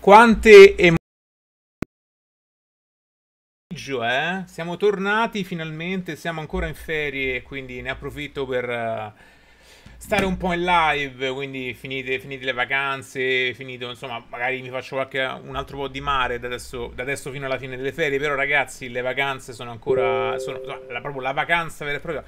Quante siamo tornati finalmente, siamo ancora in ferie, quindi ne approfitto per stare un po' in live, quindi finite le vacanze, finito, insomma, magari mi faccio un altro po' di mare da adesso fino alla fine delle ferie, però ragazzi, le vacanze sono ancora, proprio la vacanza vera e propria.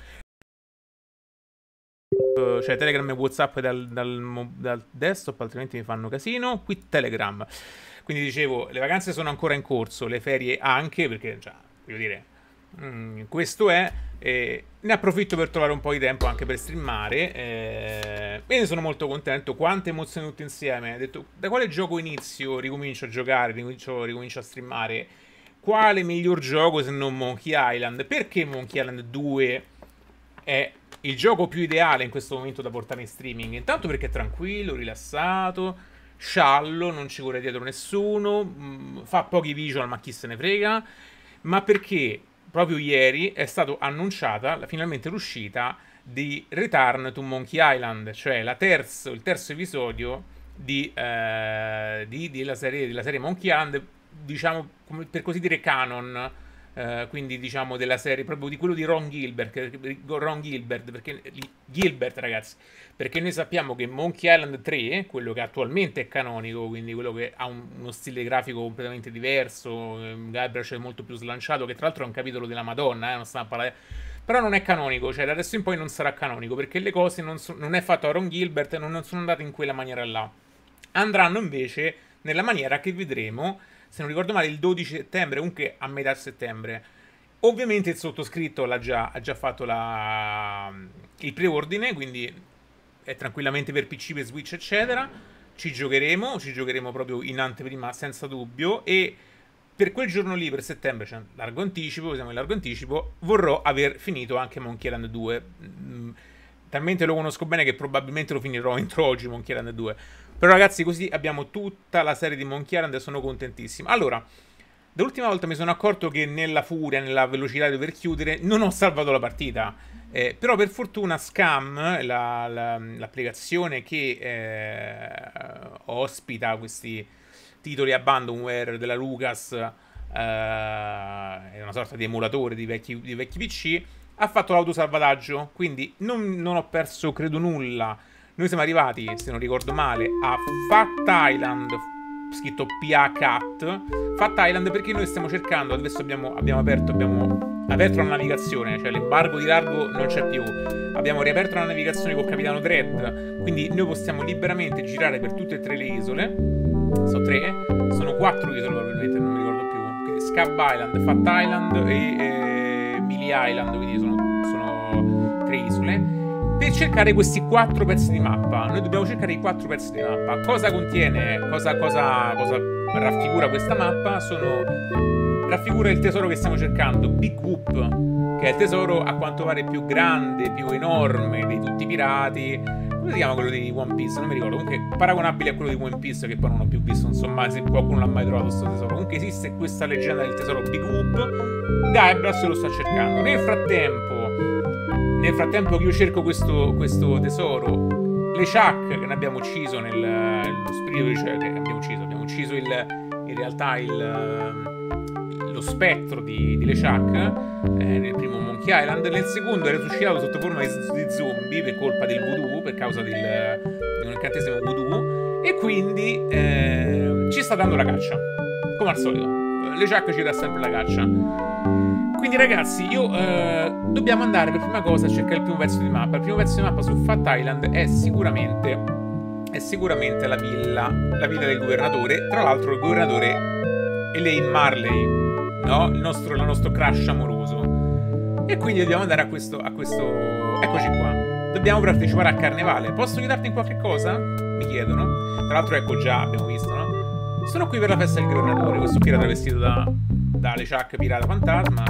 Cioè Telegram e WhatsApp dal desktop, altrimenti mi fanno casino. Qui Telegram. Quindi dicevo, le vacanze sono ancora in corso, le ferie anche, perché, cioè, voglio dire, questo è. Ne approfitto per trovare un po' di tempo anche per streamare. E ne sono molto contento. Quante emozioni tutte insieme. Ho detto, da quale gioco inizio? Ricomincio a giocare, ricomincio a streamare. Quale miglior gioco se non Monkey Island? Perché Monkey Island 2 è il gioco più ideale in questo momento da portare in streaming? Intanto perché è tranquillo, rilassato, sciallo, non ci corre dietro nessuno, fa pochi visual ma chi se ne frega, ma perché proprio ieri è stata annunciata finalmente l'uscita di Return to Monkey Island, cioè il terzo episodio della serie Monkey Island, diciamo per così dire canon. Quindi diciamo della serie proprio di quello di Ron Gilbert, perché Gilbert, ragazzi, perché noi sappiamo che Monkey Island 3, quello che attualmente è canonico, quindi quello che ha uno stile grafico completamente diverso, Guybrush è molto più slanciato, che tra l'altro è un capitolo della Madonna, non sta a parlare, però non è canonico, cioè da adesso in poi non sarà canonico, perché le cose non è fatto a Ron Gilbert e non sono andate in quella maniera là. Andranno invece nella maniera che vedremo, se non ricordo male, il 12 settembre, comunque a metà settembre. Ovviamente il sottoscritto ha già fatto il preordine, quindi è tranquillamente per PC, per Switch, eccetera. Ci giocheremo proprio in anteprima senza dubbio, e per quel giorno lì, per settembre, cioè largo anticipo, siamo in largo anticipo, vorrò aver finito anche Monkey Island 2. Talmente lo conosco bene che probabilmente lo finirò entro oggi Monkey Island 2. Però ragazzi, così abbiamo tutta la serie di Monkey Island e sono contentissimo. Allora, dall'ultima volta mi sono accorto che nella furia, nella velocità di dover chiudere, non ho salvato la partita. Però per fortuna Scam, l'applicazione che ospita questi titoli abandonware della Lucas, è una sorta di emulatore di vecchi PC, ha fatto l'autosalvataggio, quindi non ho perso, credo, nulla. Noi siamo arrivati, se non ricordo male, a Fat Island, scritto PA-CAT, Fat Island, perché noi stiamo cercando, adesso abbiamo aperto la navigazione, cioè l'embargo di largo non c'è più, abbiamo riaperto la navigazione col capitano Dredd, quindi noi possiamo liberamente girare per tutte e tre le isole. Sono 4 isole probabilmente, non mi ricordo più, Scab Island, Fat Island e Mealy Island, quindi sono 3 isole. Per cercare questi 4 pezzi di mappa, noi dobbiamo cercare i 4 pezzi di mappa. Cosa contiene, cosa raffigura questa mappa? Raffigura il tesoro che stiamo cercando, Big Whoop, che è il tesoro a quanto pare più grande, più enorme di tutti i pirati. Come si chiama quello di One Piece? Non mi ricordo. Comunque paragonabile a quello di One Piece, che poi non ho più visto, insomma, se qualcuno l'ha mai trovato questo tesoro. Comunque esiste questa leggenda del tesoro Big Whoop. Guybrush lo sta cercando. Nel frattempo che io cerco questo tesoro, LeChuck, che ne abbiamo ucciso nello spirito, cioè che abbiamo ucciso in realtà lo spettro di LeChuck nel primo Monkey Island. Nel secondo è resuscitato sotto forma di zombie per colpa del voodoo, per causa di un incantesimo voodoo, e quindi ci sta dando la caccia, come al solito. LeChuck ci dà sempre la caccia. Quindi ragazzi, dobbiamo andare per prima cosa a cercare il primo pezzo di mappa. Il primo pezzo di mappa su Fat Island è sicuramente la villa del governatore. Tra l'altro il governatore Elaine Marley, no? Il nostro crush amoroso. E quindi dobbiamo andare a questo eccoci qua. Dobbiamo partecipare a Carnevale. Posso aiutarti in qualche cosa? Mi chiedono. Tra l'altro ecco, già abbiamo visto, no? Sono qui per la festa del governatore. Questo qui era travestito da LeChuck pirata fantasma.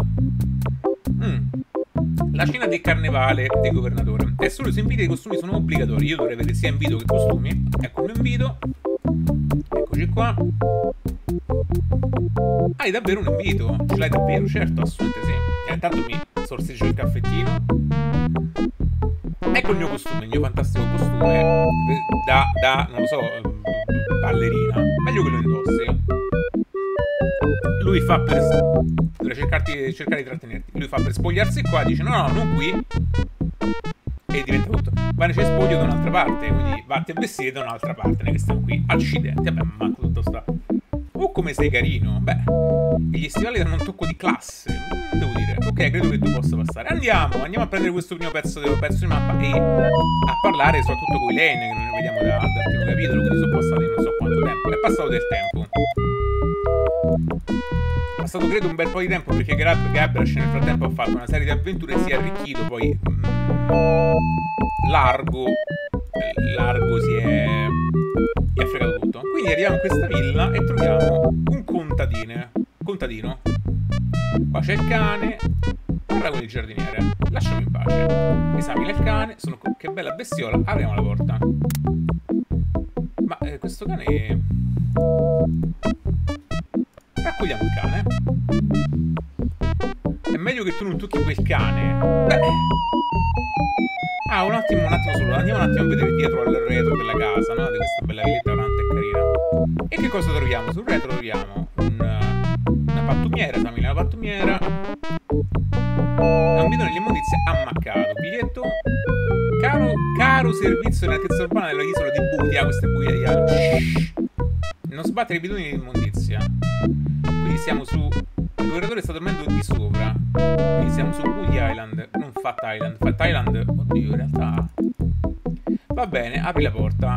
La cena del carnevale del governatore. È solo se inviti, i costumi sono obbligatori. Io dovrei vedere sia invito che costumi. Ecco il mio invito. Eccoci qua. Hai davvero un invito? Ce l'hai davvero? Certo, assolutamente sì. Intanto mi sorseggio il caffettino. Ecco il mio costume, il mio fantastico costume da non lo so, ballerina, meglio che lo indossi. Lui fa per... dovrei cercare di trattenerti. Lui fa per spogliarsi qua, dice no, non qui. E diventa tutto. Ma c'è spoglio da un'altra parte, quindi vatti a vestire da un'altra parte, non è che stiamo qui. Accidenti, vabbè, ma manco tutto sta... Oh, come sei carino. Beh, gli stivali danno un tocco di classe. Devo dire. Ok, credo che tu possa passare. Andiamo a prendere questo primo pezzo di mappa e a parlare soprattutto con Lane, che noi vediamo dal primo capitolo, quindi sono passati non so quanto tempo. È passato del tempo. È passato credo un bel po' di tempo, perché Guybrush nel frattempo ha fatto una serie di avventure e si è arricchito, poi Largo si è fregato tutto. Quindi arriviamo in questa villa e troviamo un contadino. Qua c'è il cane, parla con il giardiniere, lasciamo in pace. Esamina il cane, che bella bestiola, apriamo la porta. Ma questo cane... Raccogliamo il cane. È meglio che tu non tocchi quel cane. Beh... Ah, un attimo solo. Andiamo un attimo a vedere dietro al retro della casa, no? Di questa bella villetta grande e carina. E che cosa troviamo? Sul retro troviamo una pattumiera, esamina la pattumiera. È un bidone di immondizia ammaccato. Biglietto. Caro servizio di altezza urbana dell'isola di Butia. Questa è Butia. Non sbattere i bidoni di immondizia. Quindi siamo su... Il governatore sta dormendo di sopra. Quindi siamo su Woody Island. Non Fat Island. Fat Island. Oddio, in realtà. Va bene, apri la porta.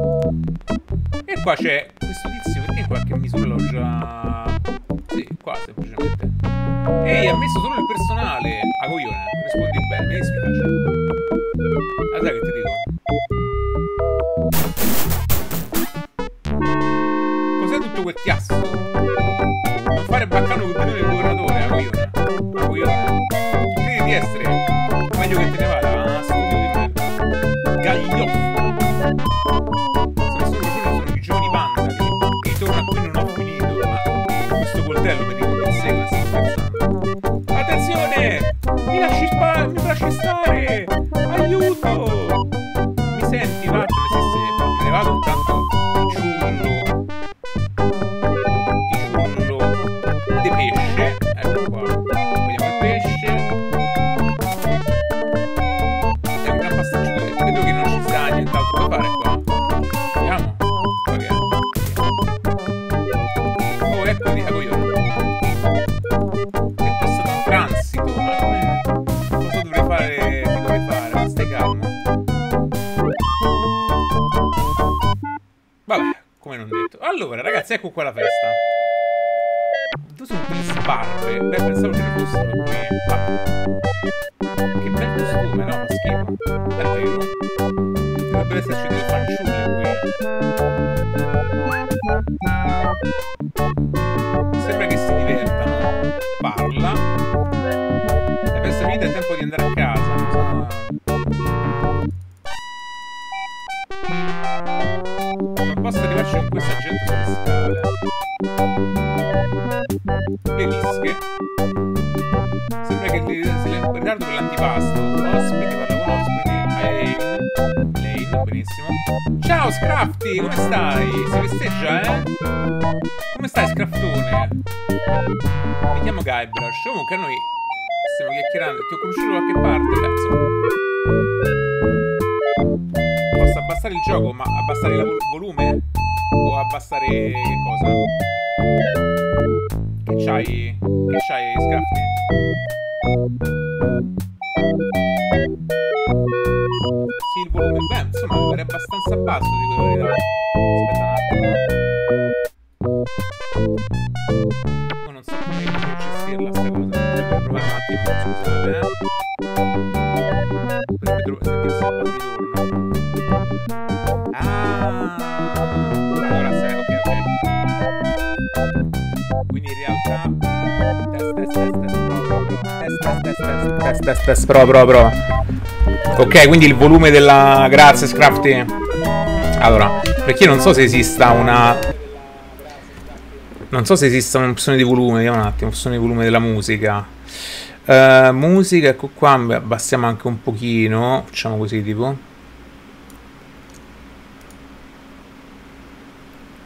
E qua c'è questo tizio. Perché in qualche misura l'ho già. Sì, qua semplicemente. Ehi, ha messo solo il personale. A coglione. Rispondi bene, mi dispiace. Ah, sai che ti dico? Cos'è tutto quel chiasso? Non fare baccano col bidone del governatore, a coglione. Credi di essere meglio che te ne vada, stupido di me. Gaglioffo. Sono i giovani vandali. E torna qui non ho finito, ma questo coltello mi dico che segue, sto scherzando. Attenzione! Mi lasci stare! Aiuto! Mi senti? Vattene, se me ne vado intanto di pesce. Ecco qua. Vediamo il pesce. È un gran passaggio. Credo che non ci sia nient'altro da fare qua. Vediamo. Qua che è. Oh, eccoli, ecco io. È passato un transito. Ma come? Cosa dovrei fare? Che dovrei fare? Ma stai calmo. Vabbè, come non detto. Allora, ragazzi, ecco qua la festa. Dove sono quelle sbarbe? Beh, pensavo ce ne fossero qui. Ah. Che bel costume, no? Fa schifo. È vero. Dovrebbero esserci due fanciulle qui. Sembra che si divertano. Parla. E pensa finita è tempo di andare a casa. Non posso arrivarci con questa gente sulle scale. Le lische. Sembra che sia in ritardo per l'antipasto. Ospiti, parla con ospiti. Lane, benissimo. Ciao Scrafty, come stai? Si festeggia, eh? Come stai, Scraftone? Mi chiamo Guybrush. Comunque noi stiamo chiacchierando. Ti ho conosciuto da qualche parte, cazzo. Posso abbassare il gioco, ma abbassare il volume? O abbassare che cosa? Che c'hai, Scrafty? Sì, il volume. Beh, insomma, è abbastanza basso, dico la verità. Aspetta un attimo. Io non so come gestirla sta cosa. Devo provare un attimo, scusate, Potrebbe sentirsi un po' di ritorno. Allora, ok. Quindi in realtà test, prova. Ok, quindi il volume della... Grazie Scrafty. Allora, perché io non so se esista un'opzione di volume. Vediamo un attimo, opzione di volume della musica. Musica, ecco qua, abbassiamo anche un pochino. Facciamo così tipo.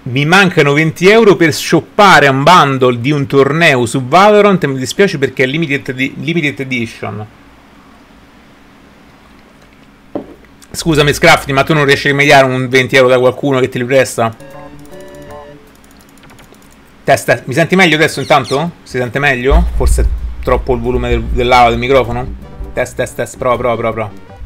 Mi mancano 20 euro per shoppare un bundle di un torneo su Valorant e mi dispiace perché è limited edition. Scusami Scrafty, ma tu non riesci a rimediare un 20 euro da qualcuno che te li presta? Test. Mi senti meglio adesso intanto? Si sente meglio? Forse è troppo il volume dell'audio del microfono? Test, prova.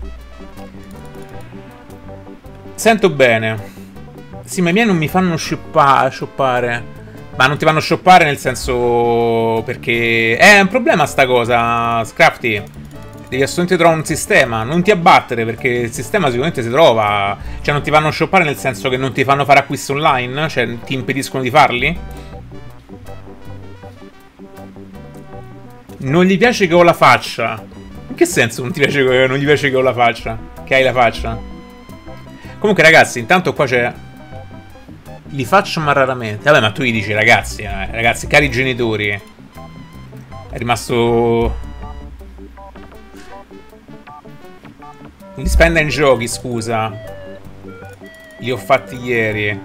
Sento bene. Sì, ma i miei non mi fanno shoppare. Ma non ti fanno shoppare nel senso... Perché... È un problema sta cosa, Scrafty. Devi assolutamente trovare un sistema. Non ti abbattere, perché il sistema sicuramente si trova. Cioè, non ti fanno shoppare nel senso che non ti fanno fare acquisti online? Cioè, ti impediscono di farli? Non gli piace che ho la faccia. In che senso non ti piace non gli piace che ho la faccia? Che hai la faccia? Comunque, ragazzi, intanto qua c'è... Li faccio ma raramente. Vabbè, ma tu gli dici, ragazzi, cari genitori. È rimasto... Li spenda in giochi, scusa. Li ho fatti ieri.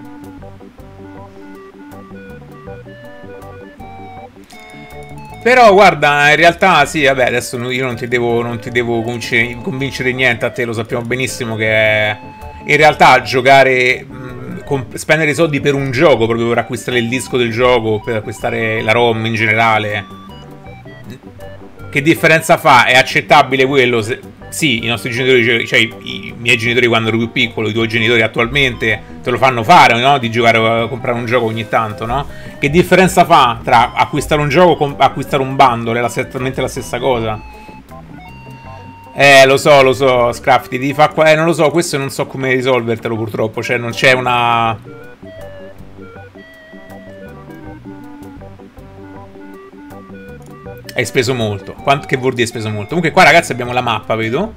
Però guarda, in realtà sì, vabbè, adesso io non ti devo convincere niente a te, lo sappiamo benissimo che in realtà giocare, spendere i soldi per un gioco, proprio per acquistare il disco del gioco, per acquistare la ROM in generale, che differenza fa? È accettabile quello? Sì, i nostri genitori, cioè i miei genitori quando ero più piccolo, i tuoi genitori attualmente te lo fanno fare, no? Di giocare a comprare un gioco ogni tanto, no? Che differenza fa tra acquistare un gioco e acquistare un bundle? È esattamente la stessa cosa. Lo so, Scrafty, devi fare qua... non lo so, questo non so come risolvertelo purtroppo, cioè non c'è una... Hai speso molto. Che vuol dire hai speso molto? Comunque qua ragazzi abbiamo la mappa, vedo.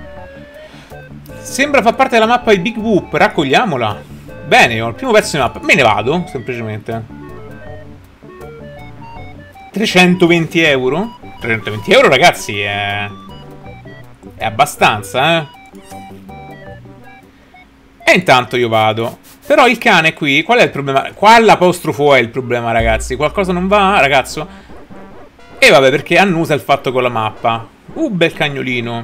Sembra far parte della mappa di Big Whoop. Raccogliamola. Bene, ho il primo pezzo di mappa. Me ne vado, semplicemente. 320 euro? 320 euro ragazzi è abbastanza, E intanto io vado. Però il cane qui, qual è il problema? Qua l'apostrofo è il problema ragazzi. Qualcosa non va, ragazzo? E vabbè, perché annusa il fatto con la mappa. Bel cagnolino.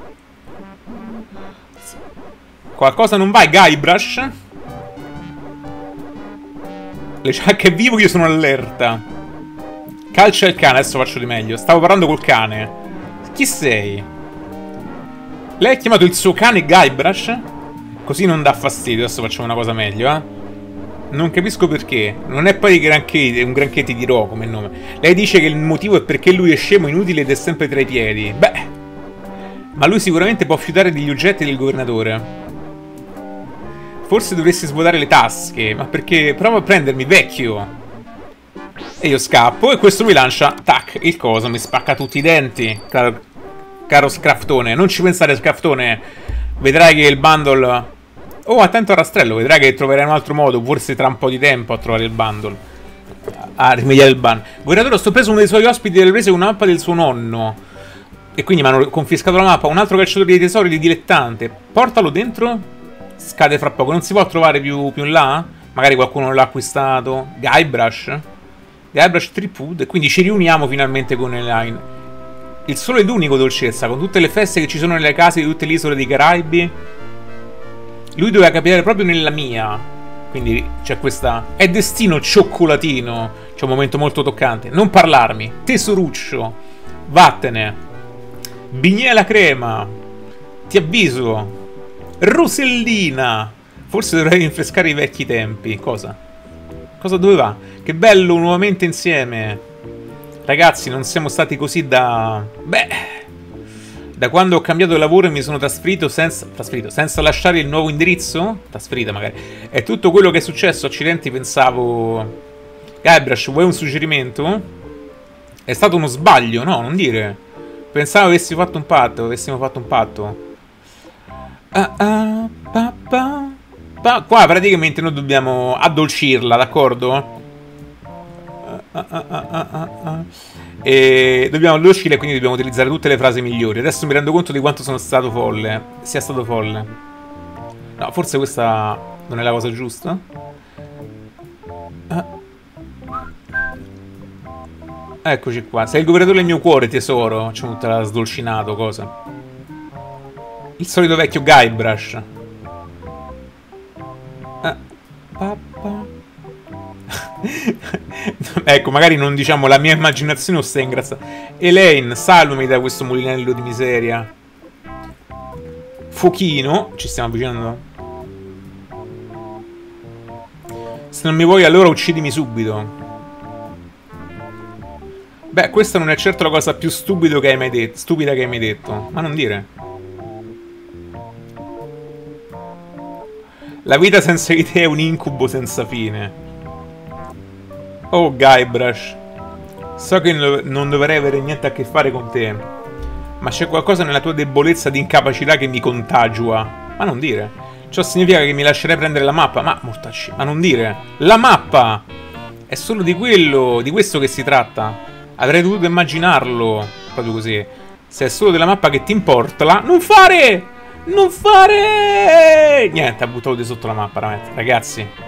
Qualcosa non va, Guybrush? Le giacche è vivo, io sono allerta. Calcia il cane, adesso faccio di meglio. Stavo parlando col cane. Chi sei? Lei ha chiamato il suo cane Guybrush? Così non dà fastidio, adesso facciamo una cosa meglio, Non capisco perché. Non è poi un granché ti dirò come nome. Lei dice che il motivo è perché lui è scemo, inutile ed è sempre tra i piedi. Beh, ma lui sicuramente può fiutare degli oggetti del governatore. Forse dovresti svuotare le tasche. Ma perché? Prova a prendermi, vecchio. E io scappo e questo mi lancia, tac, il coso. Mi spacca tutti i denti, caro Scraftone. Non ci pensare, Scraftone. Vedrai che il bundle... Oh, attento al rastrello, vedrai che troverai un altro modo, forse tra un po' di tempo, a trovare il bundle. A rimediare il ban. Governatore, sto preso uno dei suoi ospiti delle prese con una mappa del suo nonno. E quindi mi hanno confiscato la mappa. Un altro cacciatore dei tesori di dilettante. Portalo dentro. Scade fra poco. Non si può trovare più in là? Magari qualcuno l'ha acquistato. Guybrush. Guybrush Tripwood. E quindi ci riuniamo finalmente con Elaine. Il sole è l'unico, dolcezza. Con tutte le feste che ci sono nelle case di tutte le isole dei Caraibi. Lui doveva capitare proprio nella mia. Quindi c'è questa... È destino cioccolatino. C'è un momento molto toccante. Non parlarmi. Tesoruccio. Vattene. Bignè la crema. Ti avviso. Rosellina. Forse dovrei rinfrescare i vecchi tempi. Cosa? Cosa dove va? Che bello, nuovamente insieme. Ragazzi, non siamo stati così da... Beh... Da quando ho cambiato lavoro e mi sono trasferito senza lasciare il nuovo indirizzo? Trasferita magari. È tutto quello che è successo. Accidenti, pensavo... Guybrush, vuoi un suggerimento? È stato uno sbaglio, no, non dire. Pensavo avessimo fatto un patto. Qua praticamente noi dobbiamo addolcirla, d'accordo? E dobbiamo addolcire, quindi dobbiamo utilizzare tutte le frasi migliori. Adesso mi rendo conto di quanto sono stato folle. Sia stato folle. No, forse questa non è la cosa giusta. Eccoci qua. Sei il governatore del mio cuore, tesoro. C'è tutta la sdolcinato, cosa. Il solito vecchio Guybrush. Papà. Ecco, magari non diciamo la mia immaginazione o stai ingrassando. Elaine, salvami da questo mulinello di miseria. Fuochino, ci stiamo avvicinando. Se non mi vuoi allora uccidimi subito. Beh, questa non è certo la cosa più stupida che hai mai detto. Ma non dire. La vita senza di te è un incubo senza fine. Oh Guybrush, so che non dovrei avere niente a che fare con te, ma c'è qualcosa nella tua debolezza di incapacità che mi contagia. Ma non dire. Ciò significa che mi lascerei prendere la mappa. Ma mortacci, ma non dire. La mappa! È solo di questo che si tratta. Avrei dovuto immaginarlo. Proprio così. Se è solo della mappa che ti importa, non fare! Non fare! Niente, ha buttato di sotto la mappa, ragazzi.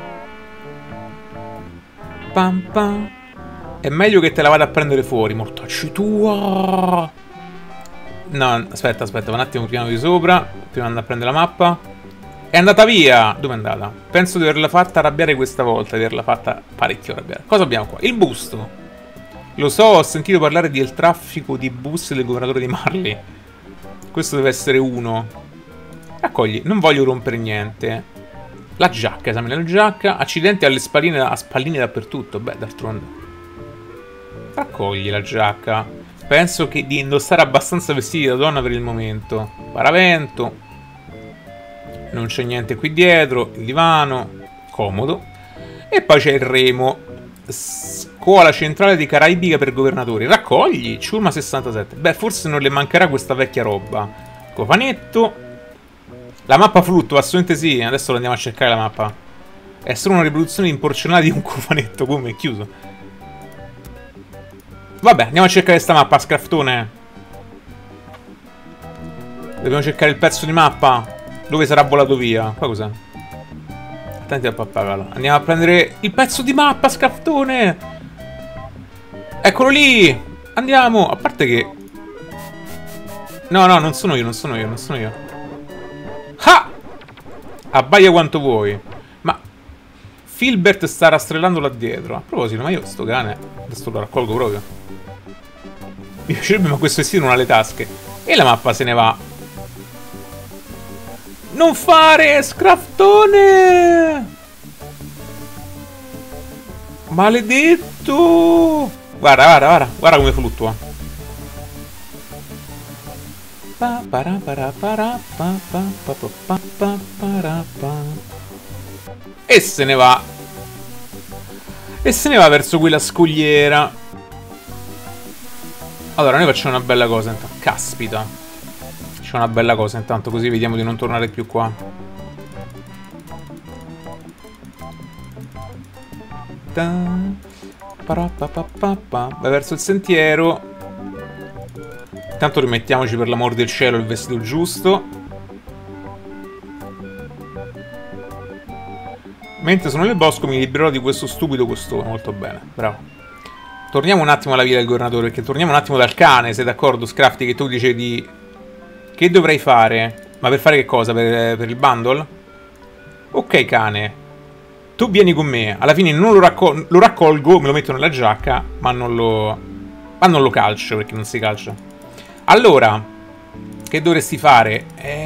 Pam pam. È meglio che te la vada a prendere fuori, mortacci tua. No, aspetta, un attimo, piano di sopra. Prima di andare a prendere la mappa. È andata via. Dove è andata? Penso di averla fatta arrabbiare questa volta. Di averla fatta parecchio arrabbiare. Cosa abbiamo qua? Il busto. Lo so, ho sentito parlare del traffico di bus del governatore di Marley. Questo deve essere uno. Raccogli, non voglio rompere niente. La giacca, esamina la giacca. Accidenti alle spalline, a spalline dappertutto. Beh, d'altronde. Raccogli la giacca. Penso che di indossare abbastanza vestiti da donna per il momento. Paravento. Non c'è niente qui dietro. Il divano. Comodo. E poi c'è il remo. Scuola centrale di Caraibica per governatori. Raccogli. Ciurma 67. Beh, forse non le mancherà questa vecchia roba. Cofanetto. La mappa fluttua, assolutamente sì. Adesso la andiamo a cercare la mappa. È solo una riproduzione in porcellana di un cofanetto. Come? È chiuso. Vabbè, andiamo a cercare questa mappa, scraftone. Dobbiamo cercare il pezzo di mappa. Dove sarà volato via? Qua cos'è? Attenti al pappagallo. Andiamo a prendere il pezzo di mappa, scraftone. Eccolo lì. Andiamo. A parte che... No, non sono io. Ah! Abbaia quanto vuoi. Ma Filbert sta rastrellando là dietro. A proposito, ma io sto cane adesso lo raccolgo proprio. Mi piacerebbe, ma questo vestito non ha le tasche. E la mappa se ne va. Non fare, scraftone! Maledetto! Guarda come fluttua. E se ne va. E se ne va verso quella scogliera. Allora, noi facciamo una bella cosa intanto. Caspita. Facciamo una bella cosa intanto, così vediamo di non tornare più qua. Vai verso il sentiero. Intanto rimettiamoci per l'amor del cielo il vestito giusto. Mentre sono nel bosco mi libererò di questo stupido costone. Molto bene, bravo. Torniamo un attimo alla via del governatore, perché torniamo un attimo dal cane, sei d'accordo, Scrafty, che tu dicevi... Che dovrei fare? Ma per fare che cosa? Per il bundle? Ok, cane. Tu vieni con me. Alla fine non lo raccolgo, me lo metto nella giacca, ma non lo calcio, perché non si calcia. Allora, che dovresti fare?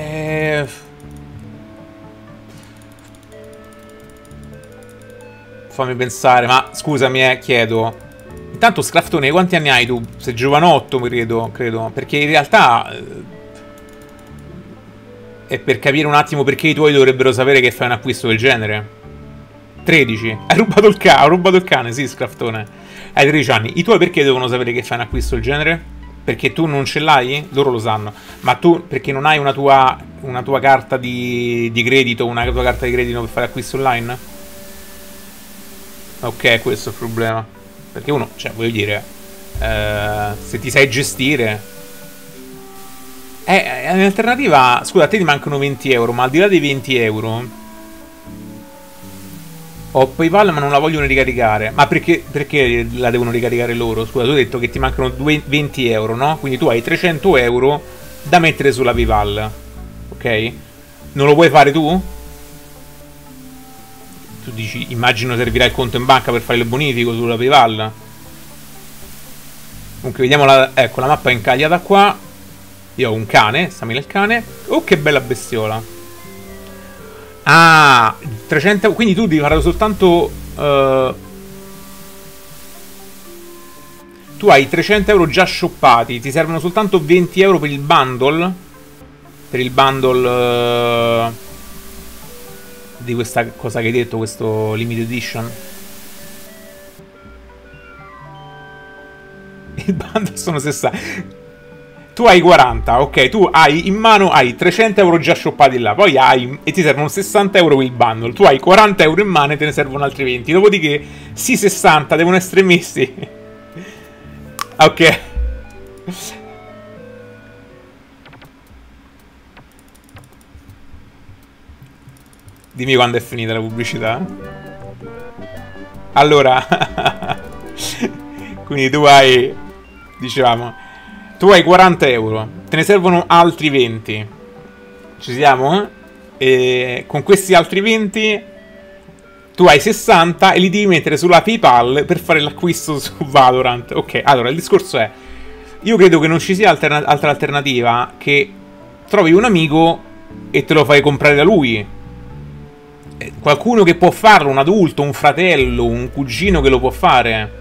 Fammi pensare, ma scusami, chiedo. Intanto, Scraftone, quanti anni hai tu? Sei giovanotto, credo. Perché in realtà... è per capire un attimo perché i tuoi dovrebbero sapere che fai un acquisto del genere. 13. Hai rubato il cane. Ho rubato il cane, sì, Scraftone. Hai 13 anni. I tuoi perché devono sapere che fai un acquisto del genere? Perché tu non ce l'hai? Loro lo sanno. Ma tu perché non hai una tua carta di credito, una tua carta di credito per fare acquisti online? Ok, questo è il problema. Perché uno, cioè, voglio dire, se ti sai gestire... in alternativa, scusa, a te ti mancano 20 euro, ma al di là dei 20 euro... Ho PayPal ma non la vogliono ricaricare. Ma perché la devono ricaricare loro? Scusa, tu hai detto che ti mancano 20 euro, no? Quindi tu hai 300 euro da mettere sulla PayPal. Ok? Non lo puoi fare tu? Tu dici, immagino servirà il conto in banca per fare il bonifico sulla PayPal. Comunque vediamo ecco, la mappa è incagliata qua. Io ho un cane, stammi il cane. Oh, che bella bestiola. Ah, 300, quindi tu devi fare soltanto... tu hai 300 euro già shoppati. Ti servono soltanto 20 euro per il bundle. Per il bundle di questa cosa che hai detto, questo limited edition. Il bundle sono 60. Tu hai 40, ok, tu hai in mano, hai 300 euro già shoppati là, poi hai, e ti servono 60 euro per il bundle, tu hai 40 euro in mano e te ne servono altri 20, dopodiché, sì 60 devono essere messi. Ok. Dimmi quando è finita la pubblicità. Allora, quindi tu hai, diciamo... Tu hai 40 euro, te ne servono altri 20. Ci siamo? E con questi altri 20 tu hai 60 e li devi mettere sulla PayPal per fare l'acquisto su Valorant. Ok, allora il discorso è: io credo che non ci sia altra alternativa che trovi un amico e te lo fai comprare da lui. Qualcuno che può farlo, un adulto, un fratello, un cugino che lo può fare.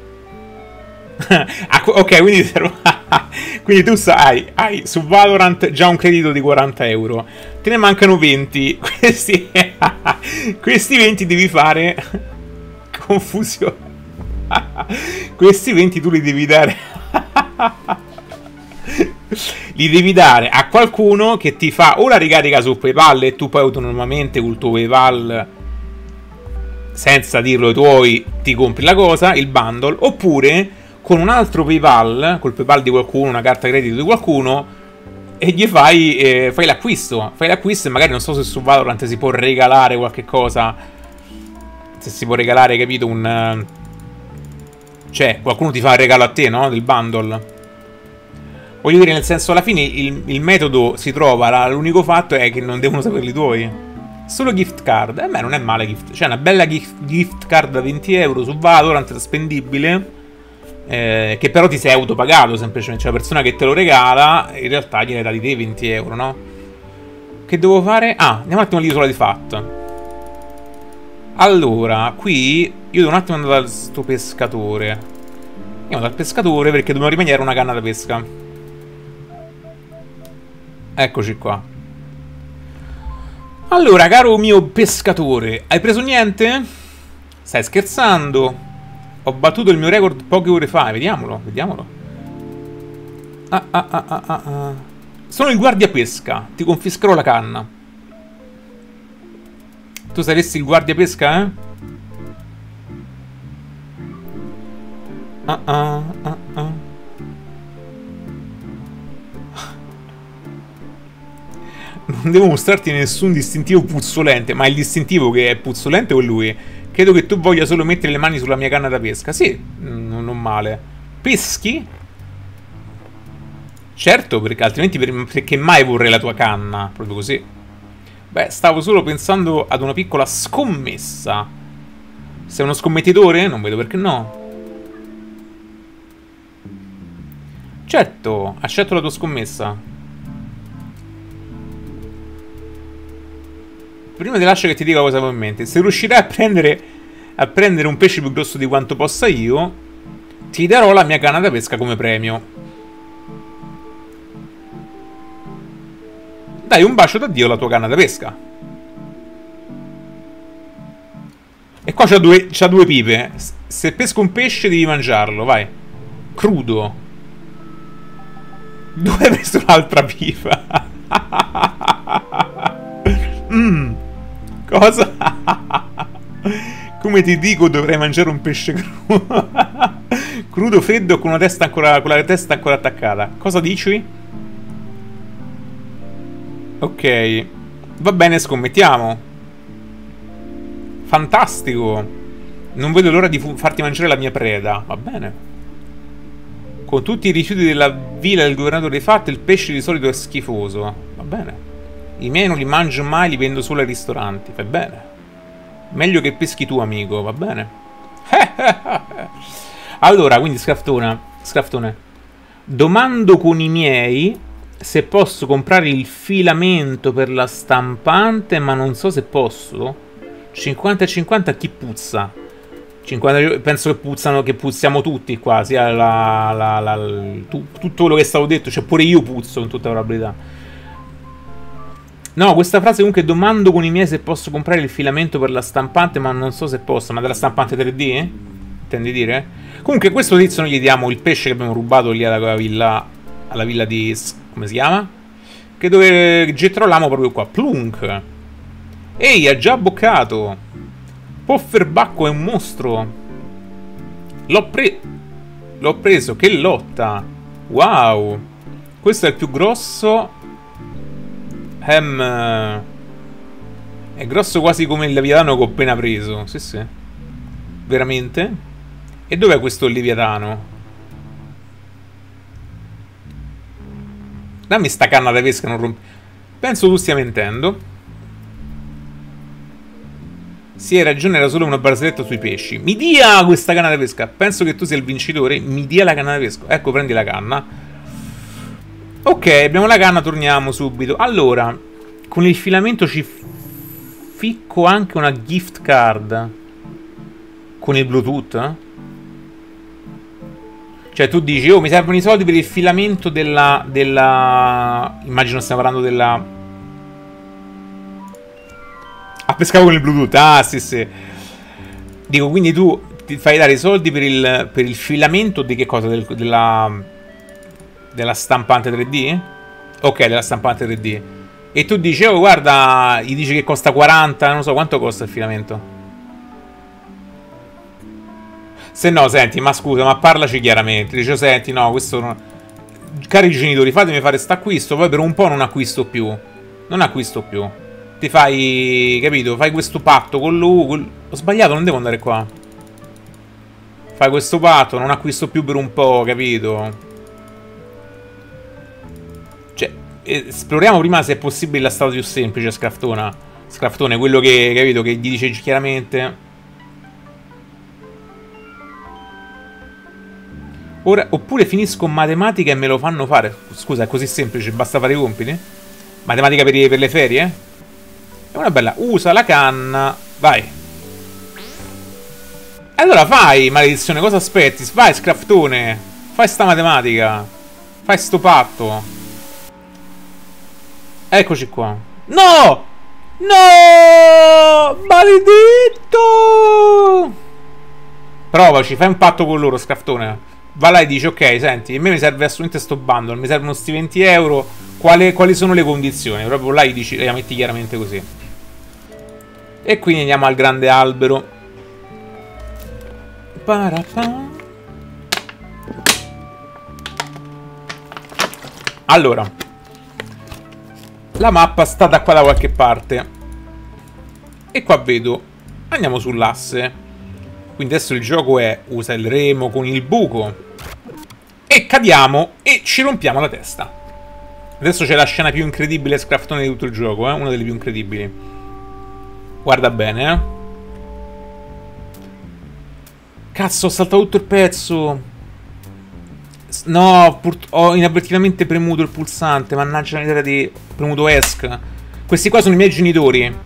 Ok, quindi, quindi tu hai su Valorant già un credito di 40 euro. Te ne mancano 20. Questi 20 devi fare. Confusione. Questi 20 tu li devi dare. Li devi dare a qualcuno che ti fa o la ricarica su PayPal e tu poi autonomamente col tuo PayPal, senza dirlo ai tuoi, ti compri la cosa, il bundle, oppure con un altro PayPal, col PayPal di qualcuno, una carta credito di qualcuno, e gli fai l'acquisto. Fai l'acquisto e magari non so se su Valorant si può regalare qualche cosa. Se si può regalare, capito, un... cioè, qualcuno ti fa il regalo a te, no? Del bundle. Voglio dire, nel senso, alla fine il metodo si trova, l'unico fatto è che non devono saperli i tuoi. Solo gift card. Beh, non è male gift. Cioè, una bella gift card da 20 euro su Valorant, spendibile. Che però ti sei autopagato semplicemente. Cioè la persona che te lo regala in realtà gliene dà di te 20 euro, no? Che devo fare? Ah, andiamo un attimo all'isola di Fat. Allora, qui io devo un attimo andare dal sto pescatore. Andiamo dal pescatore perché dobbiamo rimanere una canna da pesca. Eccoci qua. Allora, caro mio pescatore, hai preso niente? Stai scherzando? Ho battuto il mio record poche ore fa. Vediamolo, vediamolo. Sono il guardia pesca. Ti confischerò la canna. Tu saresti il guardia pesca, eh? Non devo mostrarti nessun distintivo puzzolente. Ma il distintivo che è puzzolente o lui? Credo che tu voglia solo mettere le mani sulla mia canna da pesca. Sì, non male. Peschi? Certo, perché altrimenti perché mai vorrei la tua canna? Proprio così. Beh, stavo solo pensando ad una piccola scommessa. Sei uno scommettitore? Non vedo perché no. Certo, accetto la tua scommessa. Prima ti lascio che ti dica cosa avevo in mente. Se riuscirai a prendere un pesce più grosso di quanto possa io, ti darò la mia canna da pesca come premio. Dai un bacio d'addio alla tua canna da pesca. E qua c'ha due pipe. Se pesco un pesce devi mangiarlo, vai. Crudo. Dove hai preso un'altra pipa? Cosa? Come ti dico, dovrei mangiare un pesce crudo. Crudo, freddo, con la testa ancora attaccata. Cosa dici? Ok. Va bene, scommettiamo. Fantastico! Non vedo l'ora di farti mangiare la mia preda. Va bene. Con tutti i rifiuti della villa del governatore dei fatti, il pesce di solito è schifoso. Va bene. I miei non li mangio mai, li vendo solo ai ristoranti. Va bene. Meglio che peschi tu, amico. Va bene. Allora, quindi Scraftone. Domando con i miei se posso comprare il filamento per la stampante, ma non so se posso. 50 e 50 chi puzza? 50, penso che puzzano, che puzziamo tutti qua, sia tutto quello che è stato detto, cioè pure io puzzo in tutta probabilità. No, questa frase comunque domando con i miei se posso comprare il filamento per la stampante, ma non so se posso. Ma della stampante 3D? Intendi dire? Comunque questo tizio noi gli diamo il pesce che abbiamo rubato lì alla villa di... come si chiama? Che dove gettrolamo proprio qua. Plunk! Ehi, ha già boccato! Pofferbacco è un mostro! L'ho preso, che lotta! Wow! Questo è il più grosso... è grosso quasi come il leviatano che ho appena preso. Sì, sì. Veramente? E dov'è questo leviatano? Dammi sta canna da pesca, non rompi. Penso tu stia mentendo. Sì, hai ragione, era solo una barzelletta sui pesci. Mi dia questa canna da pesca. Penso che tu sia il vincitore. Mi dia la canna da pesca. Ecco, prendi la canna. Ok, abbiamo la canna, torniamo subito. Allora, con il filamento ci ficco anche una gift card. Con il Bluetooth? Cioè tu dici, oh, mi servono i soldi per il filamento della... Immagino stiamo parlando della... Ah, pescavo con il Bluetooth, ah sì sì. Dico, quindi tu ti fai dare i soldi per il filamento di che cosa? Della stampante 3D? Ok, della stampante 3D. E tu dici, oh guarda, gli dici che costa 40, non so quanto costa il filamento. Se no, senti, ma scusa, ma parlaci chiaramente. Dice, senti, no, questo non... Cari genitori, fatemi fare st'acquisto, poi per un po' non acquisto più. Non acquisto più. Ti fai, capito? Fai questo patto con lui. Ho sbagliato, non devo andare qua. Fai questo patto, non acquisto più per un po', capito? Cioè, esploriamo prima se è possibile la strada più semplice, Scraftone, quello che, capito, che gli dice chiaramente. Ora, oppure finisco matematica e me lo fanno fare. Scusa, è così semplice, basta fare i compiti? Matematica per le ferie? È una bella... Usa la canna. Vai. Allora fai, maledizione, cosa aspetti? Vai, Scraftone. Fai sta matematica. Fai sto patto. Eccoci qua. No! No! Maledetto! Provaci, fai un patto con loro, Scraftone. Va là e dici, ok, senti, a me mi serve assolutamente sto bundle, mi servono sti 20 euro, quali sono le condizioni? Proprio là gli dici, la metti chiaramente così. E quindi andiamo al grande albero. Allora, la mappa sta da qua da qualche parte. E qua vedo, andiamo sull'asse. Quindi adesso il gioco è, usa il remo con il buco. E cadiamo e ci rompiamo la testa. Adesso c'è la scena più incredibile Scraftone di tutto il gioco, una delle più incredibili. Guarda bene, Cazzo, ho saltato tutto il pezzo. No, ho inavvertitamente premuto il pulsante. Mannaggia l'idea di... premuto ESC. Questi qua sono i miei genitori.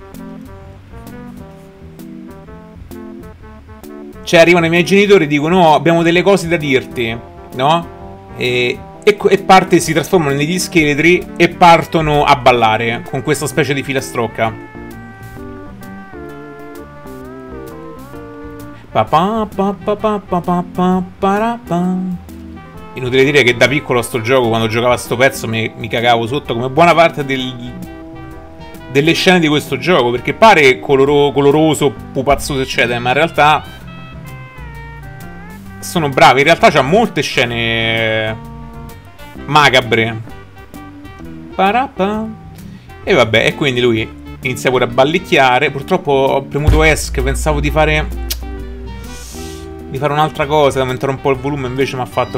Cioè arrivano i miei genitori e dicono: no, abbiamo delle cose da dirti, no? E parte, si trasformano negli scheletri e partono a ballare con questa specie di filastrocca. Inutile dire che da piccolo a sto gioco, quando giocavo a sto pezzo, mi cagavo sotto come buona parte delle scene di questo gioco, perché pare coloroso, pupazzoso eccetera, ma in realtà sono bravi. In realtà c'ha molte scene macabre. E vabbè, e quindi lui inizia pure a ballicchiare. Purtroppo ho premuto ESC, pensavo di fare un'altra cosa, di aumentare un po' il volume, invece mi ha fatto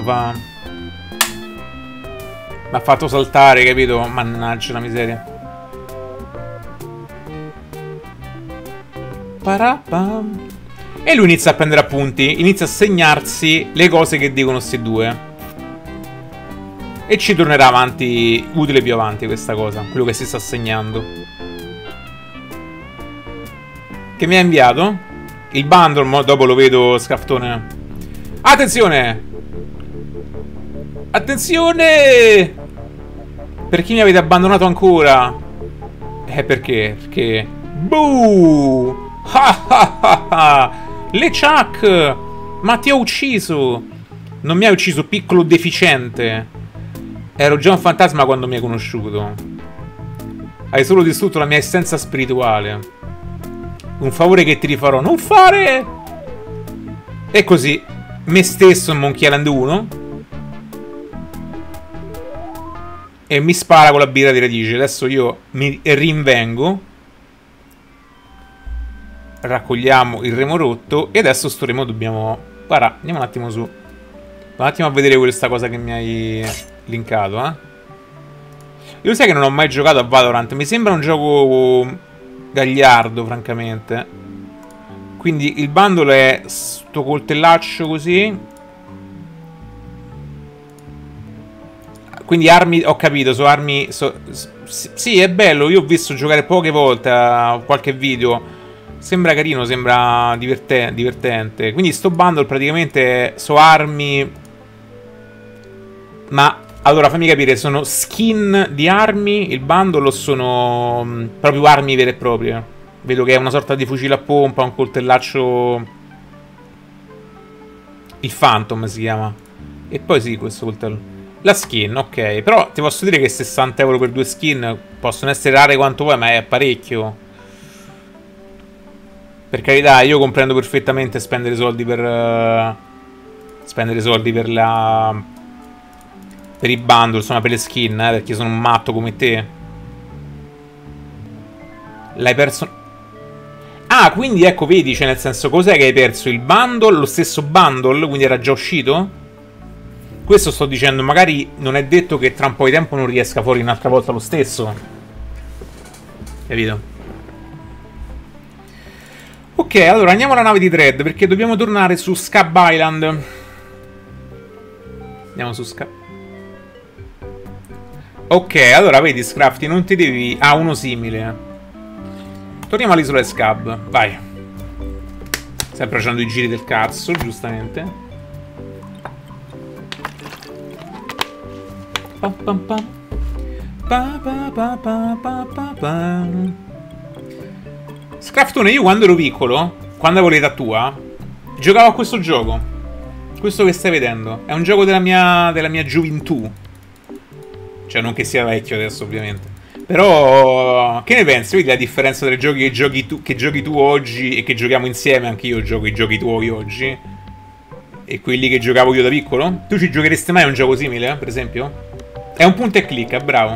saltare, capito? Mannaggia la miseria. Parapam. E lui inizia a prendere appunti, inizia a segnarsi le cose che dicono sti due. E ci tornerà avanti, utile più avanti questa cosa, quello che si sta segnando. Che mi ha inviato? Il bundle, dopo lo vedo, Scaftone. Attenzione! Attenzione! Per chi mi avete abbandonato ancora? Perché? Perché... Buh! Ha ha ha ha! LeChuck! Ma ti ho ucciso! Non mi hai ucciso, piccolo deficiente! Ero già un fantasma quando mi hai conosciuto. Hai solo distrutto la mia essenza spirituale. Un favore che ti rifarò. Non fare! E così, me stesso in Monkey Island 1. E mi spara con la birra di radice. Adesso io mi rinvengo. Raccogliamo il remo rotto. E adesso sto remo dobbiamo... Guarda, andiamo un attimo su. Un attimo a vedere questa cosa che mi hai linkato, eh. Io sai che non ho mai giocato a Valorant. Mi sembra un gioco gagliardo, francamente. Quindi il bundle è sto coltellaccio così. Quindi armi, ho capito, sono armi... sì, è bello, io ho visto giocare poche volte a qualche video. Sembra carino, sembra divertente. Quindi sto bundle praticamente sono armi... Ma, allora fammi capire, sono skin di armi, il bundle, o sono proprio armi vere e proprie? Vedo che è una sorta di fucile a pompa, un coltellaccio... Il Phantom si chiama. E poi sì, questo coltello. La skin, ok. Però ti posso dire che 60 euro per 2 skin possono essere rare quanto vuoi, ma è parecchio. Per carità, io comprendo perfettamente spendere soldi per... spendere soldi per la... per i bundle, insomma, per le skin, perché sono un matto come te. L'hai perso... Ah, quindi ecco, vedi, cioè nel senso, cos'è che hai perso? Il bundle, lo stesso bundle, quindi era già uscito? Questo sto dicendo, magari non è detto che tra un po' di tempo non riesca fuori un'altra volta lo stesso. Capito? Ok, allora andiamo alla nave di Dredd, perché dobbiamo tornare su Scab Island. Andiamo su Scab... Ok, allora vedi Scrafty, non ti devi... Ah, uno simile. Torniamo all'isola di Scab, vai. Sempre facendo i giri del cazzo, giustamente. Pa, pa, pa. Pa, pa, pa, pa, pa, pa, pa. Scraftone, io quando ero piccolo, quando avevo l'età tua, giocavo a questo gioco. Questo che stai vedendo è un gioco della mia gioventù. Cioè, non che sia vecchio adesso, ovviamente. Però, che ne pensi? Vedi la differenza tra i giochi che giochi tu oggi e che giochiamo insieme? Anche io gioco i giochi tuoi oggi e quelli che giocavo io da piccolo. Tu ci giocheresti mai a un gioco simile, per esempio? È un punta e clicca, bravo.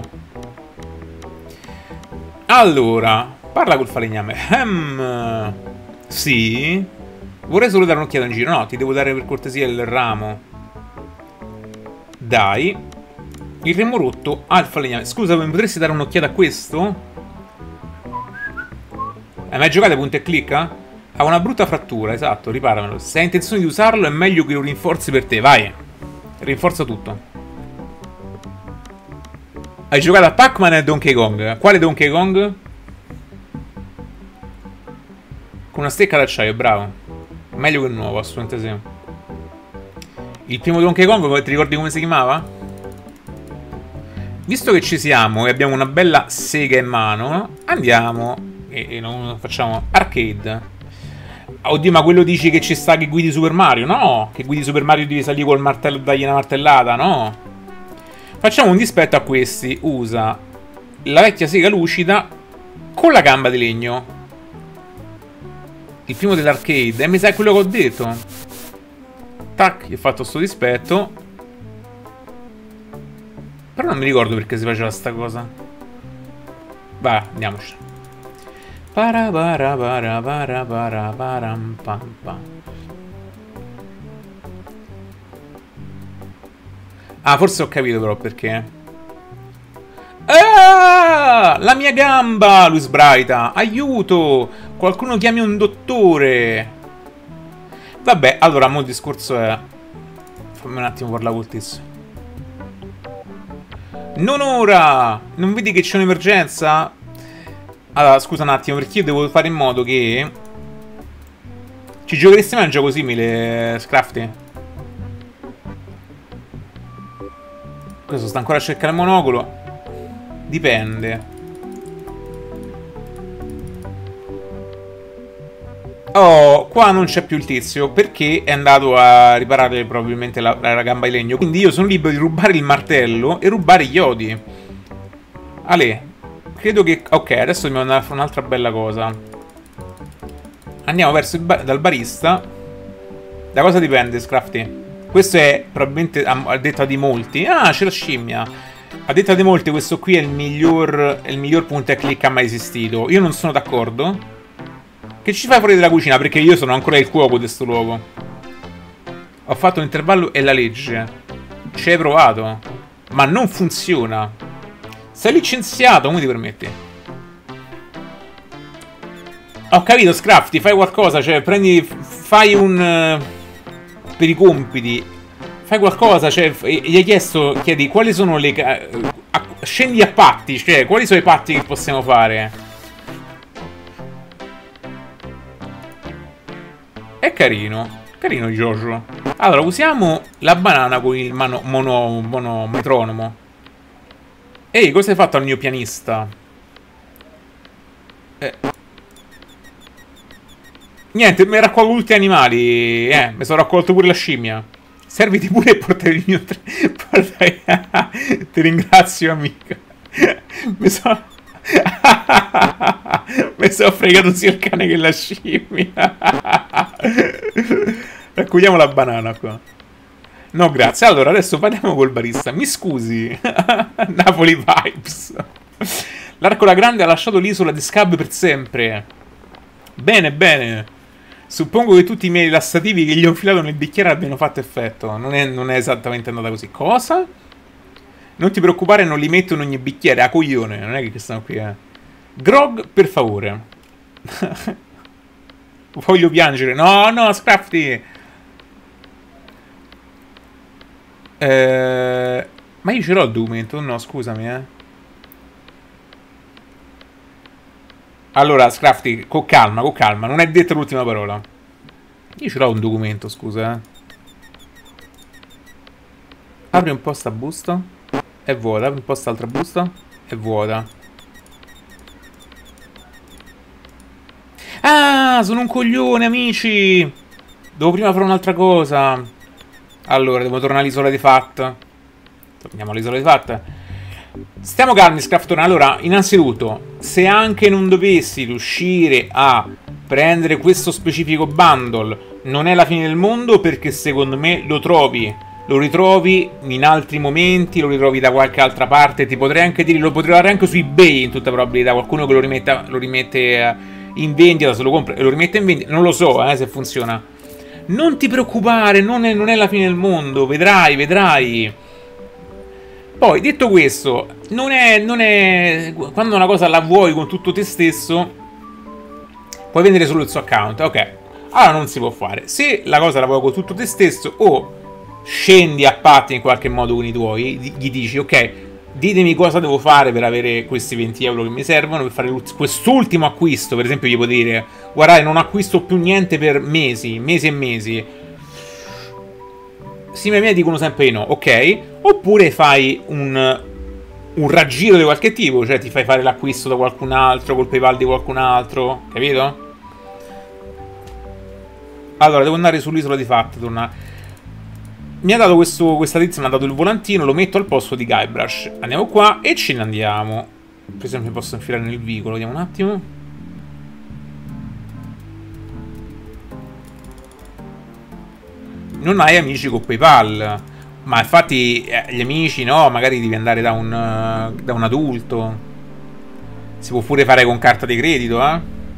Allora, parla col falegname. Sì. Vorrei solo dare un'occhiata in giro. No, ti devo dare per cortesia il ramo. Dai. Il remo rotto al falegname. Scusa, mi potresti dare un'occhiata a questo? Hai mai giocato a punta e clicca? Ha una brutta frattura, esatto, riparamelo. Se hai intenzione di usarlo è meglio che lo rinforzi per te, vai. Rinforza tutto. Hai giocato a Pac-Man e Donkey Kong? Quale Donkey Kong? Con una stecca d'acciaio, bravo. Meglio che il nuovo, assolutamente sì. Il primo Donkey Kong, ti ricordi come si chiamava? Visto che ci siamo e abbiamo una bella sega in mano, andiamo e non facciamo arcade. Oddio, ma quello dici che ci sta che guidi Super Mario? No, che guidi Super Mario devi salire col martello e dargli una martellata, no. Facciamo un dispetto a questi. Usa la vecchia sega lucida con la gamba di legno. Il primo dell'arcade. E mi sa quello che ho detto. Tac, gli ho fatto sto dispetto. Però non mi ricordo perché si faceva sta cosa. Va, andiamoci. Para para para para para param pam pam. Ah, forse ho capito però perché. Ah! La mia gamba! Lui sbraita. Aiuto! Qualcuno chiami un dottore. Vabbè, allora, mo il discorso è... Fammi un attimo parlare col tizio. Non ora! Non vedi che c'è un'emergenza? Allora, scusa un attimo, perché io devo fare in modo che... Ci giocheresti mai un gioco simile, Scrafty? Questo sta ancora a cercare il monocolo. Dipende. Oh, qua non c'è più il tizio perché è andato a riparare probabilmente la gamba di legno. Quindi io sono libero di rubare il martello e rubare gli odi. Ale, credo che... Ok, adesso dobbiamo andare a fare un'altra bella cosa. Andiamo verso dal barista. Da cosa dipende, Scrafty? Questo è probabilmente a detta di molti. Ah, c'è la scimmia. A detta di molti questo qui è il miglior punto e click mai esistito. Io non sono d'accordo. Che ci fai fuori dalla cucina? Perché io sono ancora il cuoco di sto luogo. Ho fatto un intervallo e la legge. Ci hai provato. Ma non funziona. Sei licenziato, come ti permetti? Ho capito, Scrafty, fai qualcosa. Cioè, prendi... Fai un... per i compiti. Fai qualcosa, cioè... Gli hai chiesto... Chiedi, quali sono le... Scendi a patti, cioè, quali sono i patti che possiamo fare? È carino. Carino Jojo. Allora, usiamo la banana con il metronomo. Ehi, cosa hai fatto al mio pianista? Niente, mi raccolgo tutti gli animali. Mi sono raccolto pure la scimmia. Serviti pure e portare il mio... Ti ringrazio, amica. Mi sono... Mi sono fregato sia il cane che la scimmia. Raccogliamo la banana qua. No, grazie. Allora, adesso parliamo col barista. Mi scusi. Napoli vibes. L'Arcola Grande ha lasciato l'isola di Scab per sempre. Bene, bene. Suppongo che tutti i miei lassativi che gli ho infilato nel bicchiere abbiano fatto effetto. Non è esattamente andata così. Cosa? Non ti preoccupare, non li metto in ogni bicchiere. A coglione, non è che stanno qui, Grog, per favore. Voglio piangere. No, no, Scrafty. Ma io ce l'ho il documento. No, scusami, Allora, Scrafty, con calma, con calma. Non è detta l'ultima parola. Io ce l'ho un documento, scusa, Apri un po' sta busta. È vuota. Apri un po' st'altra busta. È vuota. Ah, sono un coglione, amici. Devo prima fare un'altra cosa. Allora, devo tornare all'isola di Fat. Torniamo all'isola di Fat. Stiamo calmi, Scraftone. Allora, innanzitutto, se anche non dovessi riuscire a prendere questo specifico bundle, non è la fine del mondo, perché secondo me lo ritrovi in altri momenti, lo ritrovi da qualche altra parte. Ti potrei anche dire, lo potrei trovare anche su eBay, in tutta probabilità. Qualcuno che lo rimette in vendita, se lo compra e lo rimette in vendita. Non lo so, se funziona. Non ti preoccupare, non è la fine del mondo. Vedrai, vedrai. Poi, detto questo, non è... Quando una cosa la vuoi con tutto te stesso, puoi vendere solo il suo account. Ok, allora non si può fare. Se la cosa la vuoi con tutto te stesso, o scendi a patti in qualche modo con i tuoi, gli dici, ok, ditemi cosa devo fare per avere questi 20 euro che mi servono per fare quest'ultimo acquisto. Per esempio, gli puoi dire, guardate, non acquisto più niente per mesi e mesi. Sì, ma i miei dicono sempre di no, ok? Oppure fai un raggiro di qualche tipo, cioè ti fai fare l'acquisto da qualcun altro, col PayPal di qualcun altro, capito? Allora, devo andare sull'isola di Fat, tornare. Mi ha dato questa tizia, mi ha dato il volantino, lo metto al posto di Guybrush. Andiamo qua e ce ne andiamo. Per esempio mi posso infilare nel vicolo, vediamo un attimo. Non hai amici con PayPal. Ma infatti gli amici no, magari devi andare da un adulto. Si può pure fare con carta di credito,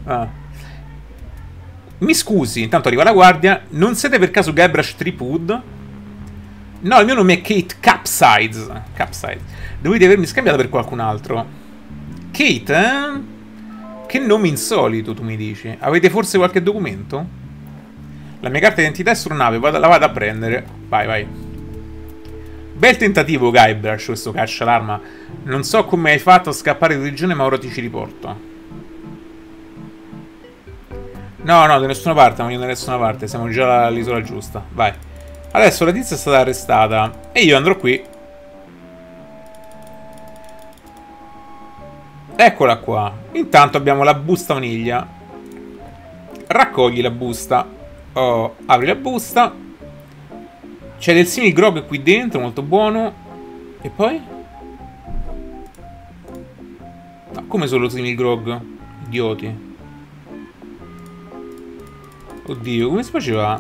Ah. Mi scusi, intanto arriva la guardia. Non siete per caso Guybrush Threepwood? No, il mio nome è Kate Capsize. Capsize. Dovete avermi scambiato per qualcun altro. Kate, eh? Che nome insolito, tu mi dici. Avete forse qualche documento? La mia carta d'identità è sulla nave, la vado a prendere. Vai, vai. Bel tentativo, Guybrush, questo caccia l'arma. Non so come hai fatto a scappare di prigione, ma ora ti ci riporto. No, no, da nessuna parte, non voglio da nessuna parte. Siamo già all'isola giusta. Vai. Adesso la tizia è stata arrestata. E io andrò qui. Eccola qua. Intanto abbiamo la busta vaniglia. Raccogli la busta. Oh, apri la busta. C'è del simil grog qui dentro, molto buono. E poi? No, come solo simil grog? Idioti. Oddio, come si faceva?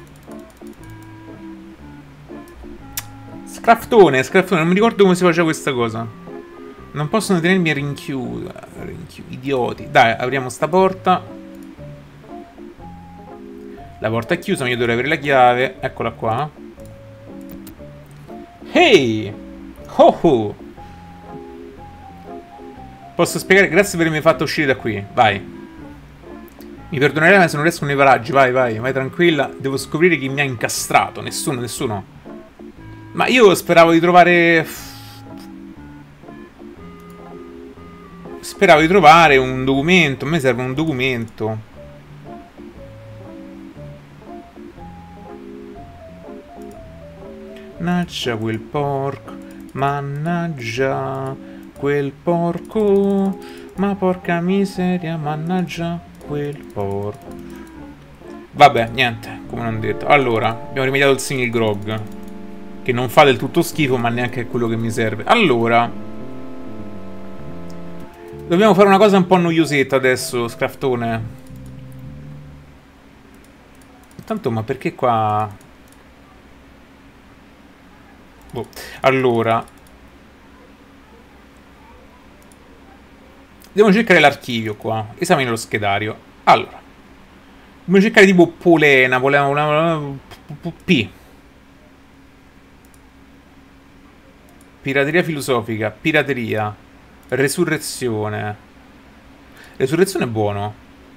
Scraftone, scraftone, non mi ricordo come si faceva questa cosa. Non possono tenermi a rinchiudere. Idioti. Dai, apriamo sta porta. La porta è chiusa, ma io dovrei avere la chiave. Eccola qua. Ehi! Oh oh! Posso spiegare? Grazie per avermi fatto uscire da qui. Vai. Mi perdonerai se non riesco nei paraggi. Vai, vai, vai tranquilla. Devo scoprire chi mi ha incastrato. Nessuno, nessuno. Ma io speravo di trovare... Speravo di trovare un documento. A me serve un documento. Mannaggia quel porco. Mannaggia quel porco. Ma porca miseria, mannaggia quel porco. Vabbè, niente, come non detto. Allora, abbiamo rimediato il single grog, che non fa del tutto schifo, ma neanche quello che mi serve. Allora, dobbiamo fare una cosa un po' noiosetta adesso, scraftone. Intanto, ma perché qua... Boh. Allora, devo cercare l'archivio qua. Esamina lo schedario. Allora, dobbiamo cercare tipo polena. P. Pirateria filosofica. Pirateria. Resurrezione. Resurrezione è buono.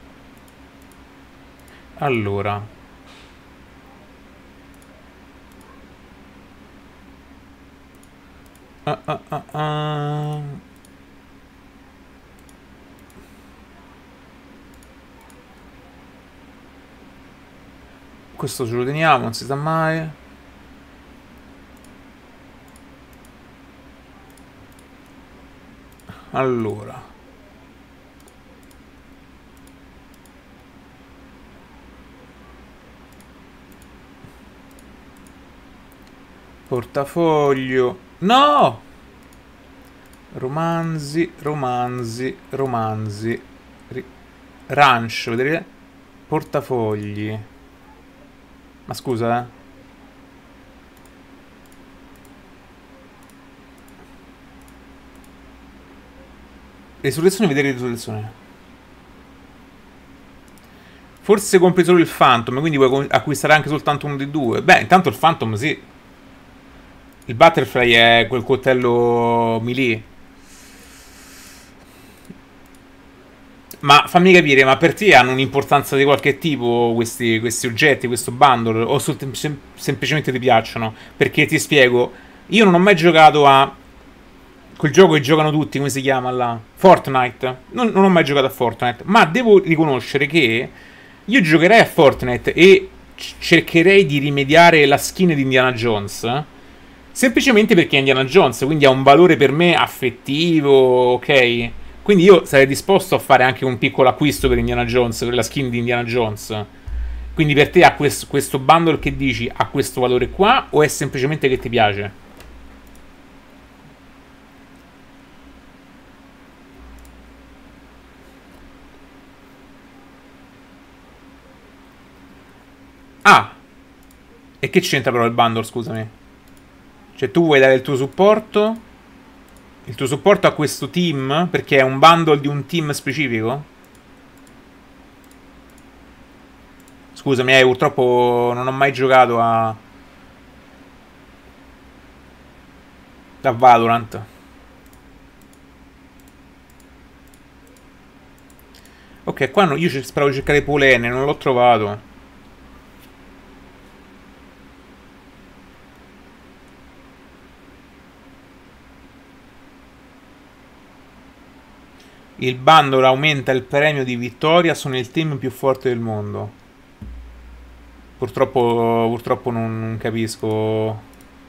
Allora, questo ce lo teniamo, non si sa mai. Allora, portafoglio. No! Romanzi, romanzi, romanzi. Ranch, vedete? Portafogli. Ma scusa, eh. Resurrezione, vedere resurrezione. Forse compri solo il Phantom, quindi puoi acquistare anche soltanto uno dei due. Beh, intanto il Phantom sì. Il Butterfly è quel coltello melee. Ma fammi capire, ma per te hanno un'importanza di qualche tipo questi oggetti, questo bundle? O semplicemente ti piacciono? Perché ti spiego, io non ho mai giocato a quel gioco che giocano tutti, come si chiama là? Fortnite. Non ho mai giocato a Fortnite, ma devo riconoscere che io giocherei a Fortnite e cercherei di rimediare la skin di Indiana Jones. Semplicemente perché è Indiana Jones, quindi ha un valore per me affettivo, ok? Quindi io sarei disposto a fare anche un piccolo acquisto per Indiana Jones, per la skin di Indiana Jones. Quindi per te ha questo bundle che dici ha questo valore qua o è semplicemente che ti piace? Ah! E che c'entra però il bundle, scusami? Cioè tu vuoi dare il tuo supporto? Il tuo supporto a questo team? Perché è un bundle di un team specifico? Scusami, purtroppo non ho mai giocato a Valorant. Ok, qua io speravo di cercare polene, non l'ho trovato. Il bundle aumenta il premio di vittoria, sono il team più forte del mondo. Purtroppo non capisco.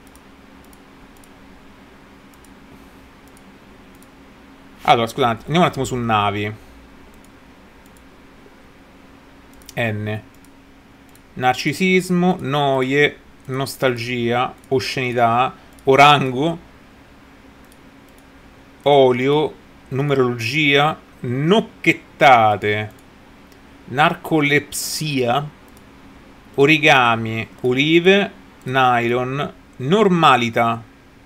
Allora, scusate, andiamo un attimo su navi. N. Narcisismo, noie, nostalgia, oscenità, orango, olio, numerologia, nocchettate, narcolepsia, origami, olive, nylon, normalità,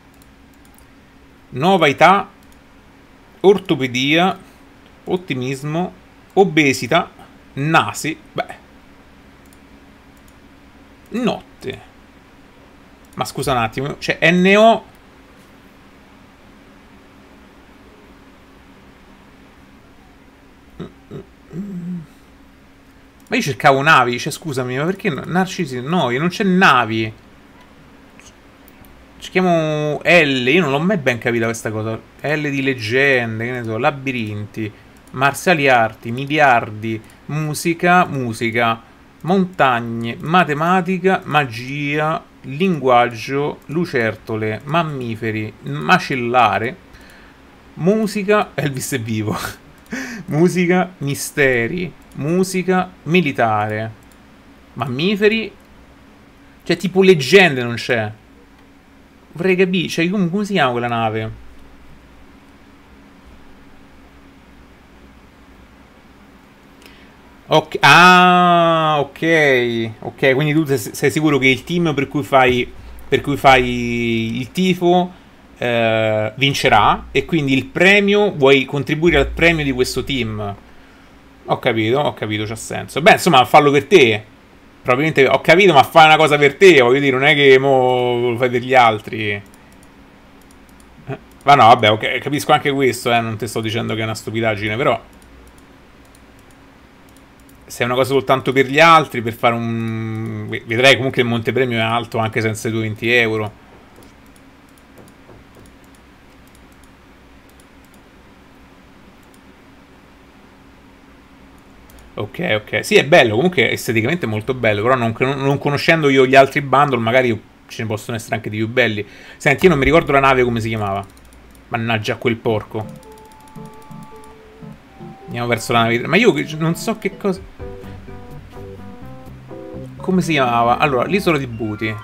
nuova età, ortopedia, ottimismo, obesità, nasi, beh, notte. Ma scusa un attimo, cioè NO. Ma io cercavo navi, cioè scusami, ma perché Narcisismo? No, non c'è navi. Cerchiamo L, io non l'ho mai ben capita questa cosa. L di leggende, che ne so, labirinti, marziali arti, miliardi, musica, montagne, matematica, magia, linguaggio, lucertole, mammiferi, macellare, musica, Elvis è vivo, musica, misteri, musica, militare, mammiferi, cioè tipo leggende non c'è. Vorrei capire, cioè come si chiama quella nave? Ok, ah, ok, ok, quindi tu sei sicuro che il team per cui fai il tifo vincerà e quindi il premio, vuoi contribuire al premio di questo team. Ho capito, c'ha senso. Beh, insomma, fallo per te. Probabilmente ho capito, ma fai una cosa per te, voglio dire, non è che mo lo fai per gli altri. Ma no, vabbè, ok, capisco anche questo, non ti sto dicendo che è una stupidaggine, però se è una cosa soltanto per gli altri, per fare un. Vedrai comunque il montepremio è alto anche senza i tuoi 20 euro. Ok, ok. Sì, è bello, comunque esteticamente è molto bello, però non conoscendo io gli altri bundle, magari ce ne possono essere anche di più belli. Senti, io non mi ricordo la nave come si chiamava. Mannaggia quel porco. Andiamo verso la nave. Ma io non so che cosa. Come si chiamava? Allora, l'isola di Buti.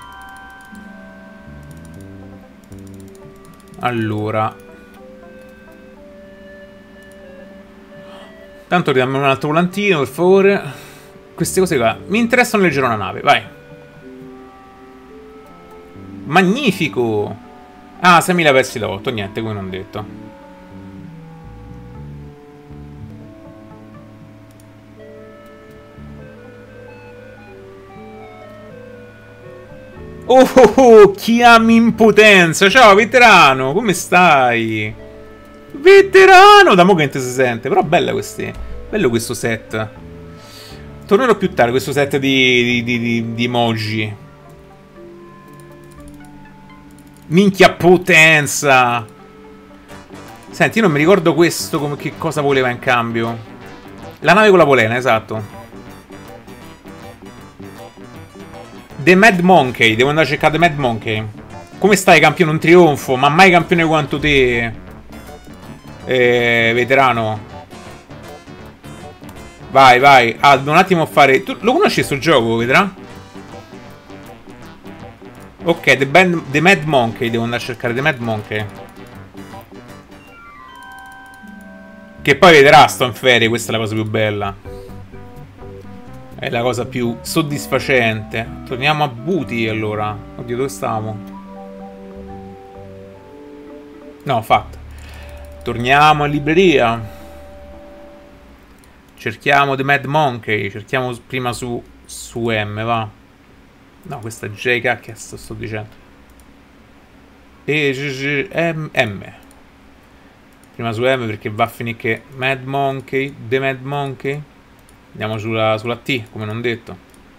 Allora. Tanto ridammi un altro volantino, per favore. Queste cose qua. Mi interessano leggere una nave, vai. Magnifico! Ah, 6.000 pezzi da 8, niente, come non detto. Oh, chiami in potenza. Ciao, veterano, come stai? Veterano! Da mo' che non ti si sente. Però bella questi. Bello questo set. Tornerò più tardi, questo set di emoji. Minchia potenza! Senti, io non mi ricordo questo come che cosa voleva in cambio. La nave con la polena, esatto. The Mad Monkey, devo andare a cercare The Mad Monkey. Come stai, campione? Un trionfo, ma mai campione quanto te. Veterano. Vai, vai. Ah, devo un attimo fare. Tu lo conosci sto gioco, vedrà? Ok, The Mad Monkey, devo andare a cercare The Mad Monkey. Che poi vedrà, sto in ferie, questa è la cosa più bella. È la cosa più soddisfacente. Torniamo a Buti allora. Oddio, dove stavamo? No, fatto. Torniamo in libreria. Cerchiamo The Mad Monkey. Cerchiamo prima su su M, va. No, questa è J, cacchia, sto dicendo. M. Prima su M perché va a finire che Mad Monkey, The Mad Monkey. Andiamo sulla T, come non detto.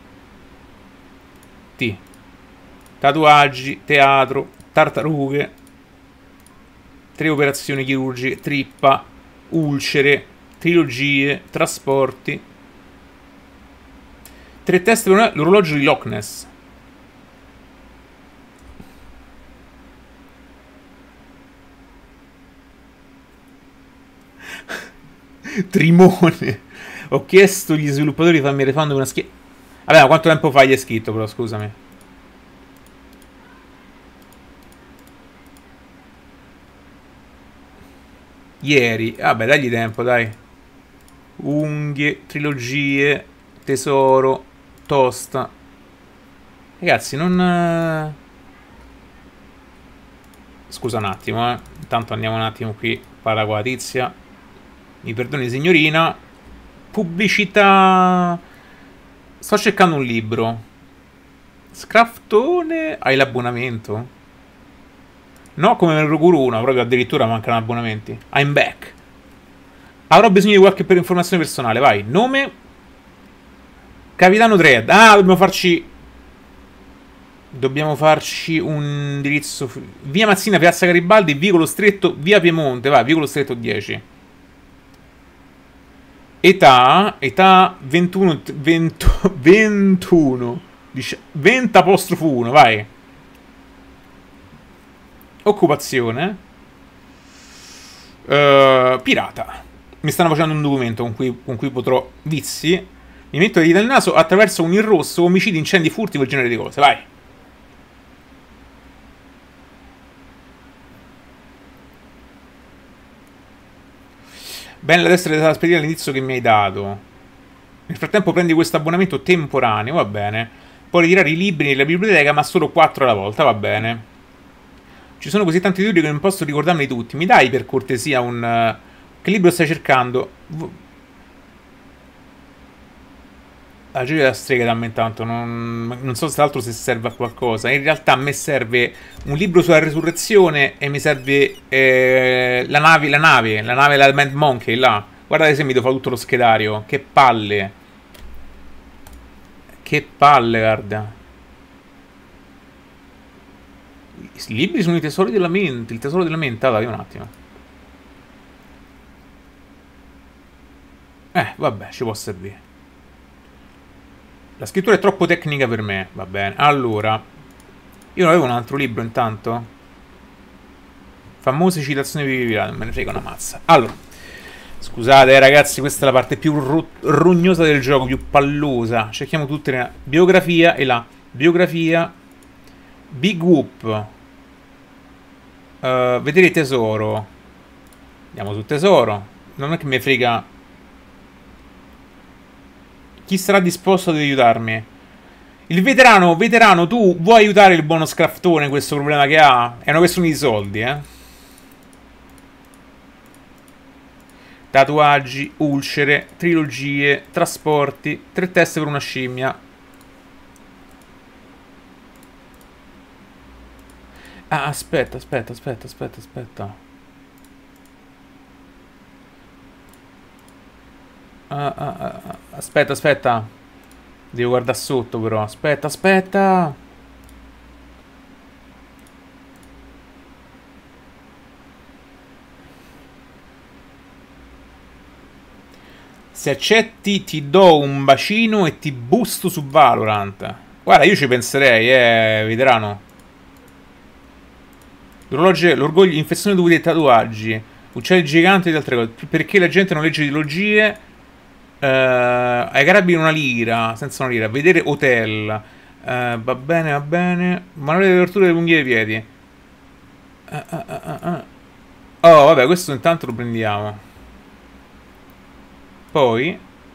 T. Tatuaggi, teatro, tartarughe, 3 operazioni chirurgiche, trippa, ulcere, trilogie, trasporti, 3 test per l'orologio di Loch Ness. Trimone. Ho chiesto agli sviluppatori di farmi refund una scheda. Vabbè, ma quanto tempo fa gli è scritto, però, scusami. Ieri. Vabbè, dagli tempo, dai. Unghie, trilogie, tesoro, tosta. Ragazzi, non... Scusa un attimo, eh. Intanto andiamo un attimo qui. Parla con la tizia. Mi perdoni, signorina. Pubblicità. Sto cercando un libro. Scraftone. Hai l'abbonamento? No, come nel Roguru 1, proprio addirittura mancano abbonamenti. I'm back. Avrò bisogno di qualche informazione personale, vai. Nome. Capitano Dredd. Ah, dobbiamo farci un indirizzo. Via Mazzina, Piazza Garibaldi, Vicolo Stretto, Via Piemonte. Vai, Vicolo Stretto 10. Età 21 21 20 apostrofo 1, vai. Occupazione pirata. Mi stanno facendo un documento con cui potrò vizi. Mi metto le dita nel naso attraverso un irrosso, omicidi, incendi, furti, quel genere di cose, vai. Bene la destra della spedire all'inizio che mi hai dato. Nel frattempo prendi questo abbonamento temporaneo, va bene. Puoi ritirare i libri nella biblioteca, ma solo 4 alla volta, va bene. Ci sono così tanti libri che non posso ricordarmeli tutti. Mi dai per cortesia un... Che libro stai cercando? La gioia della strega da me intanto. Non so se tra l'altro se serve a qualcosa. In realtà a me serve un libro sulla resurrezione e mi serve la nave della Mad Monkey là. Guardate se mi devo fare tutto lo schedario. Che palle. Che palle, guarda. I libri sono i tesori della mente. Il tesoro della mente. Allora, un attimo. Vabbè, ci può servire. La scrittura è troppo tecnica per me. Va bene. Allora, io non avevo un altro libro intanto. Famose citazioni vivivirà. Non me ne frega una mazza. Allora, scusate ragazzi, questa è la parte più rognosa del gioco, più pallosa. Cerchiamo tutte le... Biografia e la biografia. Big Whoop. Vedere tesoro. Andiamo sul tesoro. Non è che mi frega. Chi sarà disposto ad aiutarmi? Il veterano, tu vuoi aiutare il buono scraftone questo problema che ha? È una questione di soldi, Tatuaggi, ulcere, trilogie, trasporti, 3 test per una scimmia. Ah, aspetta. Aspetta. Devo guardare sotto però. Aspetta. Se accetti ti do un bacino e ti boosto su Valorant. Guarda, io ci penserei, veterano. L'orgoglio, infezione dovuta ai tatuaggi. Uccelli giganti e altre cose. Perché la gente non legge trilogie? Ai carabini una lira. Senza una lira. Vedere hotel. Va bene. Manuale delle torture delle unghie dei piedi. Oh, vabbè, questo intanto lo prendiamo. Poi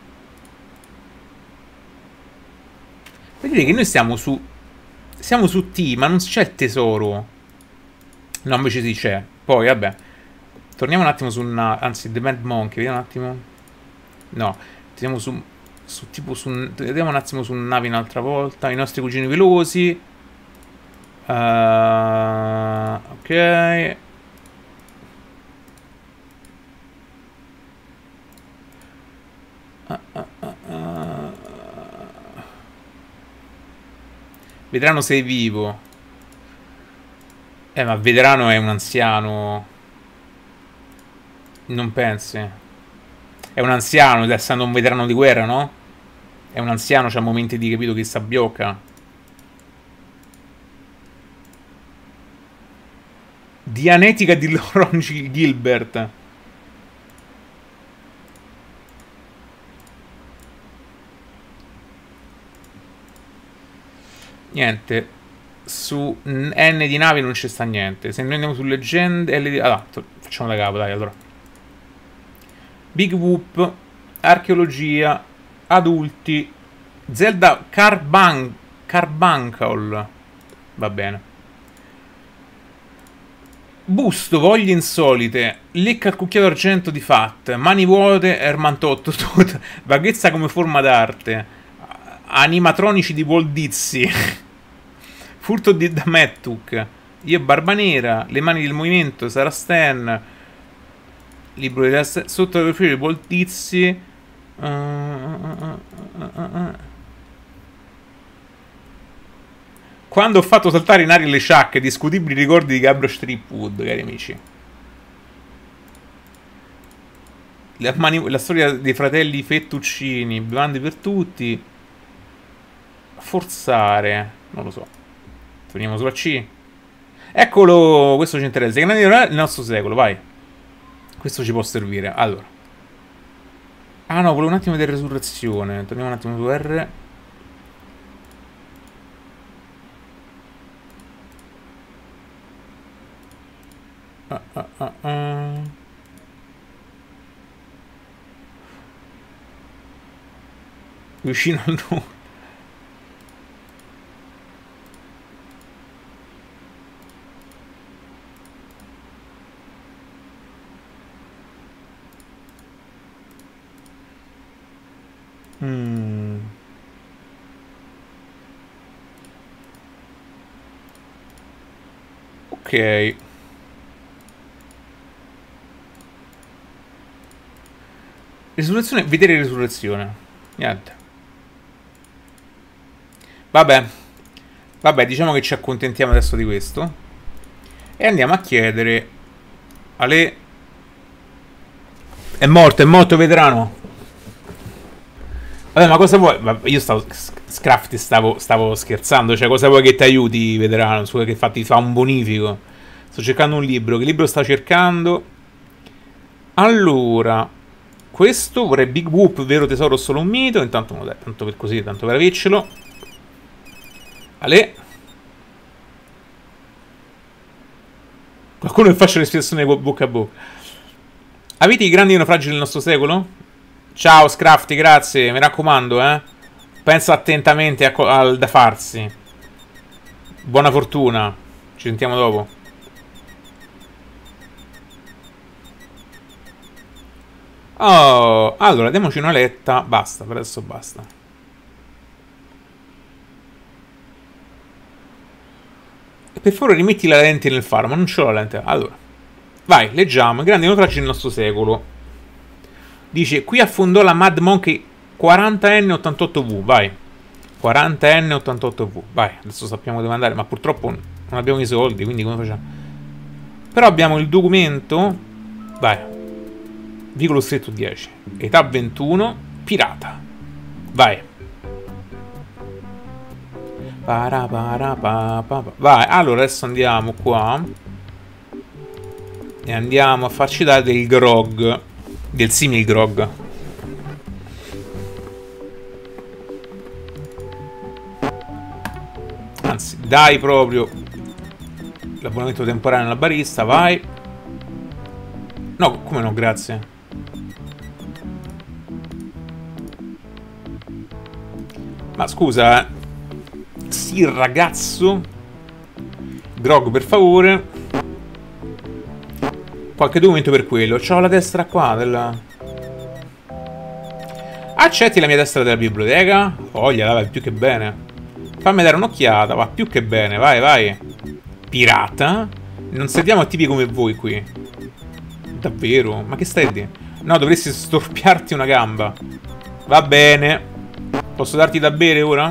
vedete che noi siamo su T, ma non c'è il tesoro. No, invece sì c'è. Poi, vabbè. Torniamo un attimo su una... Anzi, The Mad Monkey, vediamo un attimo. No, siamo su tipo su... Vediamo un attimo su navi un'altra volta. I nostri cugini veloci. Ok. Veterano sei vivo. Ma Veterano è un anziano. Non pensi? È un anziano, essendo un veterano di guerra, no? È un anziano, c'ha momenti di, capito, che si abbiocca. Dianetica di Lauron Gilbert. Niente. Su N di navi non ci sta niente. Se noi andiamo su leggende L di... Ah, facciamo da capo, dai, allora. Big Whoop, archeologia, adulti, Zelda Carbuncle. Va bene. Busto, voglie insolite, lecca al cucchiaio d'argento di Fat, mani vuote, Ermantotto, vaghezza come forma d'arte, animatronici di Walt Dizzy, furto da Mettuk, io Barba Nera, le mani del movimento, Sarah Stan, libro di testa, sotto le profili di Walt Dizzy, quando ho fatto saltare in aria le sciacche, discutibili ricordi di Gabriel Stripwood, cari amici. La storia dei fratelli Fettuccini, bevande per tutti. Forzare, non lo so. Torniamo sulla C. Eccolo, questo ci interessa. I grandi del nostro secolo, vai. Questo ci può servire. Allora. Ah no, volevo un attimo di resurrezione. Torniamo un attimo su R. Vicino al nuovo. Ok. Risurrezione, vedere risurrezione. Niente. Vabbè. Vabbè, diciamo che ci accontentiamo adesso di questo. E andiamo a chiedere alle... È morto, veterano. Vabbè, ma cosa vuoi? Io Scrafty stavo scherzando. Cioè, cosa vuoi che ti aiuti, veterano? Scusa, che ti fa un bonifico. Sto cercando un libro. Che libro sta cercando? Allora, questo vorrei Big Whoop, vero tesoro, solo un mito. Intanto, dai, tanto per così, tanto per avercelo. Ale. Qualcuno che faccia l'espressione bocca a bocca. Avete i grandi naufragi del nostro secolo? Ciao Scrafty, grazie. Mi raccomando, pensa attentamente al da farsi. Buona fortuna. Ci sentiamo dopo. Oh, allora, diamoci una letta. Basta, per adesso basta. E per favore rimetti la lente nel faro, ma non ce l'ho la lente. Allora, vai, leggiamo. I grandi naufragi del nostro secolo. Dice, qui affondò la Mad Monkey 40N88V, vai. 40N88V, vai. Adesso sappiamo dove andare, ma purtroppo non abbiamo i soldi, quindi come facciamo? Però abbiamo il documento. Vai. Vicolo stretto 10. Età 21. Pirata. Vai. Vai, allora adesso andiamo qua. E andiamo a farci dare del grog. Del simil grog. Anzi, dai proprio l'abbonamento temporaneo alla barista, vai. No, come no, grazie. Ma scusa, sì, ragazzo. Grog, per favore. Qualche documento per quello. C'ho la destra qua della... Accetti la mia tessera della biblioteca? Voglia, va più che bene. Fammi dare un'occhiata, va più che bene, vai, vai. Pirata? Non serviamo a tipi come voi qui. Davvero? Ma che stai di? No, dovresti storpiarti una gamba. Va bene. Posso darti da bere ora?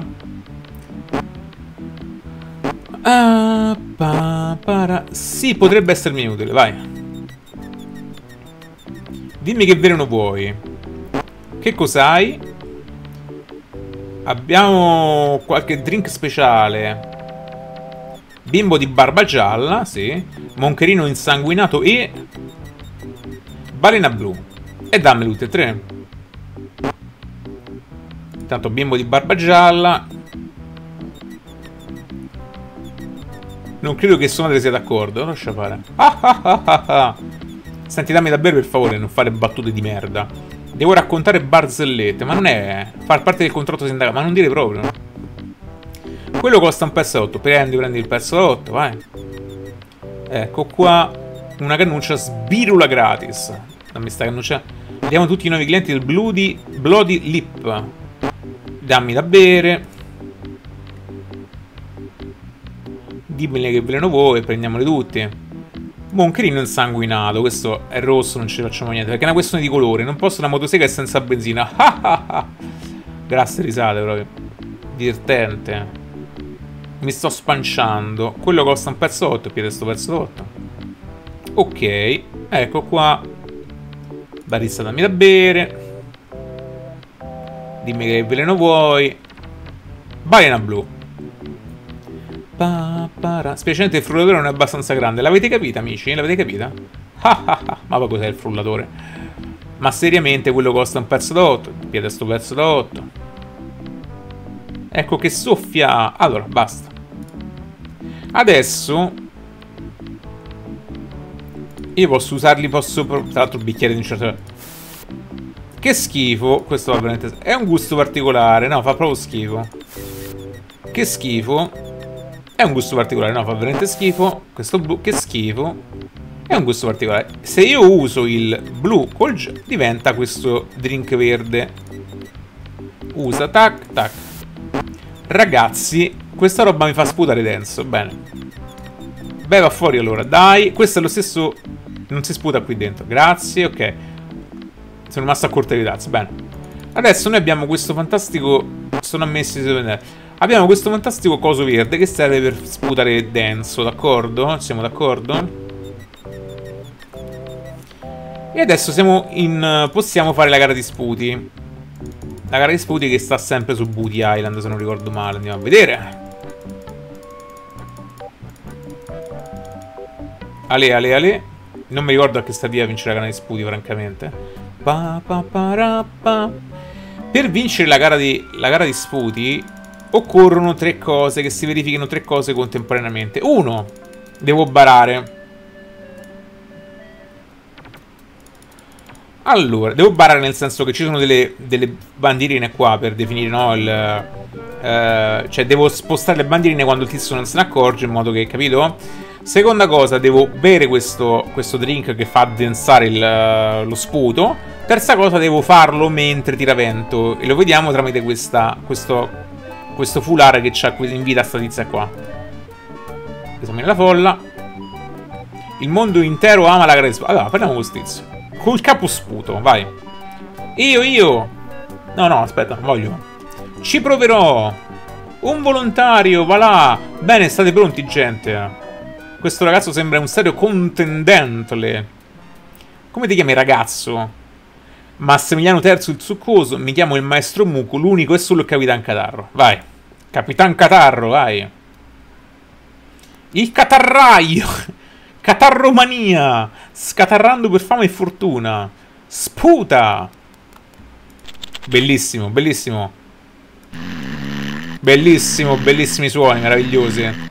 Sì, potrebbe essermi utile, vai. Dimmi che veleno vuoi. Che cos'hai? Abbiamo qualche drink speciale. Bimbo di barba gialla, sì. Moncherino insanguinato e... balena blu. E dammeli tutti e tre. Intanto bimbo di barba gialla. Non credo che sua madre sia d'accordo. Lascia fare. Senti, dammi da bere per favore, non fare battute di merda. Devo raccontare barzellette. Ma non è far parte del contratto sindacale. Ma non dire proprio. Quello costa un pezzo da 8. Prendi il pezzo da 8, vai. Ecco qua. Una cannuccia sbirula gratis. Dammi sta cannuccia. Vediamo tutti i nuovi clienti del Bloody Lip. Dammi da bere. Dimmene che veleno vuoi e prendiamoli tutti. Moncherino insanguinato. Questo è rosso, non ci facciamo niente. Perché è una questione di colore. Non posso, la motosega è senza benzina. Grazie risate proprio. Divertente. Mi sto spanciando. Quello costa un pezzo 8. Chiede sto pezzo 8. Ok. Ecco qua. Barista, dammi da bere. Dimmi che veleno vuoi. Balena blu. Spiacente, il frullatore non è abbastanza grande. L'avete capita, amici? L'avete capita? Ma poi cos'è il frullatore? Ma seriamente quello costa un pezzo da 8. Chiede sto pezzo da 8. Ecco che soffia. Allora, basta. Adesso io posso usarli, tra l'altro il bicchiere di un certo... Che schifo. Questo va veramente... È un gusto particolare. No, fa proprio schifo. Che schifo. È un gusto particolare. No, fa veramente schifo. Questo blu, che schifo. È un gusto particolare. Se io uso il blu col diventa questo drink verde. Usa, tac, tac. Ragazzi, questa roba mi fa sputare denso. Bene. Beh, va fuori allora, dai. Questo è lo stesso... Non si sputa qui dentro. Grazie, ok. Sono rimasto a corta di tazza. Bene. Adesso noi abbiamo questo fantastico... Sono ammessi se vedete. Abbiamo questo fantastico coso verde che serve per sputare denso, d'accordo? Siamo d'accordo? E adesso siamo in... Possiamo fare la gara di sputi. La gara di sputi che sta sempre su Booty Island, se non ricordo male. Andiamo a vedere. Ale, ale, ale. Non mi ricordo a che stadia vincere la gara di sputi, francamente. Per vincere la gara di sputi occorrono 3 cose, che si verifichino 3 cose contemporaneamente. 1. Devo barare. Allora, devo barare nel senso che ci sono delle bandierine qua per definire, no, cioè devo spostare le bandierine quando il tizio non se ne accorge, in modo che, capito? Seconda cosa, devo bere questo drink che fa addensare lo sputo. Terza cosa, devo farlo mentre tira vento. E lo vediamo tramite questo foulard che c'ha in vita sta tizia qua. Esamina la folla. Il mondo intero ama la gara di sputo. Allora, parliamo con questo tizio. Col capo sputo, vai. Io. No, aspetta, voglio. Ci proverò. Un volontario, va là. Bene, state pronti, gente. Questo ragazzo sembra un serio contendente. Come ti chiami, ragazzo? Massimiliano III il succoso. Mi chiamo il maestro Muku. L'unico è solo il Capitan Catarro. Vai. Capitan Catarro, vai. Il catarraio. Catarromania. Scatarrando per fama e fortuna. Sputa. Bellissimo, bellissimo. Bellissimo, bellissimi suoni, meravigliosi.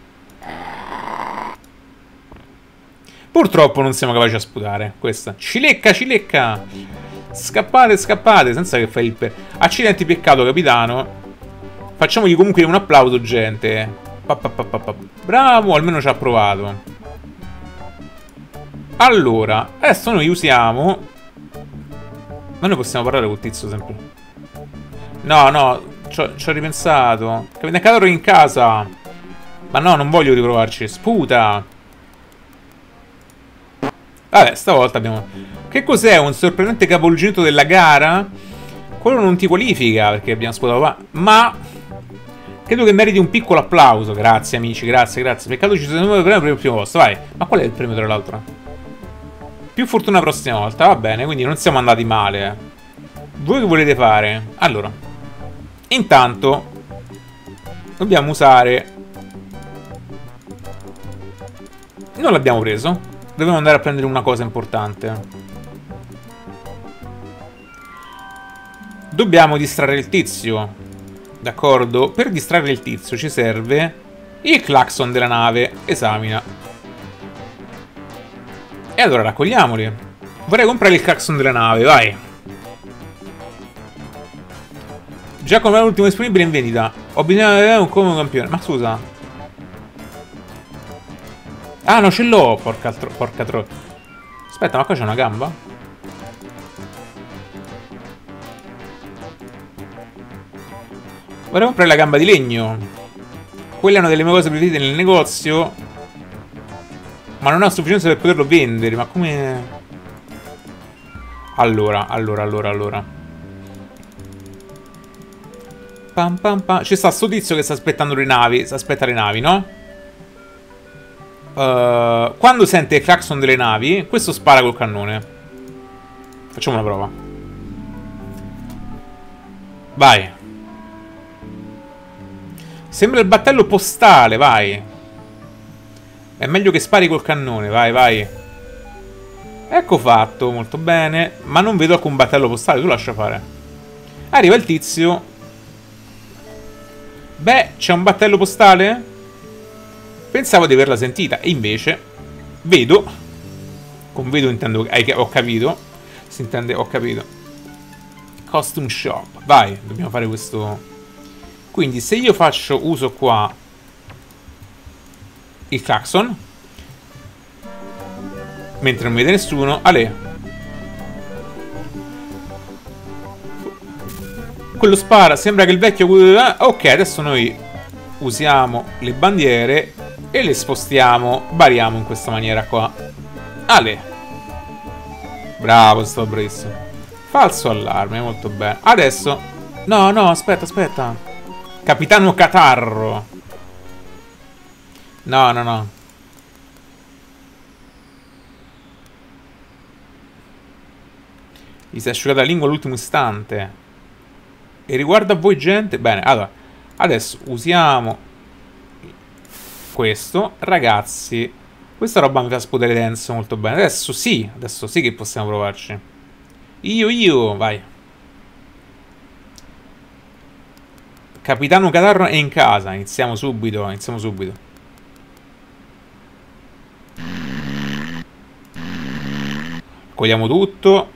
Purtroppo non siamo capaci a sputare. Questa. Cilecca, cilecca. Scappate, scappate. Senza che fai il... Accidenti, peccato, capitano. Facciamogli comunque un applauso, gente. Bravo, almeno ci ha provato. Allora, adesso noi usiamo... Ma noi possiamo parlare col tizio sempre. No, no, ci ho ripensato. Capitano Catarro è in casa. Ma no, non voglio riprovarci. Sputa. Vabbè, stavolta abbiamo... Che cos'è? Un sorprendente capovolgimento della gara? Quello non ti qualifica, perché abbiamo sputato qua. Ma... credo che meriti un piccolo applauso. Grazie, amici, grazie, grazie. Peccato ci sia il premio per il primo posto. Vai. Ma qual è il premio, tra l'altro? Più fortuna la prossima volta. Va bene, quindi non siamo andati male. Voi che volete fare? Allora. Intanto... dobbiamo usare... non l'abbiamo preso. Dobbiamo andare a prendere una cosa importante. Dobbiamo distrarre il tizio. D'accordo? Per distrarre il tizio ci serve il clacson della nave. Esamina. E allora raccogliamoli. Vorrei comprare il clacson della nave, vai. Già come l'ultimo disponibile in vendita. Ho bisogno di avere un come campione. Ma scusa. Ah, no, ce l'ho, porca tro... Aspetta, ma qua c'è una gamba? Vorrei comprare la gamba di legno. Quella è una delle mie cose preferite nel negozio. Ma non ho sufficienza per poterlo vendere. Ma come... Allora. Pam pam pam. Ci sta sto tizio che sta aspettando le navi. Si aspetta le navi, no? Quando sente il clacson delle navi, questo spara col cannone. Facciamo una prova. Vai. Sembra il battello postale, vai. È meglio che spari col cannone, vai, vai. Ecco fatto, molto bene. Ma non vedo alcun battello postale, tu lascia fare. Arriva il tizio. Beh, c'è un battello postale? Pensavo di averla sentita, e invece vedo. Con vedo intendo, ho capito. Si intende, ho capito. Costume shop, vai, dobbiamo fare questo. Quindi se io faccio uso qua il clacson, mentre non vede nessuno, ale. Quello spara, sembra che il vecchio... Ok, adesso noi usiamo le bandiere e le spostiamo, variamo in questa maniera qua. Ale. Bravo, sto bravissimo. Falso allarme, molto bene. Adesso... No, no, aspetta, aspetta. Capitano Catarro. No, no, no. Gli si è asciugata la lingua all'ultimo istante. E riguardo a voi, gente... Bene, allora. Adesso usiamo... questo, ragazzi, questa roba mi fa sputare dance molto bene. Adesso sì che possiamo provarci. Io, vai. Capitano Catarro è in casa. Iniziamo subito, iniziamo subito. Cogliamo tutto.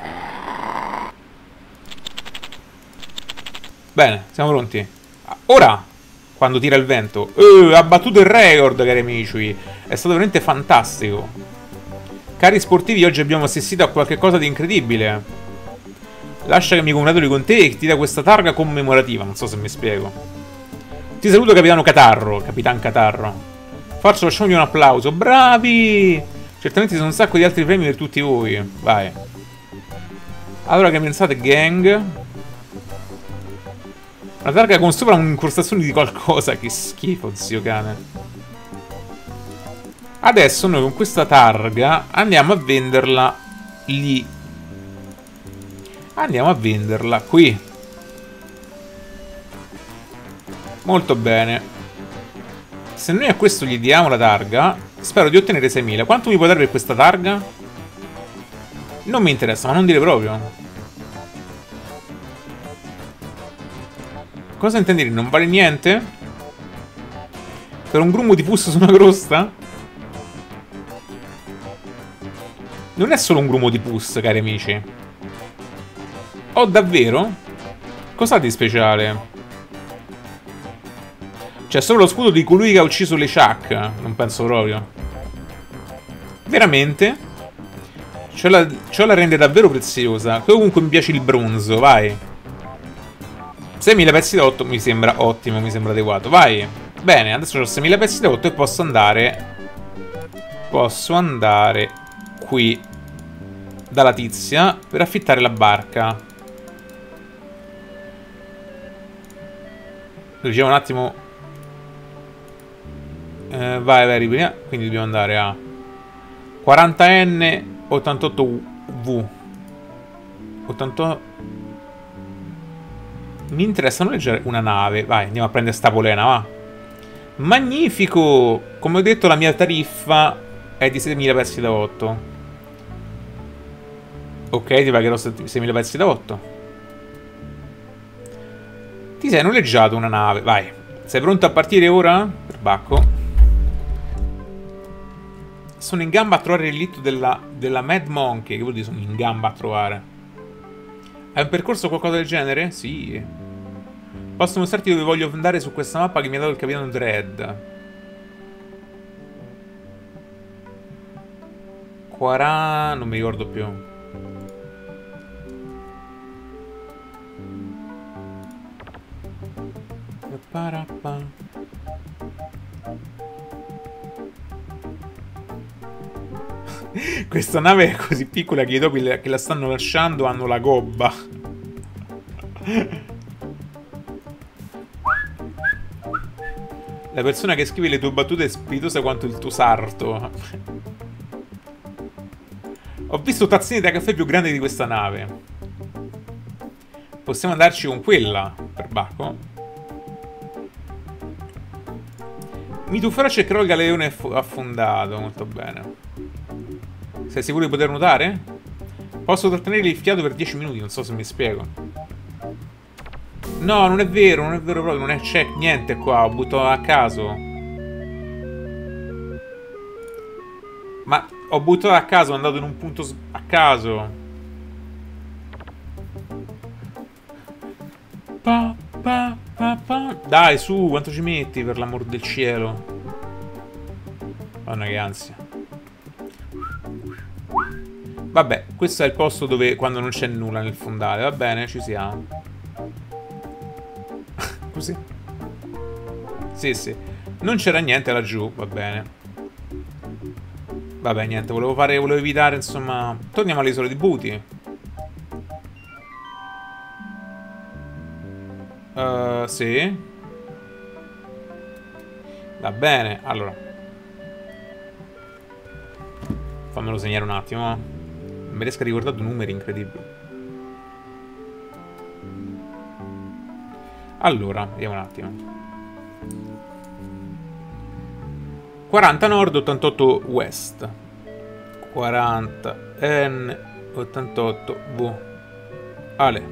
Bene, siamo pronti. Ora! Quando tira il vento. Ha battuto il record, cari amici. È stato veramente fantastico. Cari sportivi, oggi abbiamo assistito a qualcosa di incredibile. Lascia che mi congratuli con te e ti dà questa targa commemorativa. Non so se mi spiego. Ti saluto, capitano Catarro. Capitan Catarro. Forza, facciamogli un applauso. Bravi! Certamente ci sono un sacco di altri premi per tutti voi. Vai. Allora, che pensate, gang? Una targa con sopra un'incrostazione di qualcosa. Che schifo, zio cane. Adesso noi con questa targa andiamo a venderla lì. Andiamo a venderla qui. Molto bene. Se noi a questo gli diamo la targa, spero di ottenere 6.000. Quanto mi puoi dare per questa targa? Non mi interessa, ma non dire proprio. Cosa intendi dire? Non vale niente? Per un grumo di pus su una crosta? Non è solo un grumo di pus, cari amici. Oh, davvero? Cos'ha di speciale? C'è solo lo scudo di colui che ha ucciso le Chuck. Non penso proprio. Veramente? Ciò la rende davvero preziosa. Comunque mi piace il bronzo, vai. 6.000 pezzi da 8 mi sembra ottimo, mi sembra adeguato. Vai. Bene, adesso ho 6.000 pezzi da 8 e posso andare... Posso andare qui dalla tizia per affittare la barca. Diciamo un attimo. Vai, ripetiamo. Quindi dobbiamo andare a 40N 88V. 88. Mi interessa noleggiare una nave. Vai, andiamo a prendere sta polena, va. Magnifico! Come ho detto, la mia tariffa è di 6.000 pezzi da 8. Ok, ti pagherò 6.000 pezzi da 8. Ti sei noleggiato una nave. Vai. Sei pronto a partire ora? Perbacco. Sono in gamba a trovare il relitto della Mad Monkey. Che vuol dire sono in gamba a trovare? Hai un percorso o qualcosa del genere? Sì. Posso mostrarti dove voglio andare su questa mappa che mi ha dato il capitano Dredd. 40... non mi ricordo più. Questa nave è così piccola che i topi che la stanno lasciando hanno la gobba. La persona che scrive le tue battute è spiritosa quanto il tuo sarto. Ho visto tazzine da caffè più grandi di questa nave. Possiamo andarci con quella, perbacco. Mi tufferò e cercherò il galeone affondato. Molto bene. Sei sicuro di poter nuotare? Posso trattenere il fiato per 10 minuti, non so se mi spiego. No, non è vero proprio, non c'è niente qua, ho buttato a caso. Ma ho buttato a caso, ho andato in un punto a caso. Dai, su, quanto ci metti, per l'amor del cielo? Madonna che ansia. Vabbè, questo è il posto dove quando non c'è nulla nel fondale, va bene, ci siamo. Così. Sì. Non c'era niente laggiù, va bene. Vabbè, niente, volevo evitare, insomma... Torniamo all'isola di Booty. Sì. Va bene, allora. Fammelo segnare un attimo. Non mi riesco a ricordare due numeri incredibili. Allora, vediamo un attimo. 40 nord, 88 west. 40 N, 88 V. Ale.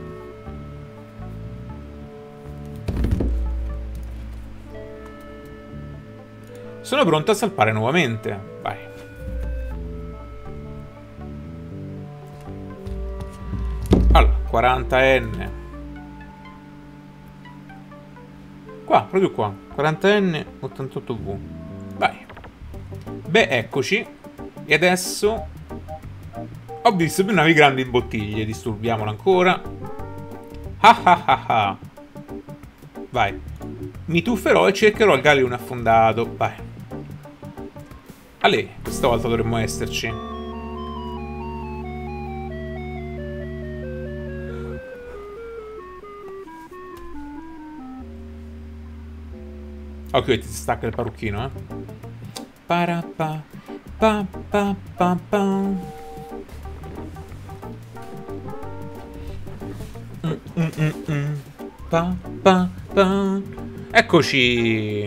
Sono pronto a salpare nuovamente. Vai. Allora, 40N. Qua, proprio qua. 40N, 88V. Vai. Beh, eccoci. E adesso... Ho visto più navi grandi in bottiglie. Disturbiamola ancora. Ah. Vai. Mi tufferò e cercherò il galeone affondato. Vai. Ale, questa volta dovremmo esserci. Ok, ti stacca il parrucchino, Parappa, pa. Pa. Eccoci.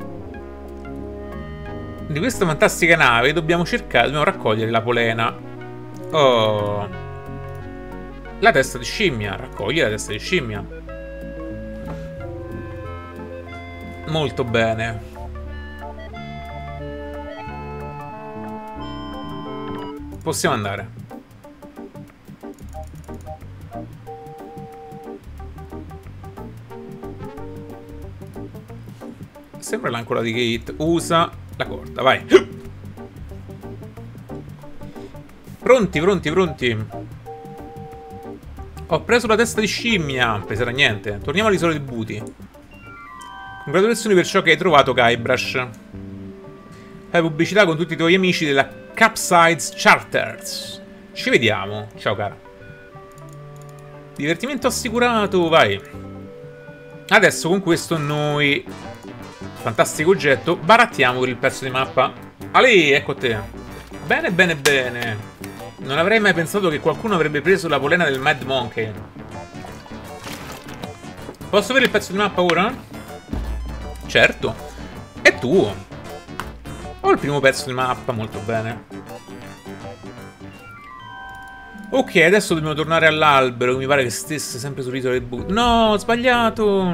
Di questa fantastica nave dobbiamo raccogliere la polena. Oh. La testa di scimmia. Raccogli la testa di scimmia. Molto bene. Possiamo andare. Sembra l'ancora di Gate. Usa la corda, vai. Pronti. Ho preso la testa di scimmia. Peserà niente. Torniamo all'isola dei Buti. Congratulazioni per ciò che hai trovato, Guybrush. Fai pubblicità con tutti i tuoi amici della Capsize Charters. Ci vediamo. Ciao, cara. Divertimento assicurato, vai. Adesso con questo noi, fantastico oggetto, barattiamo per il pezzo di mappa. Ale, ecco te. Bene, bene, bene. Non avrei mai pensato che qualcuno avrebbe preso la polena del Mad Monkey. Posso avere il pezzo di mappa ora? Certo. È tuo. Ho il primo pezzo di mappa, molto bene. Ok, adesso dobbiamo tornare all'albero, che mi pare che stesse sempre sull'isola dei Buti. No, ho sbagliato!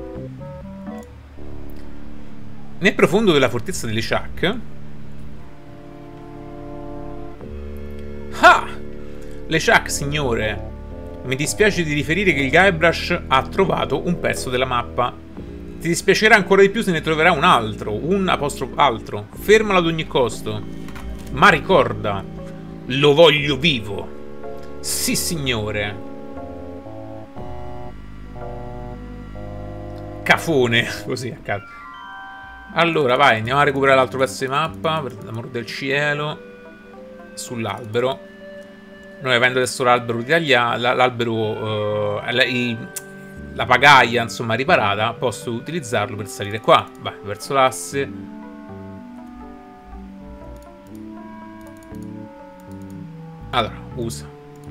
Nel profondo della fortezza delle Shak. Ah! Le Shak, signore. Mi dispiace di riferire che il Guybrush ha trovato un pezzo della mappa. Ti dispiacerà ancora di più se ne troverà un altro. Un apostrofo altro. Fermalo ad ogni costo. Ma ricorda, lo voglio vivo. Sì, signore. Cafone. Così a caso. Allora, vai, andiamo a recuperare l'altro pezzo di mappa. Per l'amor del cielo. Sull'albero. Noi avendo adesso l'albero d'Italia, l'albero, la pagaia, insomma, riparata, posso utilizzarlo per salire qua. Vai, verso l'asse. Allora, usa.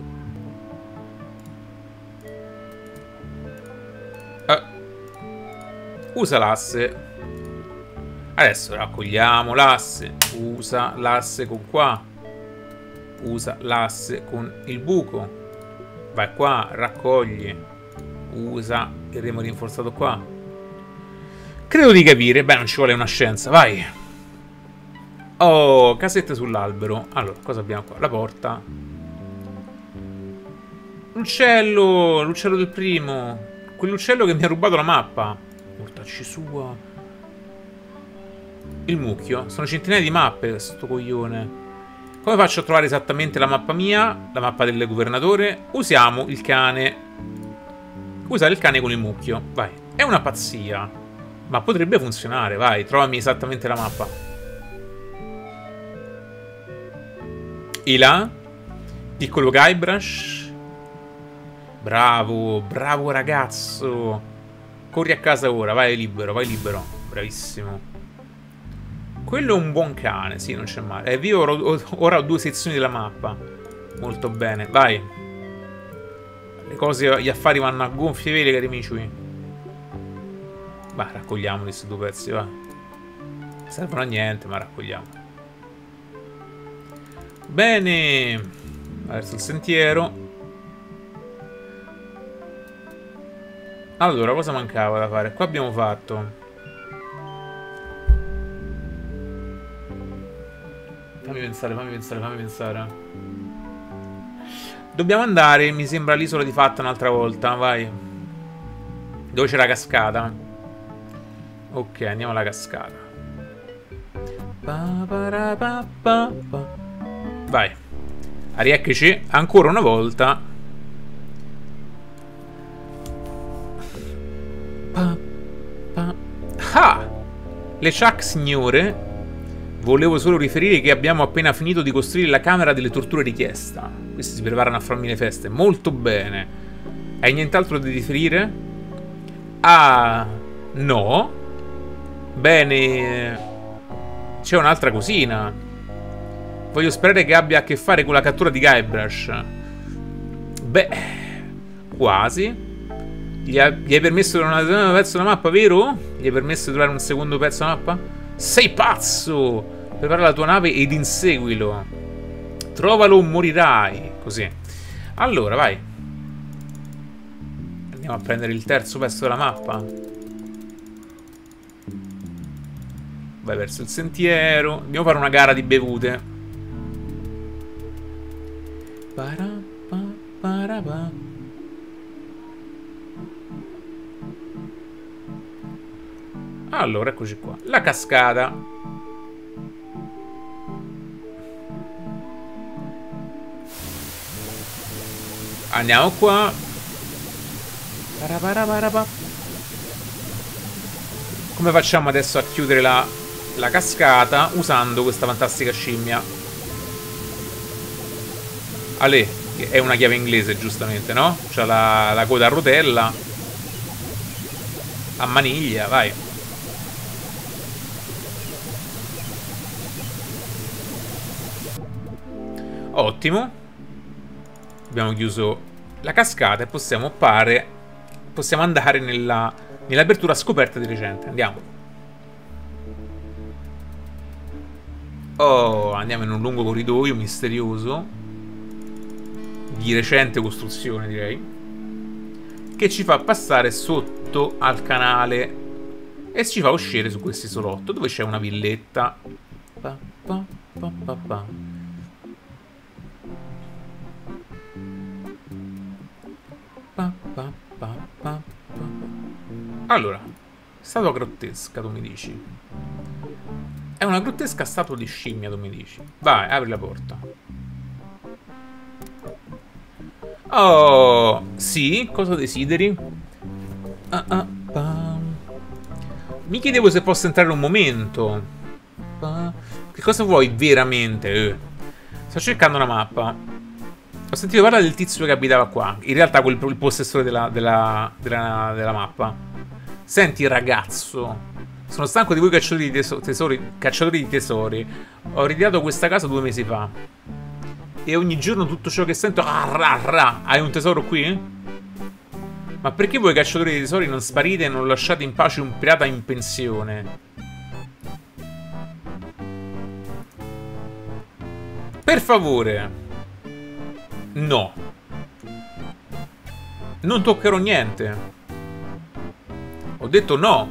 Usa l'asse. Adesso raccogliamo l'asse. Usa l'asse con qua. Usa l'asse con il buco. Vai qua, raccogli. Usa il remo rinforzato qua. Credo di capire. Beh, non ci vuole una scienza. Vai. Oh, casette sull'albero. Allora, cosa abbiamo qua? La porta. L'uccello. L'uccello del primo. Quell'uccello che mi ha rubato la mappa. Mortacci sua. Il mucchio. Sono centinaia di mappe, sto coglione. Come faccio a trovare esattamente la mappa mia? La mappa del governatore? Usiamo il cane. Usare il cane con il mucchio. Vai. È una pazzia. Ma potrebbe funzionare. Vai, trovami esattamente la mappa. E là? Piccolo Guybrush. Bravo, bravo ragazzo. Corri a casa ora, vai libero, vai libero. Bravissimo. Quello è un buon cane, sì, non c'è male. Io ora ho 2 sezioni della mappa. Molto bene, vai. Le cose, gli affari vanno a gonfie vele, cari amici. Va, raccogliamoli questi 2 pezzi, va. Servono a niente, ma raccogliamo. Bene. Verso il sentiero. Allora, cosa mancava da fare? Qua abbiamo fatto. Fammi pensare. Dobbiamo andare, mi sembra, all'isola di Fatta un'altra volta, vai. Dove c'è la cascata? Ok, andiamo alla cascata. Vai. Rieccoci ancora una volta. Ah! Le Shak, signore. Volevo solo riferire che abbiamo appena finito di costruire la camera delle torture richiesta. Questi si preparano a farmi le feste. Molto bene. Hai nient'altro da riferire? Ah, no. Bene. C'è un'altra cosina. Voglio sperare che abbia a che fare con la cattura di Guybrush. Beh, quasi. Gli hai permesso di trovare un pezzo della mappa, vero? Gli hai permesso di trovare un secondo pezzo della mappa? Sei pazzo! Prepara la tua nave ed inseguilo. Trovalo o morirai. Così. Allora, vai. Andiamo a prendere il terzo pezzo della mappa. Vai verso il sentiero. Dobbiamo fare una gara di bevute. Allora, eccoci qua. La cascata. Andiamo qua. Paraparapapa. Come facciamo adesso a chiudere la cascata usando questa fantastica scimmia? Ale, che è una chiave inglese, giustamente, no? C'ha la coda a rotella. A maniglia, vai. Ottimo. Abbiamo chiuso la cascata e possiamo andare nell'apertura scoperta di recente. Andiamo. Oh, andiamo in un lungo corridoio misterioso di recente costruzione, direi, che ci fa passare sotto al canale e ci fa uscire su questo isolotto dove c'è una villetta. Pa, pa, pa, pa, pa. Pa, pa, pa, pa, pa. Allora, statua grottesca, tu mi dici? È una grottesca statua di scimmia, tu mi dici? Vai, apri la porta. Oh, sì, cosa desideri? Mi chiedevo se posso entrare un momento. Che cosa vuoi veramente? Sto cercando una mappa. Ho sentito parlare del tizio che abitava qua. In realtà il possessore della mappa. Senti, ragazzo, sono stanco di voi cacciatori di tesori. Ho ritirato questa casa 2 mesi fa. E ogni giorno tutto ciò che sento... Hai un tesoro qui? Ma perché voi cacciatori di tesori non sparite e non lasciate in pace un pirata in pensione? Per favore. No. Non toccherò niente. Ho detto no.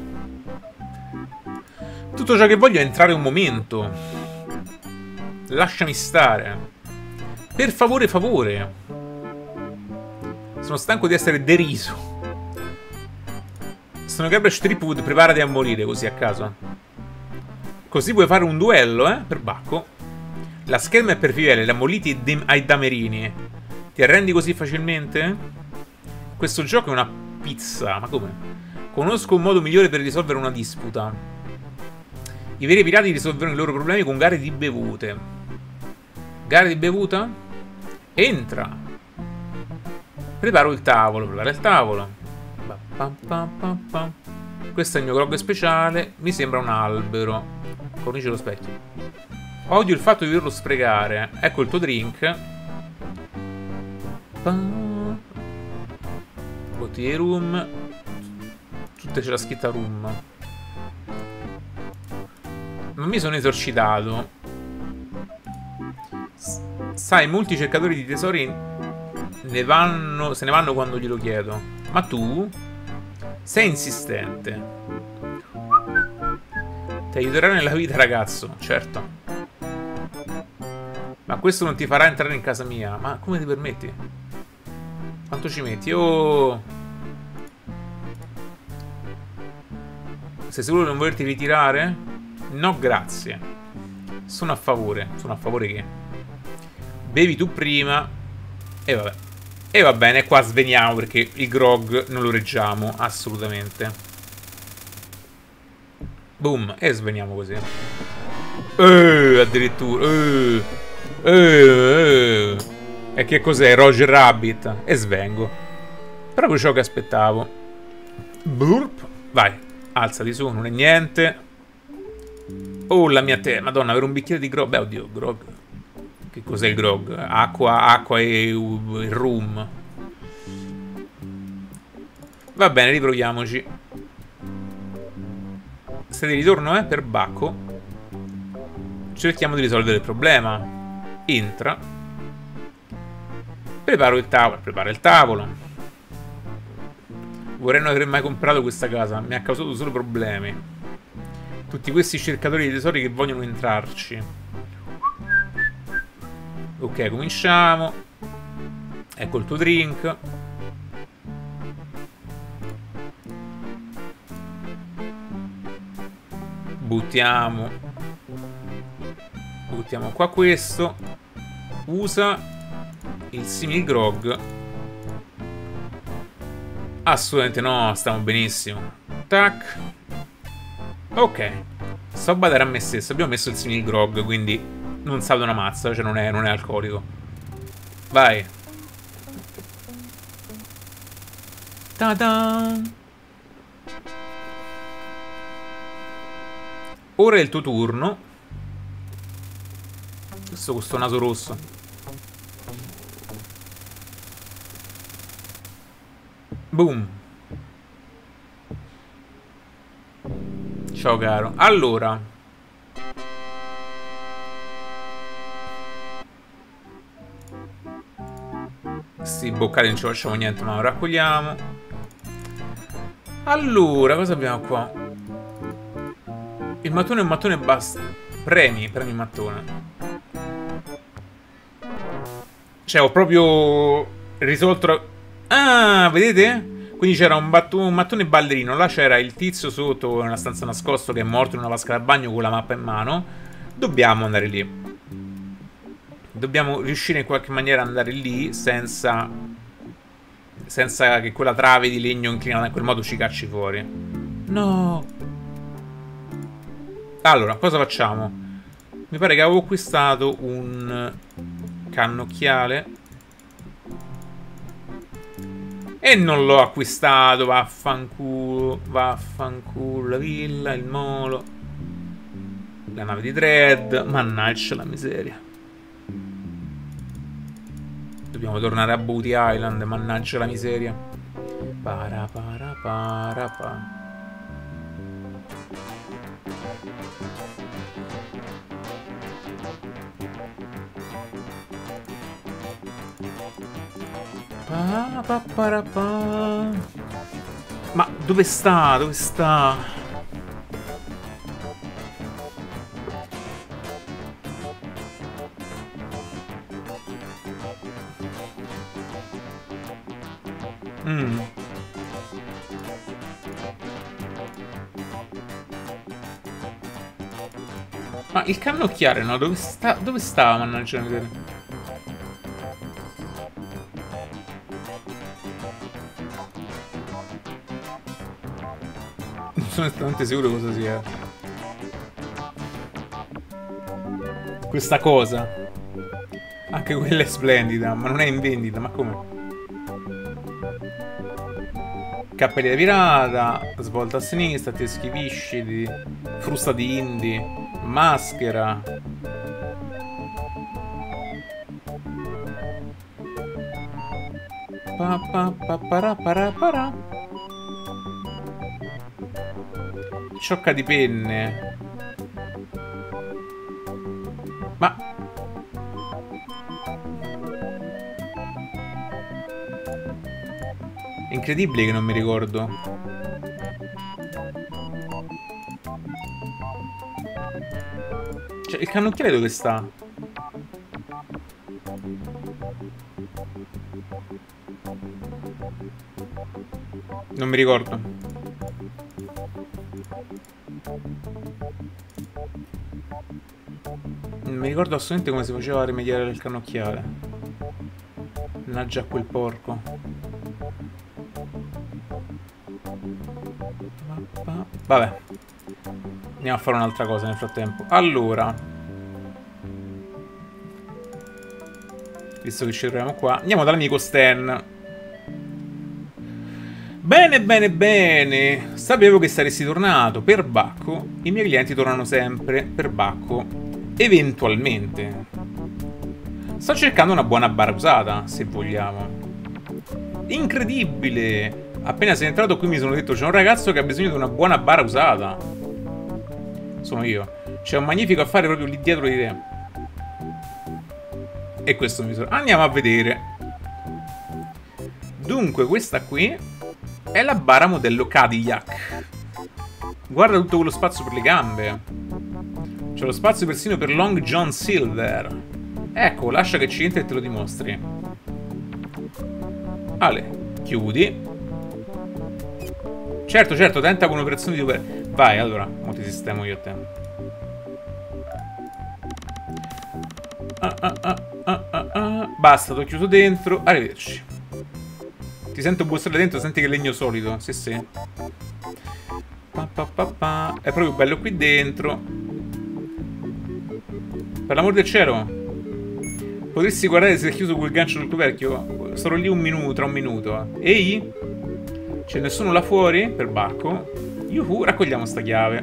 Tutto ciò che voglio è entrare un momento. Lasciami stare. Per favore, favore. Sono stanco di essere deriso. Sono Gabriel Stripwood, preparati a morire così a caso. Così vuoi fare un duello, per Bacco? La scherma è per fivele, la ammoliti ai damerini. Ti arrendi così facilmente? Questo gioco è una pizza, ma come? Conosco un modo migliore per risolvere una disputa. I veri pirati risolvono i loro problemi con gare di bevute. Gare di bevuta? Entra. Preparo il tavolo, prepara il tavolo. Questo è il mio grog speciale. Mi sembra un albero. Cornice lo specchio. Odio il fatto di doverlo sprecare. Ecco il tuo drink. Bottiglie rum. Tutte c'è la scritta rum. Non mi sono esorcitato. Sai, molti cercatori di tesori se ne vanno quando glielo chiedo. Ma tu sei insistente. Ti aiuterà nella vita, ragazzo, certo. Ma questo non ti farà entrare in casa mia. Ma come ti permetti? Quanto ci metti? Oh! Sei sicuro di non volerti ritirare? No, grazie. Sono a favore. Sono a favore che? Bevi tu prima. E vabbè. E va bene, qua sveniamo perché il grog non lo reggiamo assolutamente. Boom, e sveniamo così. Addirittura. E che cos'è? Roger Rabbit. E svengo. Proprio ciò che aspettavo. Burp. Vai, alzati su, non è niente. Oh, la mia te. Madonna, avere un bicchiere di grog. Beh, oddio, grog. Che cos'è il grog? Acqua e il rum. Va bene, riproviamoci. Sei di ritorno, per Bacco. Cerchiamo di risolvere il problema. Entra. Preparo il tavolo. Prepara il tavolo. Vorrei non aver mai comprato questa casa. Mi ha causato solo problemi. Tutti questi cercatori di tesori che vogliono entrarci. Ok, cominciamo. Ecco il tuo drink. Buttiamo qua questo. Usa il simil grog Assolutamente no, stiamo benissimo. Tac. Ok. Sto a badare a me stesso. Abbiamo messo il simil grog, quindi non sa di una mazza, cioè non è alcolico. Vai. Ta-da! Ora è il tuo turno. Questo naso rosso. Boom. Ciao caro. Allora. Sti boccati non ci facciamo niente, ma lo raccogliamo. Allora, cosa abbiamo qua? Il mattone è un mattone e basta. Premi mattone. Cioè, ho proprio risolto... Ah, vedete? Quindi c'era un mattone ballerino. Là c'era il tizio sotto nella stanza nascosto che è morto in una vasca da bagno con la mappa in mano. Dobbiamo andare lì. Dobbiamo riuscire in qualche maniera ad andare lì senza che quella trave di legno inclinata in quel modo ci cacci fuori. No. Allora, cosa facciamo? Mi pare che avevo acquistato un cannocchiale e non l'ho acquistato. Vaffanculo. Vaffanculo. La villa, il molo, la nave di Dredd. Mannaggia la miseria. Dobbiamo tornare a Booty Island. Mannaggia la miseria. Para para para pa. Pa, pa, para, pa. Ma dove sta? Dove sta? Ma il cannocchiale no? Dove sta? Dove sta? Mannaggia la miseria. Non sono estremamente sicuro cosa sia questa cosa. Anche quella è splendida, ma non è in vendita, ma come? Cappelli da pirata, svolta a sinistra, teschi viscidi, frusta di indie, maschera. Pa pa pa para para para. Ciocca di penne. Ma è incredibile che non mi ricordo. Cioè, il cannocchiale dove sta? Non mi ricordo. Non mi ricordo assolutamente come si faceva a rimediare il cannocchiale. Mannaggia a quel porco. Vabbè. Andiamo a fare un'altra cosa nel frattempo. Allora, visto che ci troviamo qua, andiamo dall'amico Stan. Bene, bene, bene. Sapevo che saresti tornato. Per Bacco. I miei clienti tornano sempre. Per Bacco. Eventualmente. Sto cercando una buona bara usata, se vogliamo. Incredibile. Appena sei entrato qui mi sono detto c'è un ragazzo che ha bisogno di una buona bara usata. Sono io. C'è un magnifico affare proprio lì dietro di te. E questo mi sono... Andiamo a vedere. Dunque questa qui è la bara modello Cadillac. Guarda tutto quello spazio per le gambe. C'è lo spazio persino per Long John Silver. Ecco, lascia che ci entri e te lo dimostri. Ale, chiudi. Certo, certo, tenta con un'operazione di due. Vai, allora, mo ti sistemo io a te. Basta, t'ho chiuso dentro. Arrivederci. Ti sento bussare dentro, senti che legno solido. Sì, sì. È proprio bello qui dentro. Per l'amor del cielo, potresti guardare se è chiuso quel gancio del coperchio? Sarò lì un minuto, tra un minuto. Ehi? C'è nessuno là fuori? Per barco? Yuhu, raccogliamo sta chiave.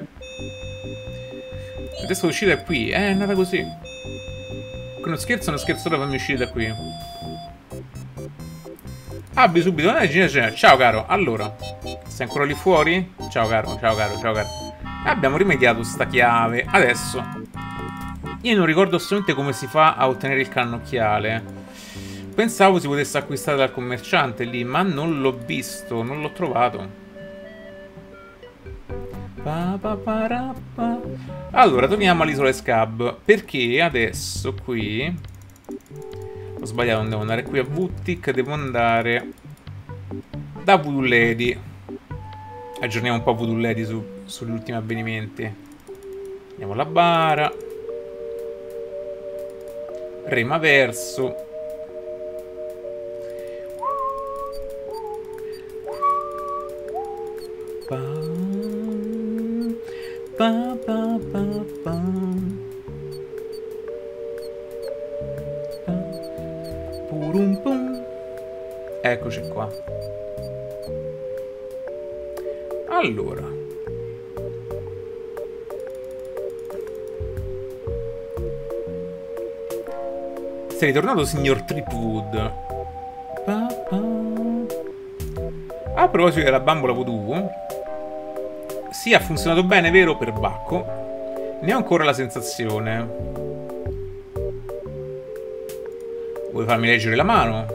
Adesso uscire da qui. È andata così. Uno scherzo, ora fammi uscire da qui. Abbi subito. Ciao caro. Allora, sei ancora lì fuori? Ciao caro, ciao caro, ciao caro. Abbiamo rimediato sta chiave. Adesso io non ricordo assolutamente come si fa a ottenere il cannocchiale. Pensavo si potesse acquistare dal commerciante lì, ma non l'ho visto, non l'ho trovato. Allora, torniamo all'isola Scab. Perché adesso qui... Ho sbagliato, non devo andare qui a Wuttik, devo andare da Voodoo Lady. Aggiorniamo un po' Voodoo Lady sugli ultimi avvenimenti. Andiamo alla bara. Rema verso. Eccoci qua. Allora, sei ritornato, signor Tripwood. A proposito della bambola voodoo, sì, ha funzionato bene, vero? Per Bacco. Ne ho ancora la sensazione. Vuoi farmi leggere la mano?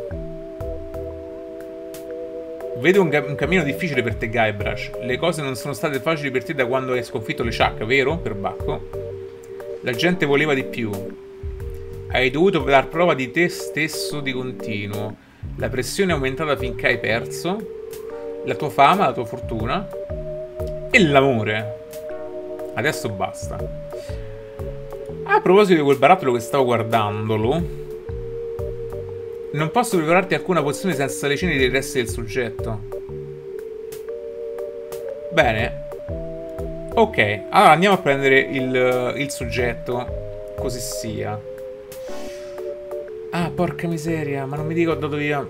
Vedo un cammino difficile per te, Guybrush. Le cose non sono state facili per te da quando hai sconfitto le Chuck, vero? Per Bacco. La gente voleva di più. Hai dovuto dar prova di te stesso di continuo. La pressione è aumentata finché hai perso. La tua fama, la tua fortuna. E l'amore. Adesso basta. A proposito di quel barattolo che stavo guardandolo, non posso prepararti alcuna pozione senza le ceneri dei resti del soggetto. Bene. Ok, allora andiamo a prendere il soggetto. Così sia. Ah, porca miseria, ma non mi dico dato via.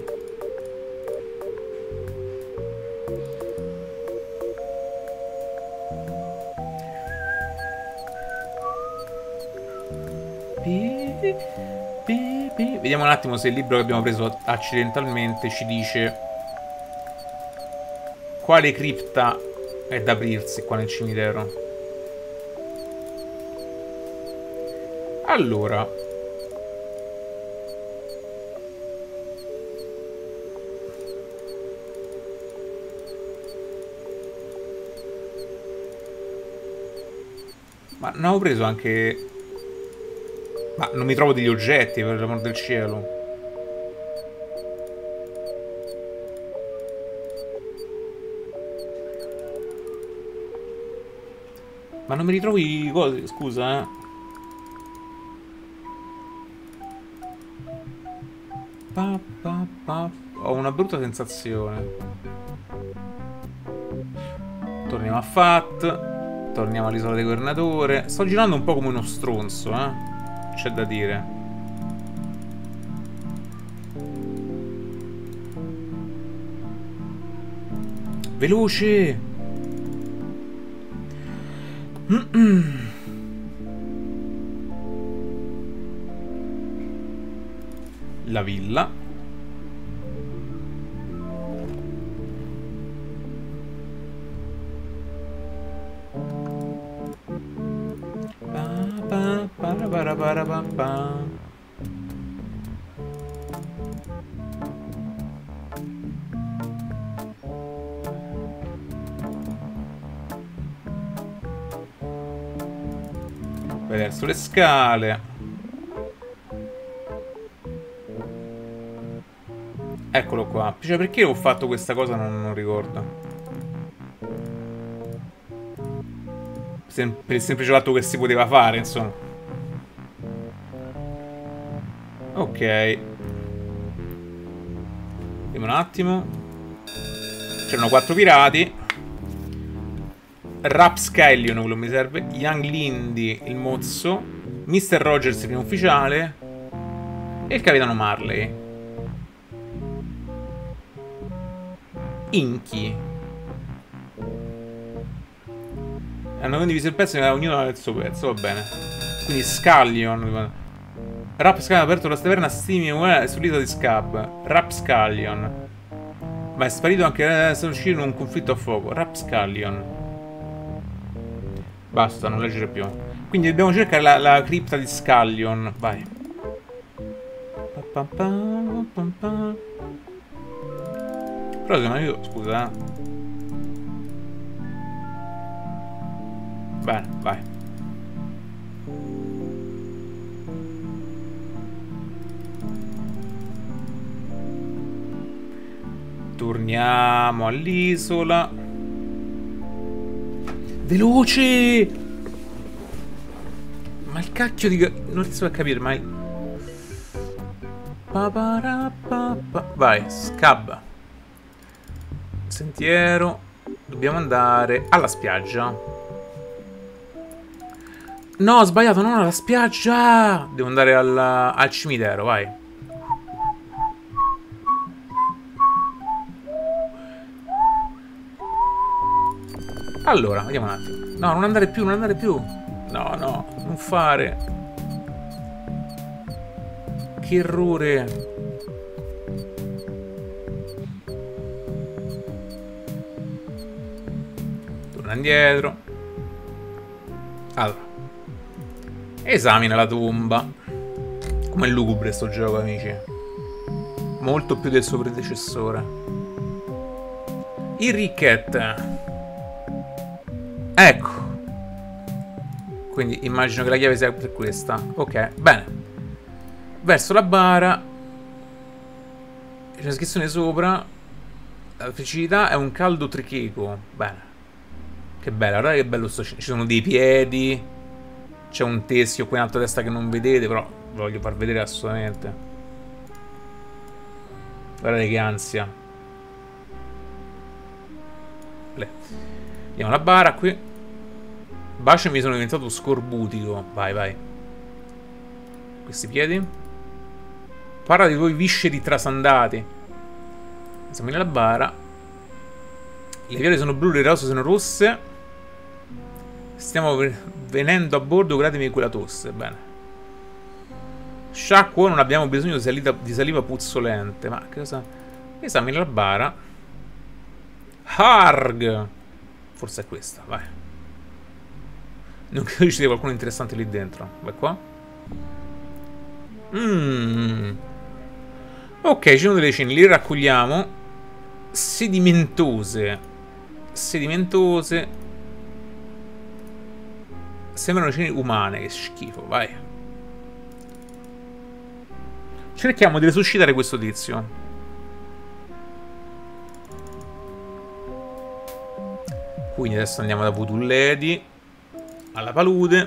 Vediamo un attimo se il libro che abbiamo preso accidentalmente ci dice quale cripta è da aprirsi qua nel cimitero. Allora, ma non avevo preso anche... Ma non mi trovo degli oggetti, per l'amor del cielo. Ma non mi ritrovo i cosi, scusa, Ho una brutta sensazione. Torniamo a Fat. Torniamo all'isola del governatore. Sto girando un po' come uno stronzo, c'è da dire. Veloce! La villa. Verso le scale. Eccolo qua. Cioè, perché ho fatto questa cosa non ricordo. Per il semplice fatto che si poteva fare, insomma. Ok. Vediamo un attimo. C'erano 4 pirati. Rapscallion, quello mi serve. Young Lindy, il mozzo. Mr. Rogers, il primo ufficiale. E il capitano Marley. Inchi. Hanno condiviso il pezzo e ognuno aveva il suo pezzo, va bene. Quindi Scallion. Rapscallion ha aperto la taverna sull'isola di Scab. Rapscallion. Ma è sparito anche è stato uscito in un conflitto a fuoco. Rapscallion. Basta, non leggere più. Quindi dobbiamo cercare la cripta di Scallion. Vai. Però se io... Scusa. Bene, vai. Torniamo all'isola. Veloce! Ma il cacchio di... Non riesco a capire, ma il... Vai, Scab. Sentiero. Dobbiamo andare alla spiaggia. No, ho sbagliato, non alla spiaggia. Devo andare al cimitero, vai. Allora, vediamo un attimo. No, non andare più, non andare più. No, no, non fare. Che errore. Torna indietro. Allora. Esamina la tomba. Com'è lugubre sto gioco, amici. Molto più del suo predecessore. Il Ricket. Ecco. Quindi immagino che la chiave sia per questa. Ok, bene. Verso la bara. C'è una descrizione sopra. La felicità è un caldo tricheco. Bene. Che bella, guarda che bello sto. Ci sono dei piedi. C'è un teschio qui in alto a destra che non vedete, però ve lo voglio far vedere assolutamente. Guardate che ansia. Andiamo alla bara qui. Bacio mi sono diventato scorbutico. Vai, vai. Questi piedi. Parla di voi visceri trasandati. Siamo nella bara. Le viole sono blu, le rose sono rosse. Stiamo venendo a bordo, curatemi quella tosse. Bene. Sciacquo, non abbiamo bisogno di saliva puzzolente. Ma che cosa? Esamina la bara. Harg. Forse è questa, vai. Non credo ci sia qualcuno interessante lì dentro. Vai qua. Ok, ci sono delle cene, li raccogliamo. Sedimentose. Sedimentose. Sembrano cene umane, che schifo, vai. Cerchiamo di resuscitare questo tizio. Quindi adesso andiamo da Voodoo Lady alla palude.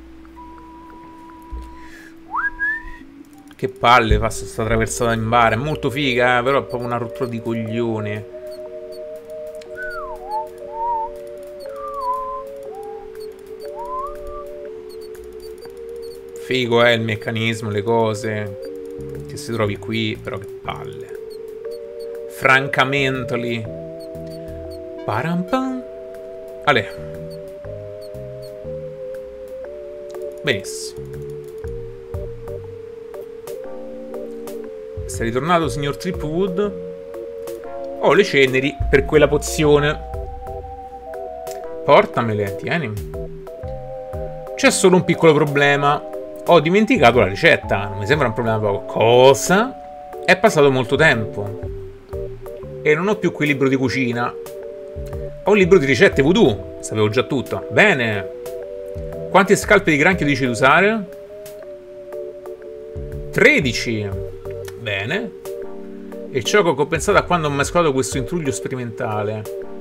Che palle fa sta traversata in bara. È molto figa, però è proprio una rottura di coglioni. Figo è il meccanismo, le cose che si trovi qui, però che palle. Francamente. Parampam. Ale. Benissimo. Sei ritornato, signor Tripwood? Ho le ceneri per quella pozione. Portamele, tieni. C'è solo un piccolo problema. Ho dimenticato la ricetta. Non mi sembra un problema poco. Cosa? È passato molto tempo. E non ho più quel libro di cucina. Ho un libro di ricette voodoo. Sapevo già tutto. Bene. Quante scalpe di granchio dici di usare? 13. Bene. E ciò che ho compensato a quando ho mescolato questo intruglio sperimentale.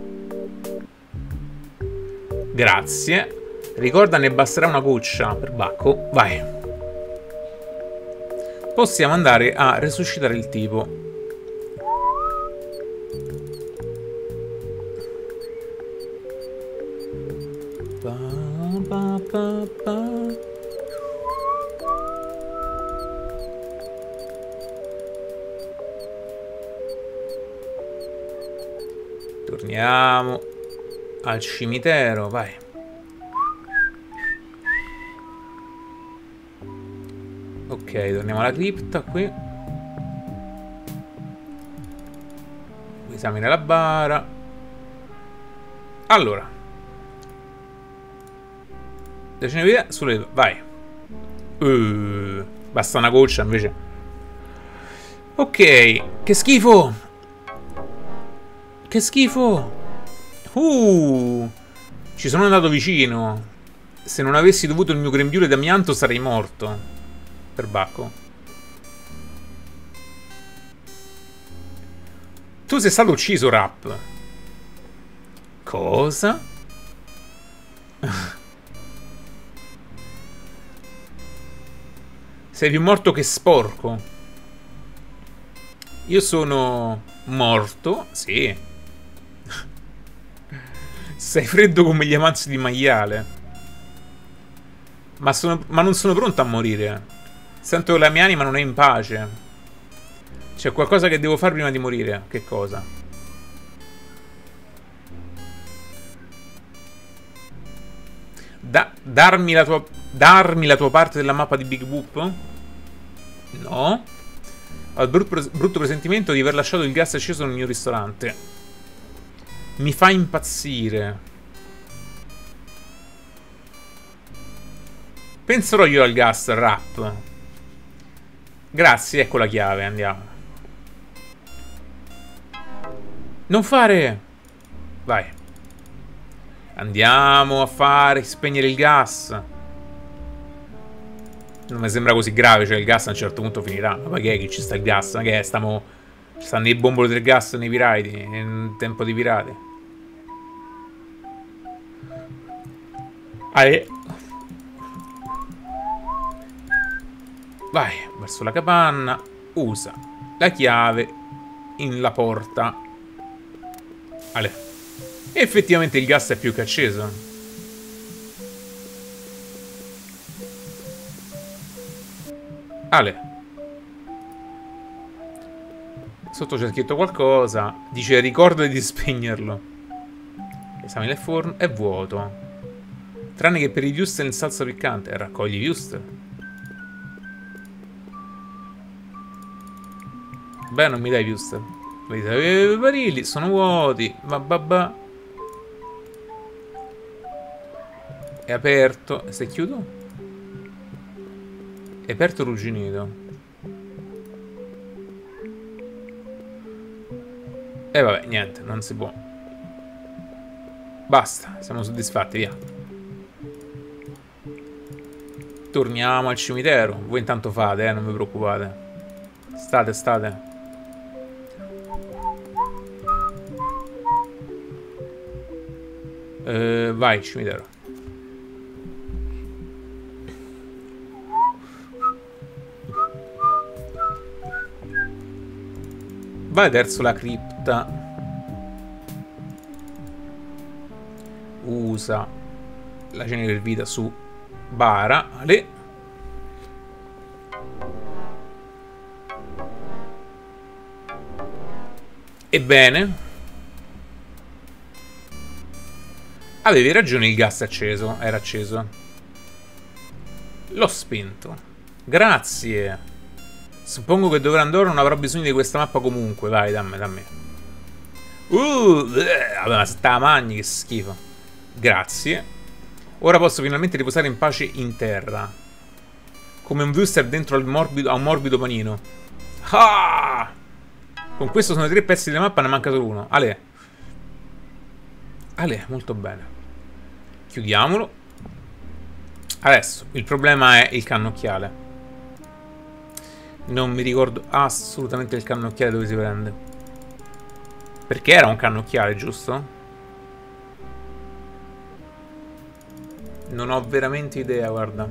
Grazie. Ricorda, ne basterà una goccia per Bacco. Vai. Possiamo andare a resuscitare il tipo. Torniamo al cimitero, vai. Ok, torniamo alla cripta qui. Esamina la bara. Allora. Decine via sulle... Vai. Basta una goccia invece. Ok. Che schifo. Che schifo. Ci sono andato vicino. Se non avessi dovuto il mio grembiule d'amianto sarei morto. Perbacco. Tu sei stato ucciso, Rap. Cosa? Sei più morto che sporco. Io sono morto, sì. Sei freddo come gli amanzi di maiale. Ma non sono pronto a morire. Sento che la mia anima non è in pace. C'è qualcosa che devo fare prima di morire. Che cosa? Darmi la tua parte della mappa di Big Boop? No. Ho il brutto presentimento di aver lasciato il gas acceso nel mio ristorante. Mi fa impazzire. Penserò io al gas, Rap. Grazie, ecco la chiave, andiamo. Non fare! Vai. Andiamo a fare, spegnere il gas. Non mi sembra così grave, cioè il gas a un certo punto finirà. Ma che è che ci sta il gas? Ma che è? Ci stanno i bomboli del gas nei pirati, in tempo di pirati. Vai, verso la capanna. Usa la chiave in la porta. Ale. E effettivamente il gas è più che acceso. Ale. Sotto c'è scritto qualcosa. Dice ricordati di spegnerlo. Esamina il forno. È vuoto. Tranne che per i wurstel in salsa piccante. Raccogli i wurstel. Beh, non mi dai wurstel. I barili sono vuoti. Babà. È aperto. Se chiudo? È aperto rugginoso. E vabbè, niente, non si può. Basta, siamo soddisfatti, via. Torniamo al cimitero. Voi intanto fate, non vi preoccupate. State. Vai, cimitero. Vai verso la cripta. Usa la cenere vita su bara. Ale. Ebbene. Avevi ragione, il gas è acceso. Era acceso. L'ho spento. Grazie. Suppongo che Dovrandor non avrà bisogno di questa mappa comunque. Vai, dammi. Vabbè, ma sta magni, che schifo. Grazie. Ora posso finalmente riposare in pace in terra. Come un wurstel dentro a un morbido panino. Ah! Con questo sono 3 pezzi della mappa, ne manca solo uno. Ale, molto bene. Chiudiamolo. Adesso, il problema è il cannocchiale. Non mi ricordo assolutamente il cannocchiale dove si prende. Perché era un cannocchiale, giusto? Non ho veramente idea, guarda.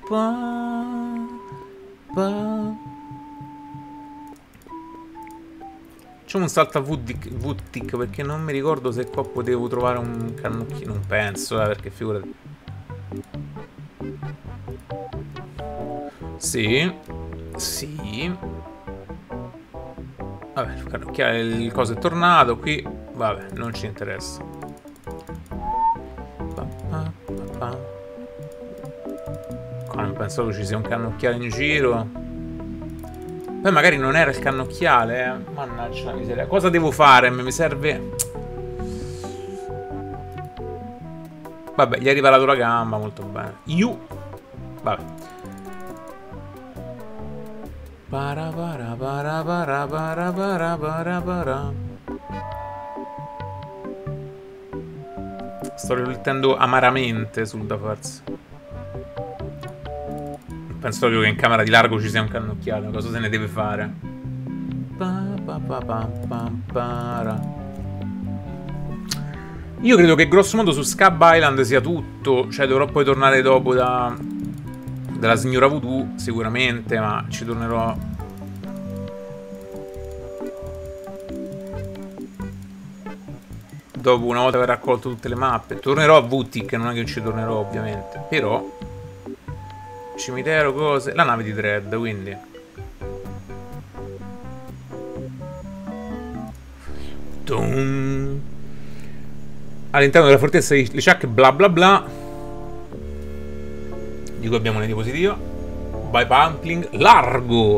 pa. Facciamo un salto a Vutik perché non mi ricordo se qua potevo trovare un cannocchino. Non penso, perché figurati. Sì. Sì. Vabbè, il cannocchiale, il coso è tornato qui. Vabbè, non ci interessa. Qua non penso che ci sia un cannocchiale in giro. Poi magari non era il cannocchiale, eh. Mannaggia la miseria. Cosa devo fare? Mi serve... Vabbè, gli è riparato la gamba, molto bene. Vabbè. Sto riflettendo amaramente sul da farsi. Penso proprio che in camera di largo ci sia un cannocchiale. Cosa se ne deve fare? Io credo che grosso modo su Scab Island sia tutto. Cioè dovrò poi tornare dopo dalla signora Voodoo sicuramente, ma ci tornerò. Dopo, una volta aver raccolto tutte le mappe. Tornerò a Vutik, non è che ci tornerò ovviamente. Però cimitero, cose. La nave di Dredd, quindi. All'interno della fortezza di Lechak, bla bla bla. Di cui abbiamo una diapositiva. Bypampling largo.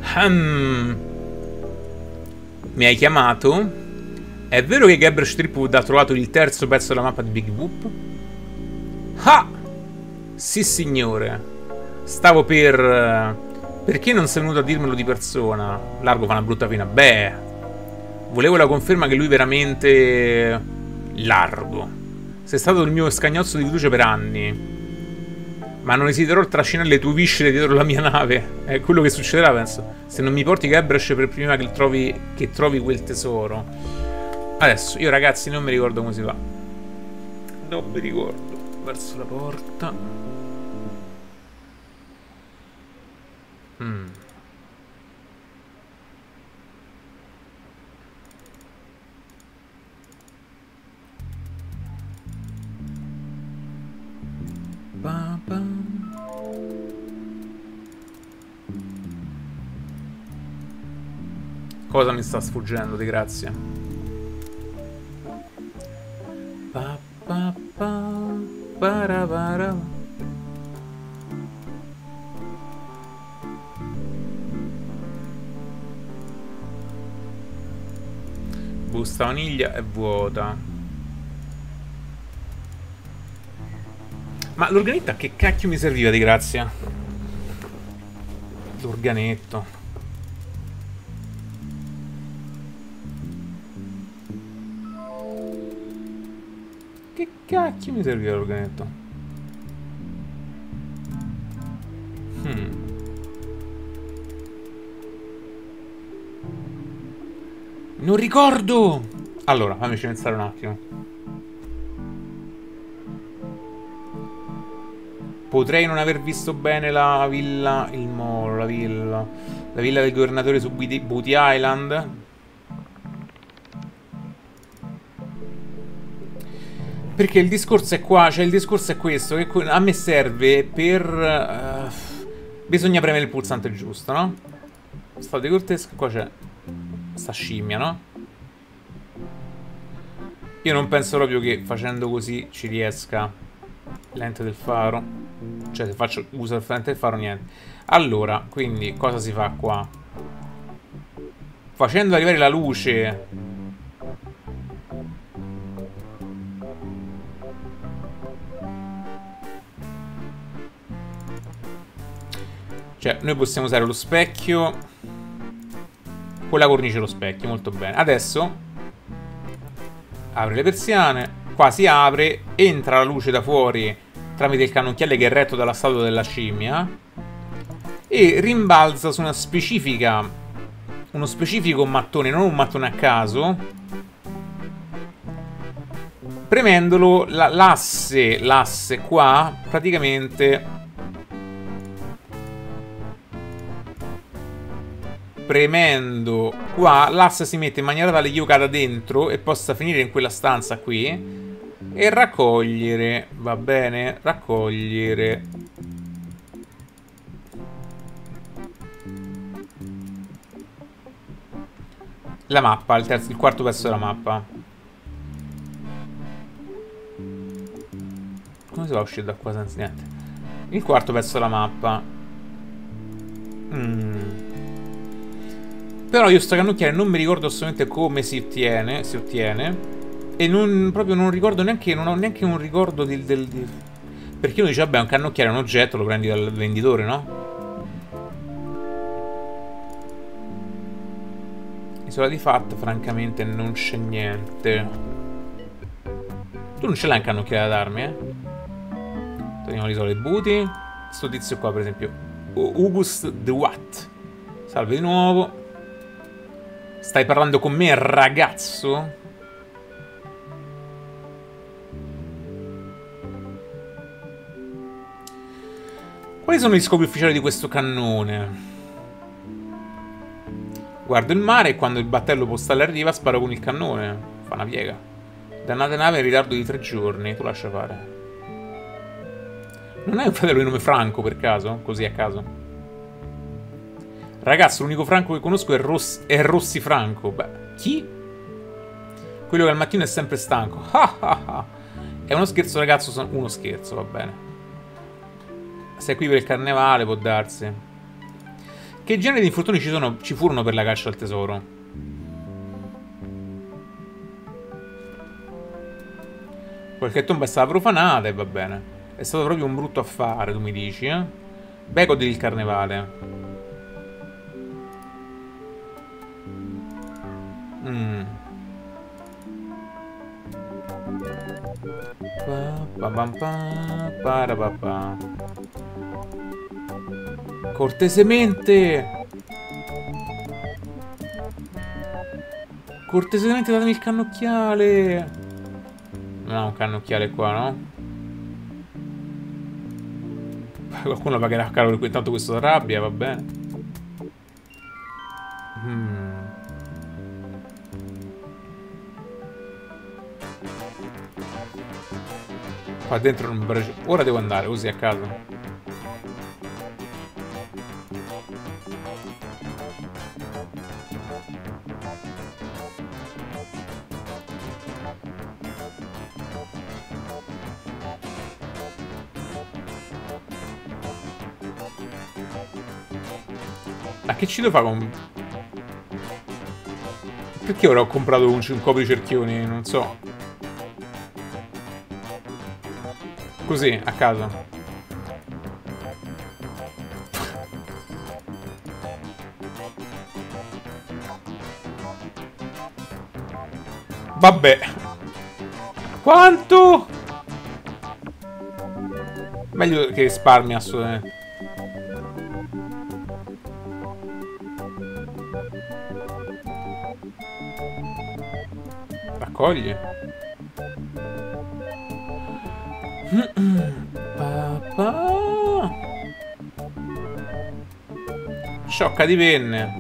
Mi hai chiamato? È vero che Gabriel Stripwood ha trovato il terzo pezzo della mappa di Big Whoop? Ah! Sì signore. Stavo per... Perché non sei venuto a dirmelo di persona? Largo fa una brutta fine. Beh, volevo la conferma che lui veramente... Largo. Sei stato il mio scagnozzo di fiducia per anni. Ma non esiterò a trascinare le tue viscere dietro la mia nave. È quello che succederà, penso. Se non mi porti Gabriel per prima che trovi quel tesoro. Adesso, io ragazzi non mi ricordo come si va. Non mi ricordo. Verso la porta. Cosa mi sta sfuggendo di grazia? Busta vaniglia è vuota. Ma l'organetto a che cacchio mi serviva di grazia? L'organetto. Che cacchio mi serviva l'organetto? Non ricordo! Allora, fammici pensare un attimo. Potrei non aver visto bene la villa... Il molo, la villa... La villa del governatore su Booty Island. Perché il discorso è qua, cioè il discorso è questo, che a me serve per... bisogna premere il pulsante giusto, no? Stato di cortesca, qua c'è sta scimmia, no? Io non penso proprio che facendo così ci riesca lente del faro. Cioè se faccio uso del lente del faro niente. Allora, quindi cosa si fa qua? Facendo arrivare la luce... Cioè, noi possiamo usare lo specchio con la cornice dello specchio, molto bene. Adesso apre le persiane, qua si apre, entra la luce da fuori tramite il cannocchiale che è retto dalla statua della scimmia e rimbalza su una specifica, uno specifico mattone, non un mattone a caso. Premendolo, l'asse qua praticamente premendo qua l'asse si mette in maniera tale che io cada dentro e possa finire in quella stanza qui e raccogliere, va bene? Raccogliere la mappa, il quarto pezzo della mappa. Come si va a uscire da qua senza niente? Il quarto pezzo della mappa. Però io sto cannocchiale non mi ricordo assolutamente come si ottiene. E proprio non ricordo neanche. Non ho neanche un ricordo perché uno dice, vabbè, un cannocchiale è un oggetto, lo prendi dal venditore, no? Isola di Fat, francamente, non c'è niente. Tu non ce l'hai un cannocchiale da darmi, eh? Torniamo all'isola dei Buti. Sto tizio qua, per esempio, August de Watt. Salve di nuovo. Stai parlando con me, ragazzo? Quali sono gli scopi ufficiali di questo cannone? Guardo il mare e quando il battello postale arriva sparo con il cannone. Fa una piega. Dannata nave in ritardo di 3 giorni. Tu lascia fare. Non hai un fratello di nome Franco per caso? Così a caso. Ragazzo, l'unico Franco che conosco è Rossi Franco. Beh, chi? Quello che al mattino è sempre stanco. È uno scherzo, ragazzo. Uno scherzo, va bene. Sei qui per il carnevale, può darsi. Che genere di infortuni ci furono per la caccia al tesoro? Qualche tomba è stata profanata e va bene. È stato proprio un brutto affare, tu mi dici, eh? Beh, godili il carnevale. Cortesemente datemi il cannocchiale. Non ha un cannocchiale qua, no? Qualcuno pagherà caro per intanto questo da rabbia, va bene. Qua dentro non mi pare. Ora devo andare così a caso. Ma che ci devo fare con... Perché ora ho comprato un copricerchioni? Non so. Così, a caso. Vabbè. Quanto? Meglio che risparmi assolutamente. Raccogli. Papà. Sciocca di penne.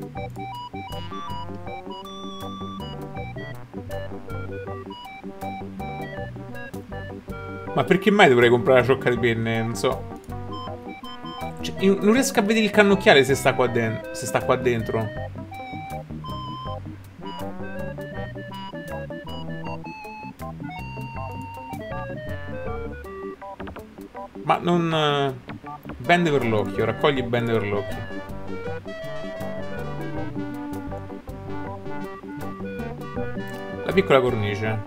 Ma perché mai dovrei comprare la sciocca di penne? Non so. Cioè, non riesco a vedere il cannocchiale se sta qua dentro. Se sta qua dentro. Ma non... Bende per l'occhio, raccogli bende per l'occhio. La piccola cornice.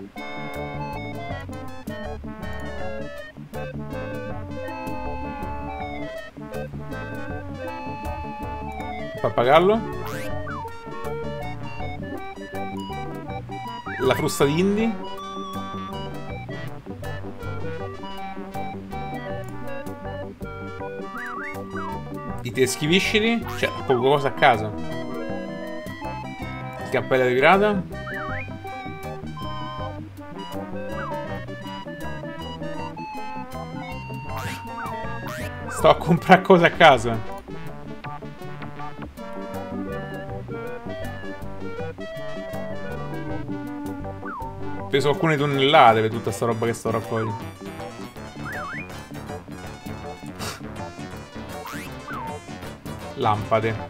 Pappagallo. La frusta di Indy. I teschi viscidi. Cioè, poco cosa a caso. Il cappello di pirata. Sto a comprare cose a casa. Ho preso alcune tonnellate per tutta sta roba che sto raccogliendo. Lampade.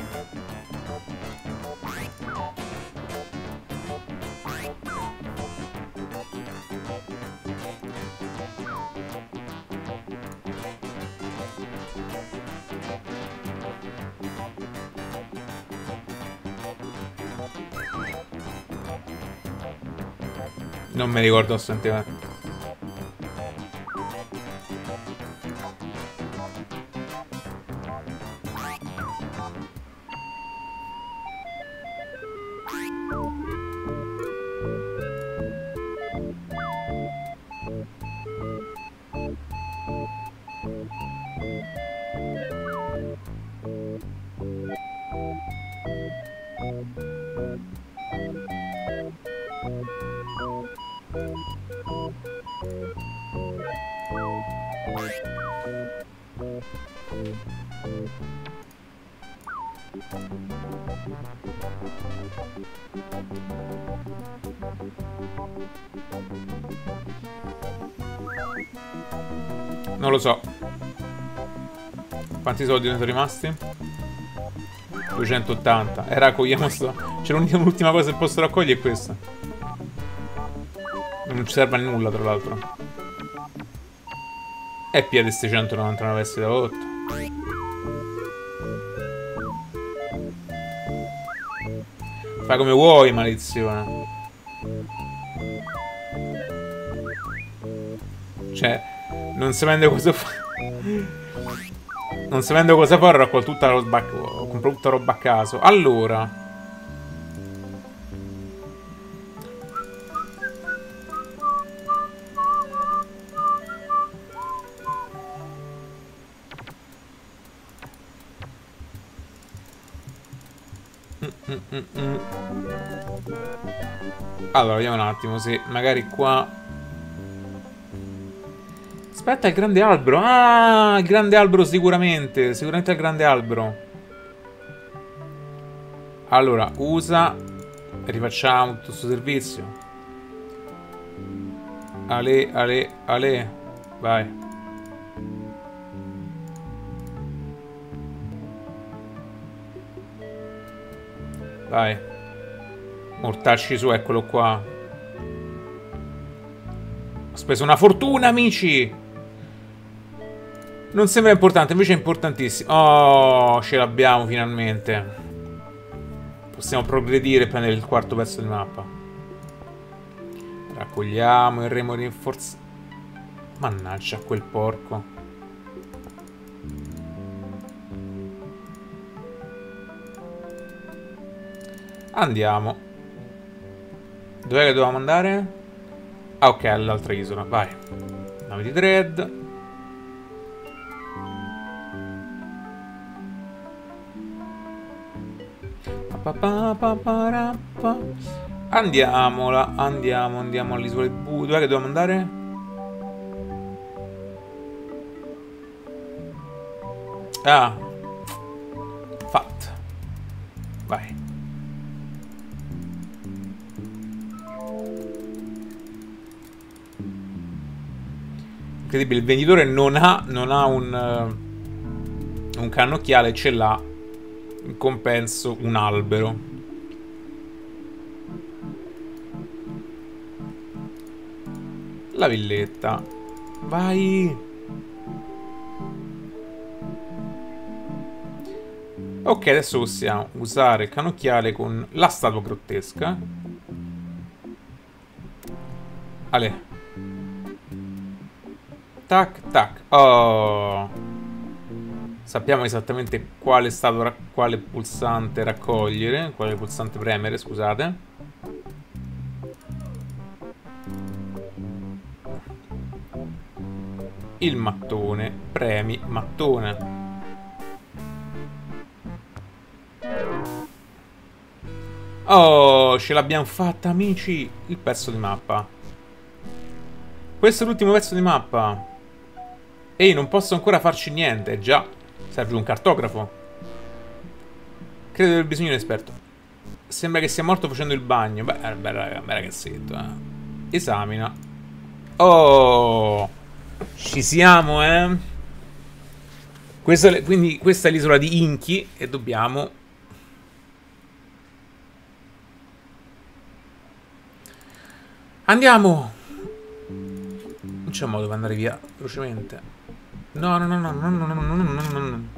Non mi ricordo assolutamente. Non lo so. Quanti soldi ne sono rimasti? 280. Raccogliamo sto. C'è l'ultima cosa che posso raccogliere è questa. Non ci serve a nulla, tra l'altro. E piede questi 199 vesti da 8. Fai come vuoi, maledizione. Cioè, non sapendo cosa fare. Non sapendo cosa fare, ho raccolto tutta la roba. Ho comprato tutta roba a caso. Allora. Allora, vediamo un attimo se magari qua. Aspetta, il grande albero. Ah, il grande albero sicuramente. Sicuramente il grande albero. Allora, usa. E rifacciamo tutto questo servizio. Ale, ale, ale. Vai. Vai. Mortacci su, eccolo qua. Ho speso una fortuna, amici. Non sembra importante, invece è importantissimo. Oh, ce l'abbiamo finalmente. Possiamo progredire e prendere il quarto pezzo di mappa. Raccogliamo il remo rinforzato. Mannaggia quel porco. Andiamo. Dov'è che dovevamo andare? Ah, ok, all'altra isola, vai. Nave di Dread. Andiamola, andiamo all'isola di Bu. Dov'è che dobbiamo andare? Ah, fatto. Vai. Incredibile, il venditore non ha un cannocchiale, ce l'ha in compenso un albero. La villetta. Vai. Ok, adesso possiamo usare il cannocchiale con la statua grottesca. Ale. Tac, tac. Oh. Sappiamo esattamente quale statua, quale pulsante raccogliere, quale pulsante premere, scusate. Il mattone, premi mattone. Oh, ce l'abbiamo fatta, amici. Il pezzo di mappa. Questo è l'ultimo pezzo di mappa. Ehi, non posso ancora farci niente. Già, serve un cartografo. Credo di aver bisogno di un esperto. Sembra che sia morto facendo il bagno. Beh, bel ragazzetto, eh. Esamina. Oh, ci siamo, eh? Quindi questa è l'isola di Inchi e dobbiamo... Andiamo! Non c'è modo per andare via velocemente. No, no, no, no, no, no, no, no, no, no, no.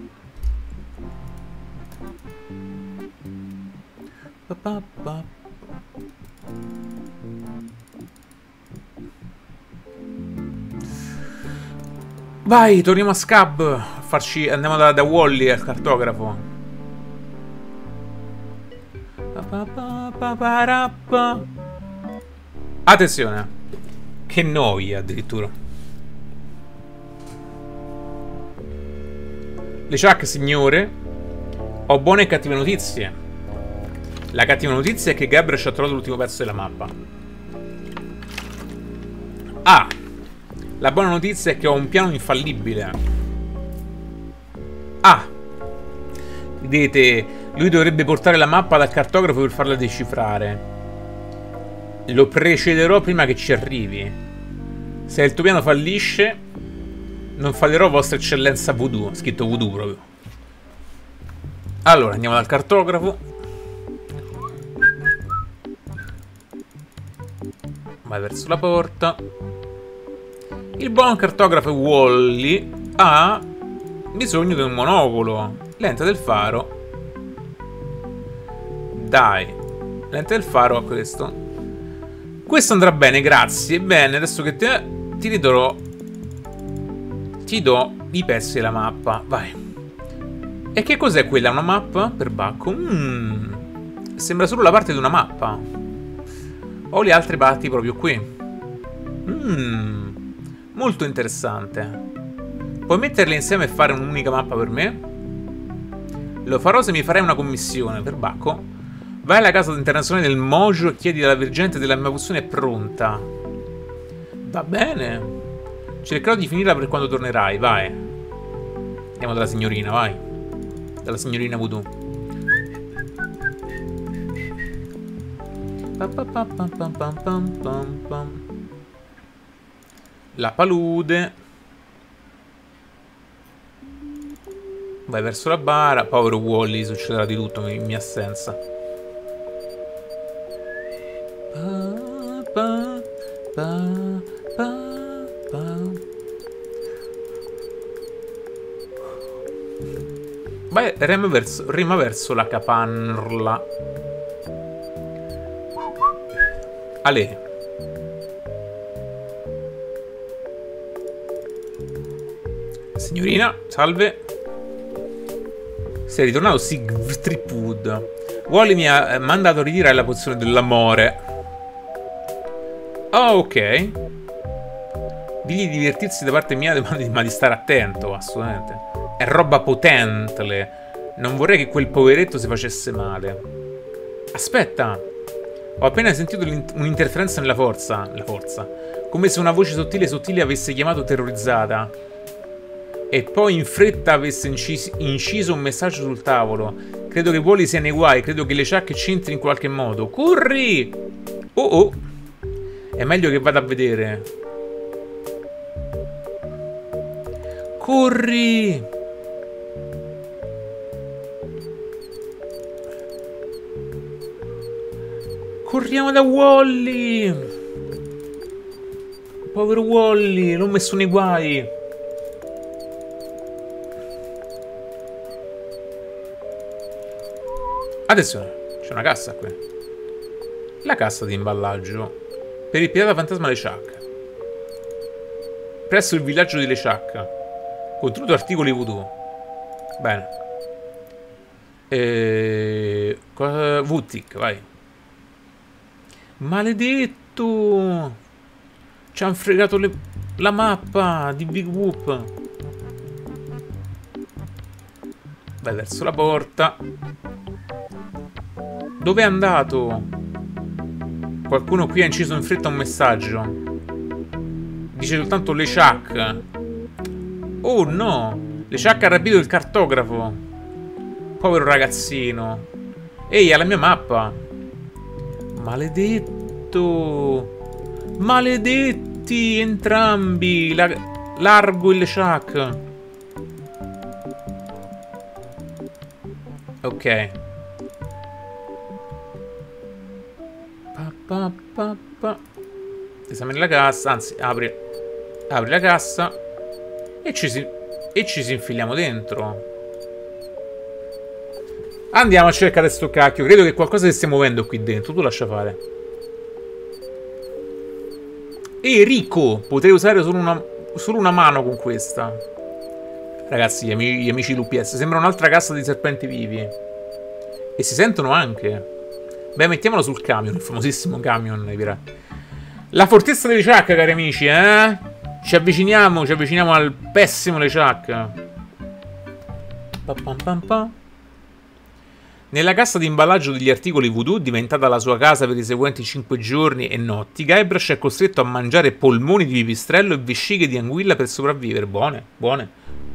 Vai, torniamo a Scab. Andiamo da Wally al cartografo. Attenzione. Che noia addirittura. LeChuck, signore. Ho buone e cattive notizie. La cattiva notizia è che Gabriel ci ha trovato l'ultimo pezzo della mappa. Ah, la buona notizia è che ho un piano infallibile. Ah, vedete, lui dovrebbe portare la mappa dal cartografo per farla decifrare. Lo precederò prima che ci arrivi. Se il tuo piano fallisce, non fallerò vostra eccellenza voodoo. Scritto voodoo proprio. Allora, andiamo dal cartografo. Vai verso la porta. Il buon cartografo Wally ha bisogno di un monocolo. Lente del faro. Dai. Lente del faro a questo. Questo andrà bene, grazie. Bene, adesso che ti ridò. Ti do i pezzi della mappa. Vai. E che cos'è quella? Una mappa? Per Bacco? Sembra solo la parte di una mappa. Ho le altre parti proprio qui. Molto interessante. Puoi metterle insieme e fare un'unica mappa per me? Lo farò se mi farai una commissione. Per Bacco. Vai alla casa internazionale del Mojo e chiedi alla Vergente della mia pozione è pronta. Va bene. Cercherò di finirla per quando tornerai, vai. Andiamo dalla signorina, vai. Dalla signorina Voodoo. La palude. Vai verso la bara. Povero Wally, succederà di tutto in mia assenza. Vai, rima verso la capanna. Ale. Signorina, salve. Sei ritornato, Sigtripwood. Wally mi ha mandato a ritirare la pozione dell'amore. Oh, ok. Digli di divertirsi da parte mia, ma di stare attento, assolutamente. È roba potente. Non vorrei che quel poveretto si facesse male. Aspetta. Ho appena sentito un'interferenza nella forza. Come se una voce sottile avesse chiamato terrorizzata. E poi in fretta avesse inciso un messaggio sul tavolo. Credo che Wally sia nei guai. Credo che LeChuck c'entri in qualche modo. Corri! Oh! È meglio che vada a vedere. Corri! Corriamo da Wally! Povero Wally, l'ho messo nei guai. Attenzione, c'è una cassa qui. La cassa di imballaggio. Per il pirata fantasma LeChuck. Presso il villaggio di LeChuck. Contenuto articoli voodoo. Bene. Vutik, vai. Maledetto! Ci hanno fregato la mappa di Big Whoop. Vai verso la porta. Dove è andato? Qualcuno qui ha inciso in fretta un messaggio. Dice soltanto LeChuck. Oh no! LeChuck ha rapito il cartografo. Povero ragazzino. Ehi, ha la mia mappa. Maledetto. Maledetti entrambi. Largo il Chuck. Ok. Esamina la cassa. Anzi, apri la cassa. E ci si infiliamo dentro. Andiamo a cercare sto cacchio. Credo che qualcosa si stia muovendo qui dentro. Tu lascia fare. E Rico. Potrei usare solo una mano con questa. Ragazzi, gli amici l'UPS. Sembra un'altra cassa di serpenti vivi. E si sentono anche. Beh, mettiamolo sul camion. Il famosissimo camion dei pirati. La fortezza delle Chuck, cari amici, eh? Ci avviciniamo al pessimo LeChuck. Nella cassa di imballaggio degli articoli voodoo, diventata la sua casa per i seguenti 5 giorni e notti, Guybrush è costretto a mangiare polmoni di pipistrello e vesciche di anguilla per sopravvivere. Buone, buone.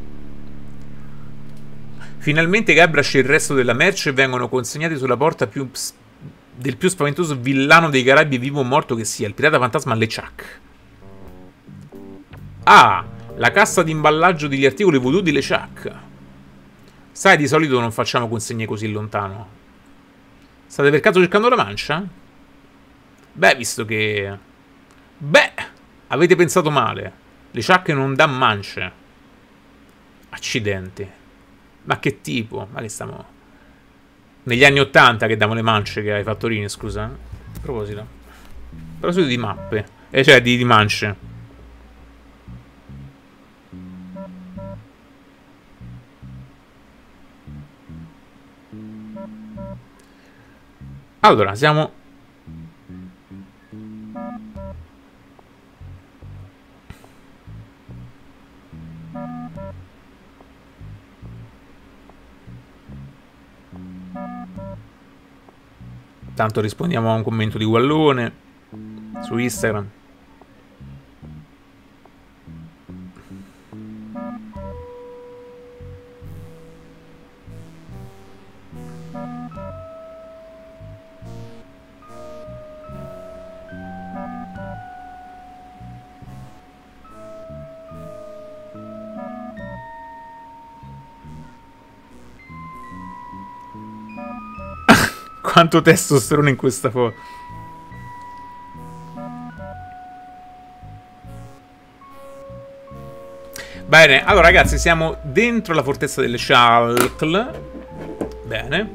Finalmente Guybrush e il resto della merce vengono consegnati sulla porta del più spaventoso villano dei Caraibi vivo o morto che sia, il pirata fantasma LeChuck. Ah, la cassa di imballaggio degli articoli voodoo di LeChuck. Sai, di solito non facciamo consegne così lontano. State per caso cercando la mancia? Beh, visto che... Beh, avete pensato male. LeChuck non dà mance. Accidenti. Ma che tipo? Ma che stiamo... Negli anni 80 che davano le mance che ai fattorini, scusa. A proposito. A proposito di mappe. Cioè, di mance. Allora, siamo... Tanto rispondiamo a un commento di Guallone su Instagram. Quanto testosterone in questa foto. Bene, allora ragazzi, siamo dentro la fortezza delle Shalkl. Bene.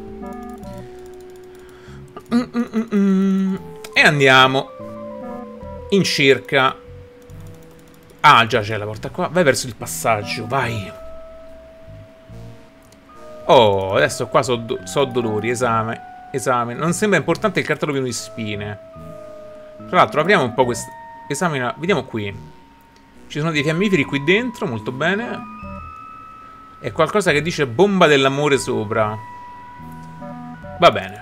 E andiamo in cerca... Ah, già c'è la porta qua. Vai verso il passaggio, vai. Oh, adesso qua so dolori, esame. Non sembra importante il cartello pieno di spine. Tra l'altro apriamo un po' questo. Esamina, vediamo qui. Ci sono dei fiammiferi qui dentro, molto bene. E qualcosa che dice bomba dell'amore sopra. Va bene.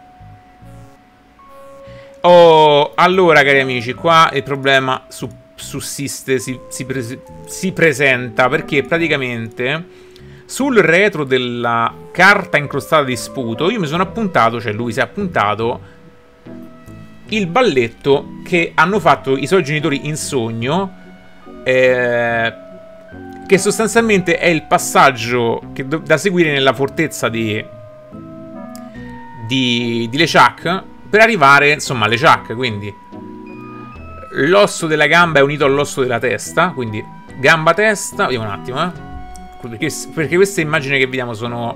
Oh, allora cari amici, qua il problema sussiste, si presenta, perché praticamente... Sul retro della carta incrostata di sputo io mi sono appuntato, cioè lui si è appuntato, il balletto che hanno fatto i suoi genitori in sogno, che sostanzialmente è il passaggio da seguire nella fortezza di LeChuck per arrivare, insomma, a LeChuck. Quindi l'osso della gamba è unito all'osso della testa, quindi gamba-testa, vediamo un attimo, perché queste immagini che vediamo sono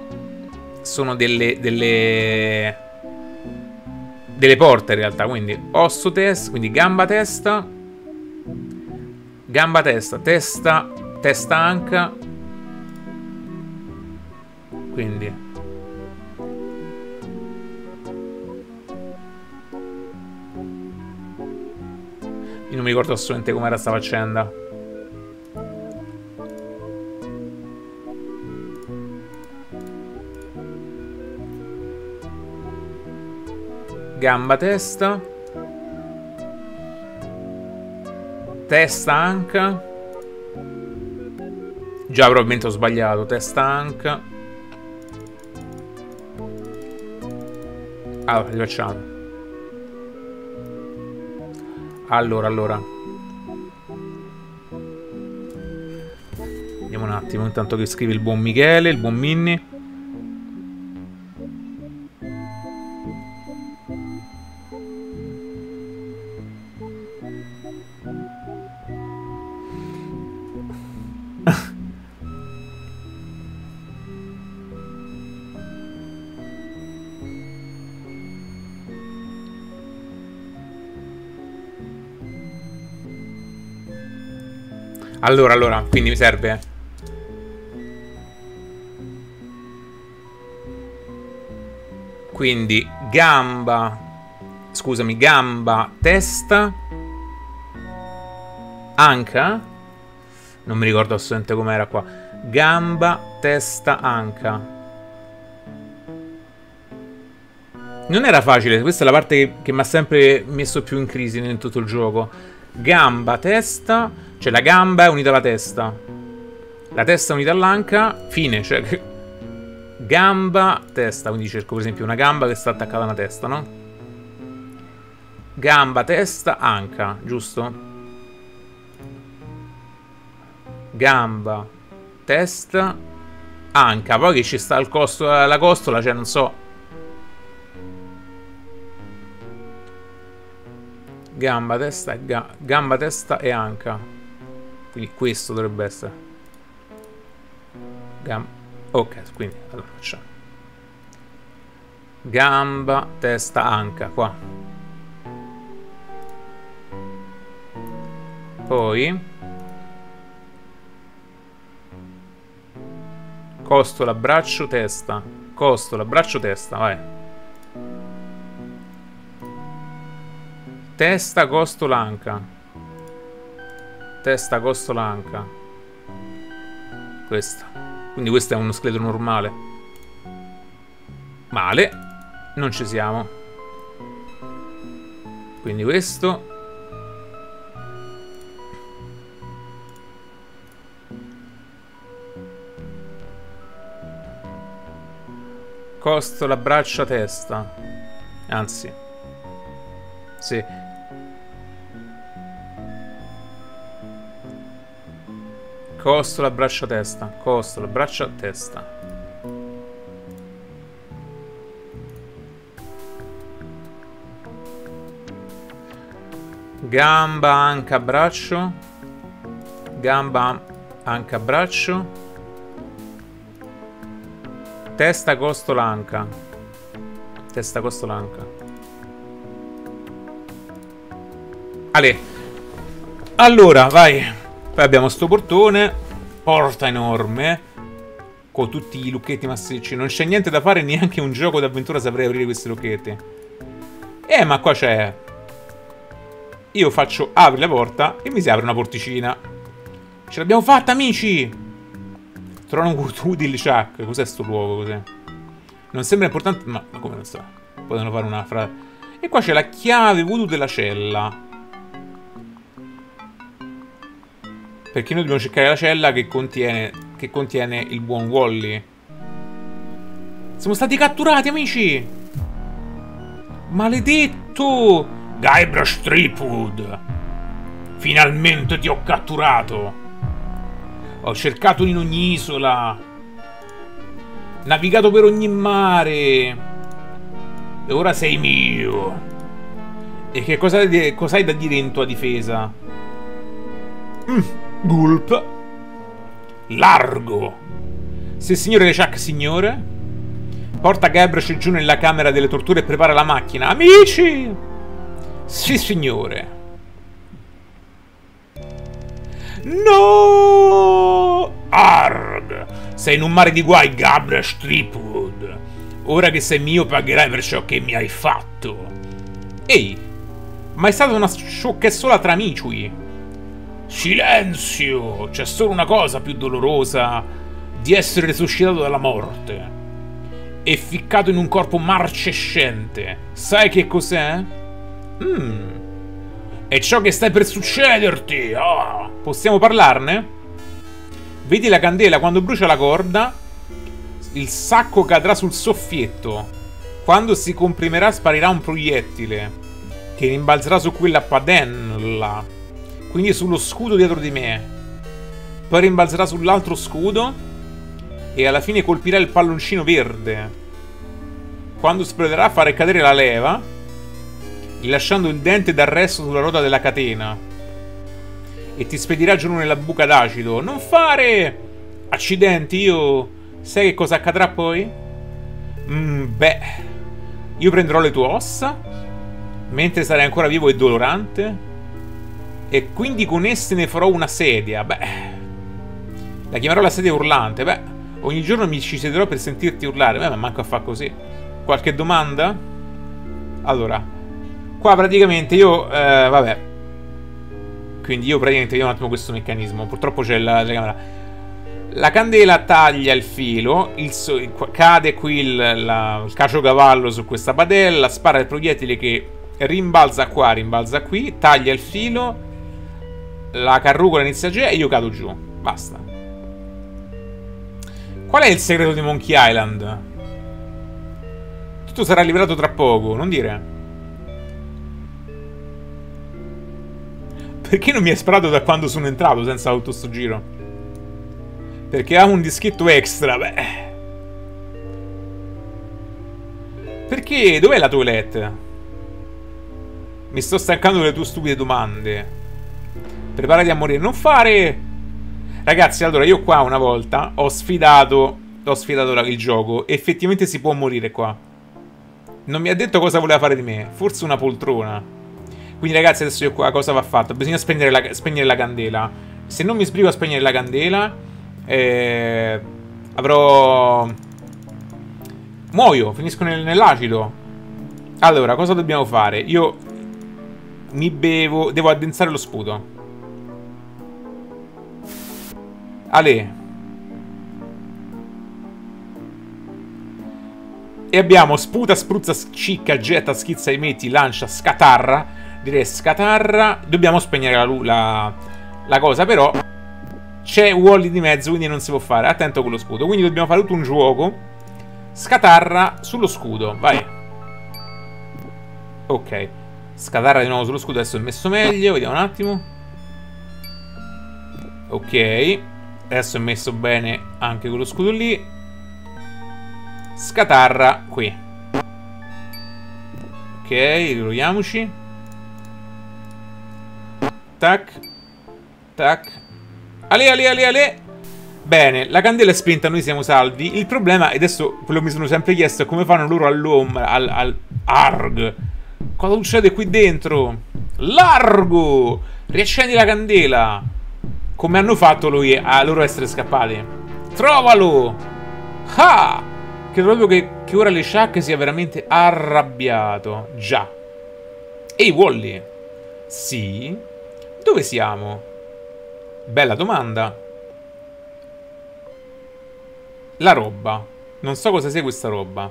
delle porte in realtà. Quindi osso testa, quindi gamba testa, testa anca. Quindi io non mi ricordo assolutamente com'era sta faccenda. Gamba testa, testa anca. Già probabilmente ho sbagliato. Testa anca. Allora rifacciamo. Allora. Vediamo un attimo, intanto che scrive il buon Michele, il buon Minni. Allora, quindi mi serve. Quindi gamba. Scusami, gamba, testa, anca. Non mi ricordo assolutamente com'era qua. Gamba, testa, anca. Non era facile, questa è la parte che mi ha sempre messo più in crisi in tutto il gioco. Gamba, testa, cioè la gamba è unita alla testa, la testa è unita all'anca, fine, cioè gamba, testa, quindi cerco per esempio una gamba che sta attaccata a una testa, no? Gamba, testa, anca, giusto? Gamba, testa, anca, poi che ci sta il costo della costola, cioè non so. Gamba, testa, gamba, testa e anca. Quindi questo dovrebbe essere. Ok, quindi allora facciamo. Gamba, testa, anca, qua. Poi costola, braccio, testa. Costola, braccio, testa, vai. Testa, costola, anca. Testa, costola, anca. Questa. Quindi questo è uno scheletro normale. Male. Non ci siamo. Quindi questo. Costola, braccia, testa. Anzi. Sì. Costola, braccia, testa. Costola, braccia, testa. Gamba, anca, braccio. Gamba, anca, braccio. Testa, costola, anca. Testa, costola, anca. Ale. Allora, vai. Poi abbiamo sto portone. Porta enorme. Con tutti i lucchetti massicci. Non c'è niente da fare, neanche un gioco d'avventura saprei aprire questi lucchetti. Ma qua c'è. Io faccio apri la porta e mi si apre una porticina. Ce l'abbiamo fatta, amici! Trono utile Chuck. Cos'è sto luogo? Cos'è? Non sembra importante. Ma come non sa? Potevano fare una frase. E qua c'è la chiave voodoo della cella. Perché noi dobbiamo cercare la cella che contiene il buon Wally. Siamo stati catturati, amici! Maledetto! Guybrush Threepwood! Finalmente ti ho catturato! Ho cercato in ogni isola. Navigato per ogni mare. E ora sei mio. E che cosa hai da dire in tua difesa? Gulp. Largo. Se signore Chuck, signore. Porta Guybrush giù nella camera delle torture e prepara la macchina. Amici! Sì, signore. No! Arg! Sei in un mare di guai, Guybrush Threepwood. Ora che sei mio pagherai per ciò che mi hai fatto. Ehi! Ma è stata una sciocchezzola tra amici. Silenzio! C'è solo una cosa più dolorosa di essere resuscitato dalla morte e ficcato in un corpo marcescente. Sai che cos'è? È ciò che sta per succederti. Possiamo parlarne? Vedi la candela, quando brucia la corda il sacco cadrà sul soffietto. Quando si comprimerà sparirà un proiettile. che rimbalzerà su quella padella, quindi sullo scudo dietro di me, poi rimbalzerà sull'altro scudo e alla fine colpirà il palloncino verde. Quando esploderà farà cadere la leva, rilasciando il dente d'arresto sulla ruota della catena, e ti spedirà giù nella buca d'acido. Non fare! Accidenti, io... Sai che cosa accadrà poi? Beh, io prenderò le tue ossa mentre sarai ancora vivo e dolorante, e quindi con esse ne farò una sedia. Beh, la chiamerò la sedia urlante. Beh, ogni giorno mi ci siederò per sentirti urlare. Beh, ma manco a far così. Qualche domanda? Allora, qua praticamente io vabbè, quindi io praticamente vediamo un attimo questo meccanismo. Purtroppo c'è la telecamera. La candela taglia il filo, cade qui il caciocavallo su questa padella, spara il proiettile che rimbalza qua, rimbalza qui, taglia il filo, la carrucola inizia a girare e io cado giù. Basta. Qual è il segreto di Monkey Island? Tutto sarà rivelato tra poco, non dire. Perché non mi hai sparato da quando sono entrato senza tutto sto giro? Perché ha un dischetto extra, beh. Perché? Dov'è la toilette? Mi sto stancando delle tue stupide domande. Preparati a morire. Non fare... Ragazzi, allora, io qua una volta ho sfidato il gioco. Effettivamente si può morire qua. Non mi ha detto cosa voleva fare di me. Forse una poltrona. Quindi, ragazzi, adesso io qua cosa va fatto? Bisogna spegnere la candela. Se non mi sbrigo a spegnere la candela... avrò... Muoio, finisco nell'acido. Allora, cosa dobbiamo fare? Io mi bevo... Devo addensare lo sputo. Ale. E abbiamo sputa, spruzza, scicca, getta, schizza, emetti, lancia, scatarra. Direi scatarra. Dobbiamo spegnere la cosa, però... C'è Wally di mezzo, quindi non si può fare. Attento con lo scudo. Quindi dobbiamo fare tutto un gioco. Scatarra sullo scudo. Vai. Ok. Scatarra di nuovo sullo scudo. Adesso è messo meglio. Vediamo un attimo. Ok. Adesso è messo bene anche quello scudo lì. Scatarra qui. Ok. Ritroviamoci. Tac. Tac. Ale, ale, ale, ale. Bene, la candela è spenta, noi siamo salvi. Il problema, e adesso quello che mi sono sempre chiesto, è come fanno loro all'ombra, Arg. Cosa succede qui dentro? Largo! Riaccendi la candela. Come hanno fatto a loro essere scappati? Trovalo! Ah! Credo proprio che ora le sciacche sia veramente arrabbiato. Già. Ehi, Wally. Sì? Dove siamo? Bella domanda. La roba. Non so cosa sia questa roba.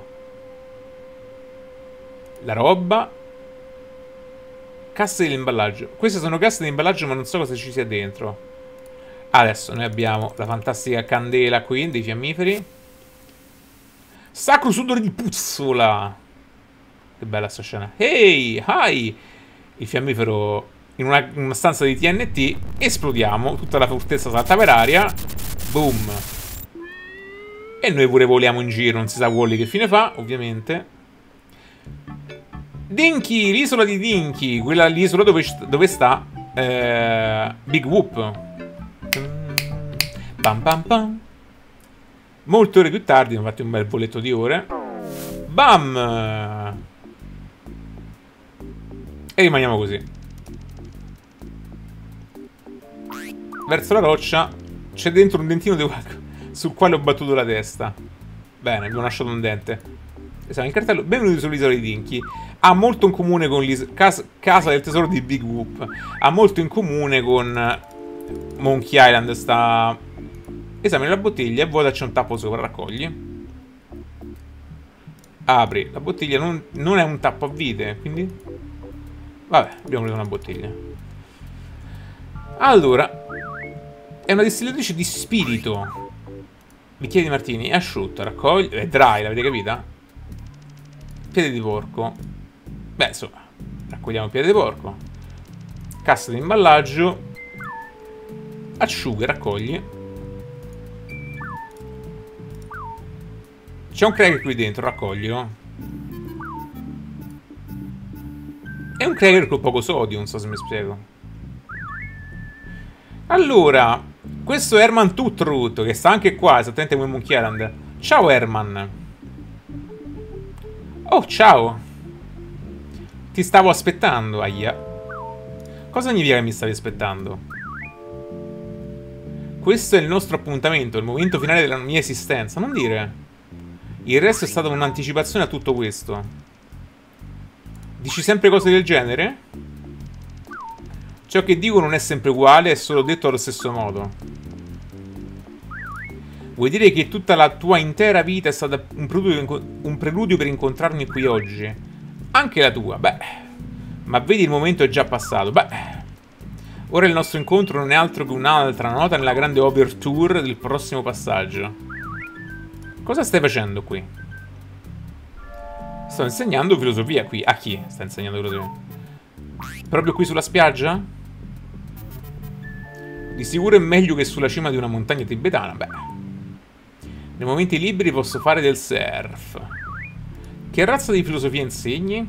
La roba. Casse dell'imballaggio. Queste sono casse dell'imballaggio, ma non so cosa ci sia dentro. Adesso noi abbiamo la fantastica candela qui, dei fiammiferi. Sacro sudore di puzzola. Che bella sta scena. Ehi, hi. Il fiammifero... In una stanza di TNT. Esplodiamo. Tutta la fortezza salta per aria. Boom. E noi pure voliamo in giro. Non si sa Wally che fine fa, ovviamente. Dinky, l'isola di Dinky. Quella l'isola dove sta Big Whoop. Pam pam pam. Molte ore più tardi abbiamo fatto un bel voletto di ore. Bam. E rimaniamo così. Verso la roccia c'è dentro un dentino sul quale ho battuto la testa. Bene, abbiamo lasciato un dente. Siamo in cartello. Benvenuti sull'isola di Dinky. Ha molto in comune con casa del tesoro di Big Whoop. Ha molto in comune con Monkey Island. Sta... Esamina la bottiglia e vuota, c'è un tappo sopra. Raccogli. Apri. La bottiglia non è un tappo a vite, quindi... Vabbè, abbiamo preso una bottiglia. Allora... È una distillatrice di spirito. Bicchiere di martini. È asciutta. Raccogli. È dry, l'avete capita? Piede di porco. Beh, insomma. Raccogliamo il piede di porco. Cassa di imballaggio. Asciuga, raccogli. C'è un Cracker qui dentro, raccoglilo. È un Cracker con poco sodio, non so se mi spiego. Allora, questo è Herman Tutrut, che sta anche qua, esattamente come Monkey Island. Ciao Herman. Oh, ciao. Ti stavo aspettando, aia. Cosa significa che mi stavi aspettando? Questo è il nostro appuntamento, il momento finale della mia esistenza. Non dire. Il resto è stata un'anticipazione a tutto questo. Dici sempre cose del genere? Ciò che dico non è sempre uguale, è solo detto allo stesso modo. Vuoi dire che tutta la tua intera vita è stata un preludio per incontrarmi qui oggi? Anche la tua, beh. Ma vedi, il momento è già passato, beh. Ora il nostro incontro non è altro che un'altra nota nella grande overture del prossimo passaggio. Cosa stai facendo qui? Sto insegnando filosofia qui. A chi sta insegnando filosofia? Proprio qui sulla spiaggia? Di sicuro è meglio che sulla cima di una montagna tibetana, beh. Nei momenti liberi posso fare del surf. Che razza di filosofia insegni?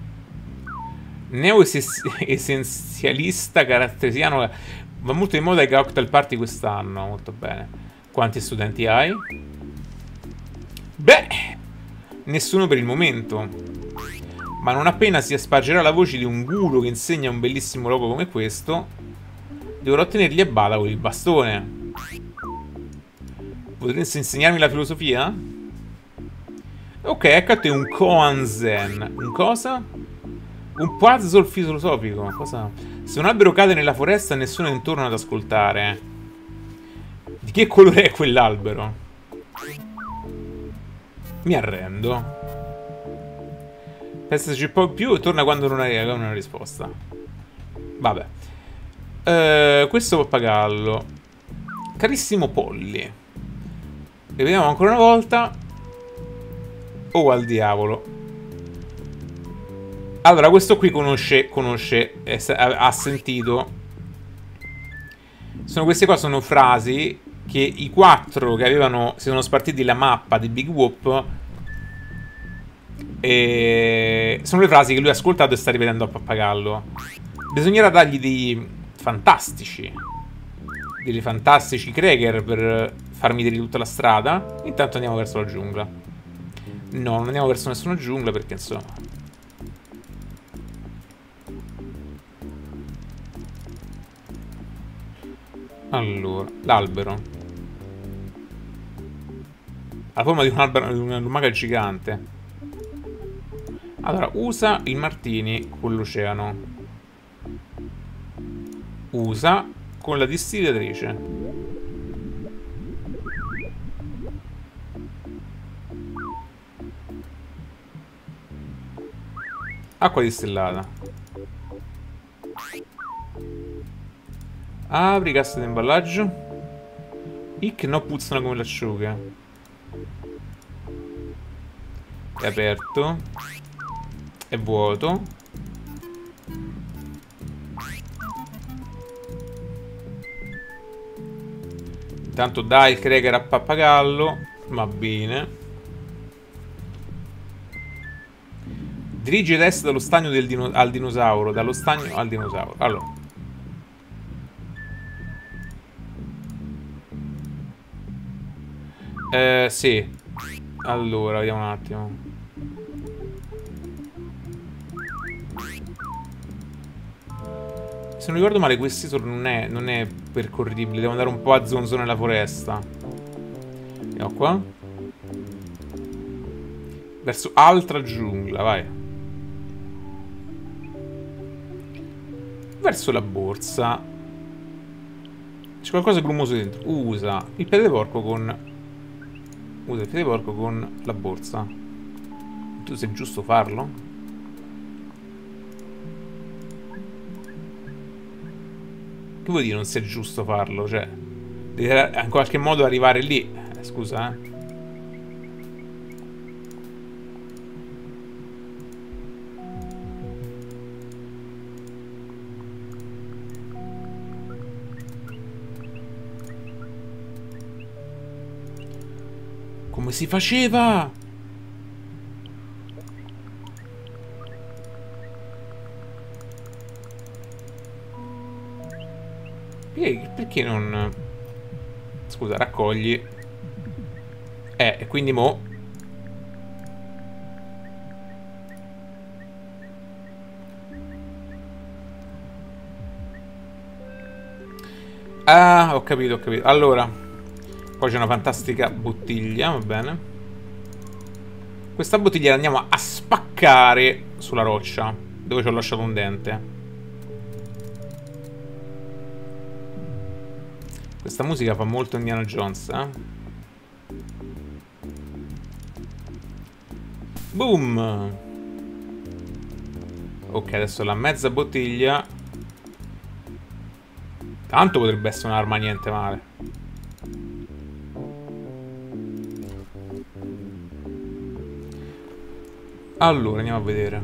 Neo-essenzialista cartesiano. Va molto in moda ai cocktail party quest'anno. Molto bene. Quanti studenti hai? Beh, nessuno per il momento. Ma non appena si spargerà la voce di un guru che insegna un bellissimo logo come questo, dovrò tenergli a bada con il bastone. Potresti insegnarmi la filosofia? Ok, ecco a te un koan zen. Un cosa? Un puzzle filosofico. Cosa? Se un albero cade nella foresta, nessuno è intorno ad ascoltare. Di che colore è quell'albero? Mi arrendo. Pensaci un po' più e torna quando non hai una risposta. Vabbè. Questo pappagallo. Carissimo Polly. Rivediamo ancora una volta. Oh, al diavolo. Allora, questo qui conosce, ha sentito. Queste qua sono frasi che i 4 che avevano, si sono spartiti la mappa di Big Whoop, e sono le frasi che lui ha ascoltato e sta ripetendo a pappagallo. Bisognerà dargli dei fantastici Cracker per farmi vedere tutta la strada. Intanto andiamo verso la giungla. No, non andiamo verso nessuna giungla perché insomma. Allora, l'albero. La forma di un albero, di una lumaca gigante. Allora, usa il martini con l'oceano. Usa con la distillatrice. Acqua distillata. Apri cassa di imballaggio. I che no puzzano come l'acciuga. È aperto. È vuoto. Intanto dai il Cracker a pappagallo. Va bene. Dirigi ad est dallo stagno al dinosauro. Dallo stagno al dinosauro. Allora. Sì. Allora, vediamo un attimo. Se non ricordo male, quest'isola non è percorribile. Devo andare un po' a zonzo nella foresta. Andiamo qua. Verso altra giungla, vai. Verso la borsa. C'è qualcosa di grumoso dentro. Usa il piede di porco con... Usa il piede di porco con la borsa. Tu sei giusto farlo? Che vuol dire non sia giusto farlo? Cioè, devi in qualche modo arrivare lì. Scusa, eh. si faceva? Perché non... Scusa, raccogli. E quindi mo... Ah, ho capito, ho capito. Allora, poi c'è una fantastica bottiglia, va bene. Questa bottiglia la andiamo a spaccare sulla roccia, dove ci ho lasciato un dente. Questa musica fa molto Indiana Jones, eh? Boom! Ok, adesso la mezza bottiglia. Tanto potrebbe essere un'arma niente male. Allora, andiamo a vedere.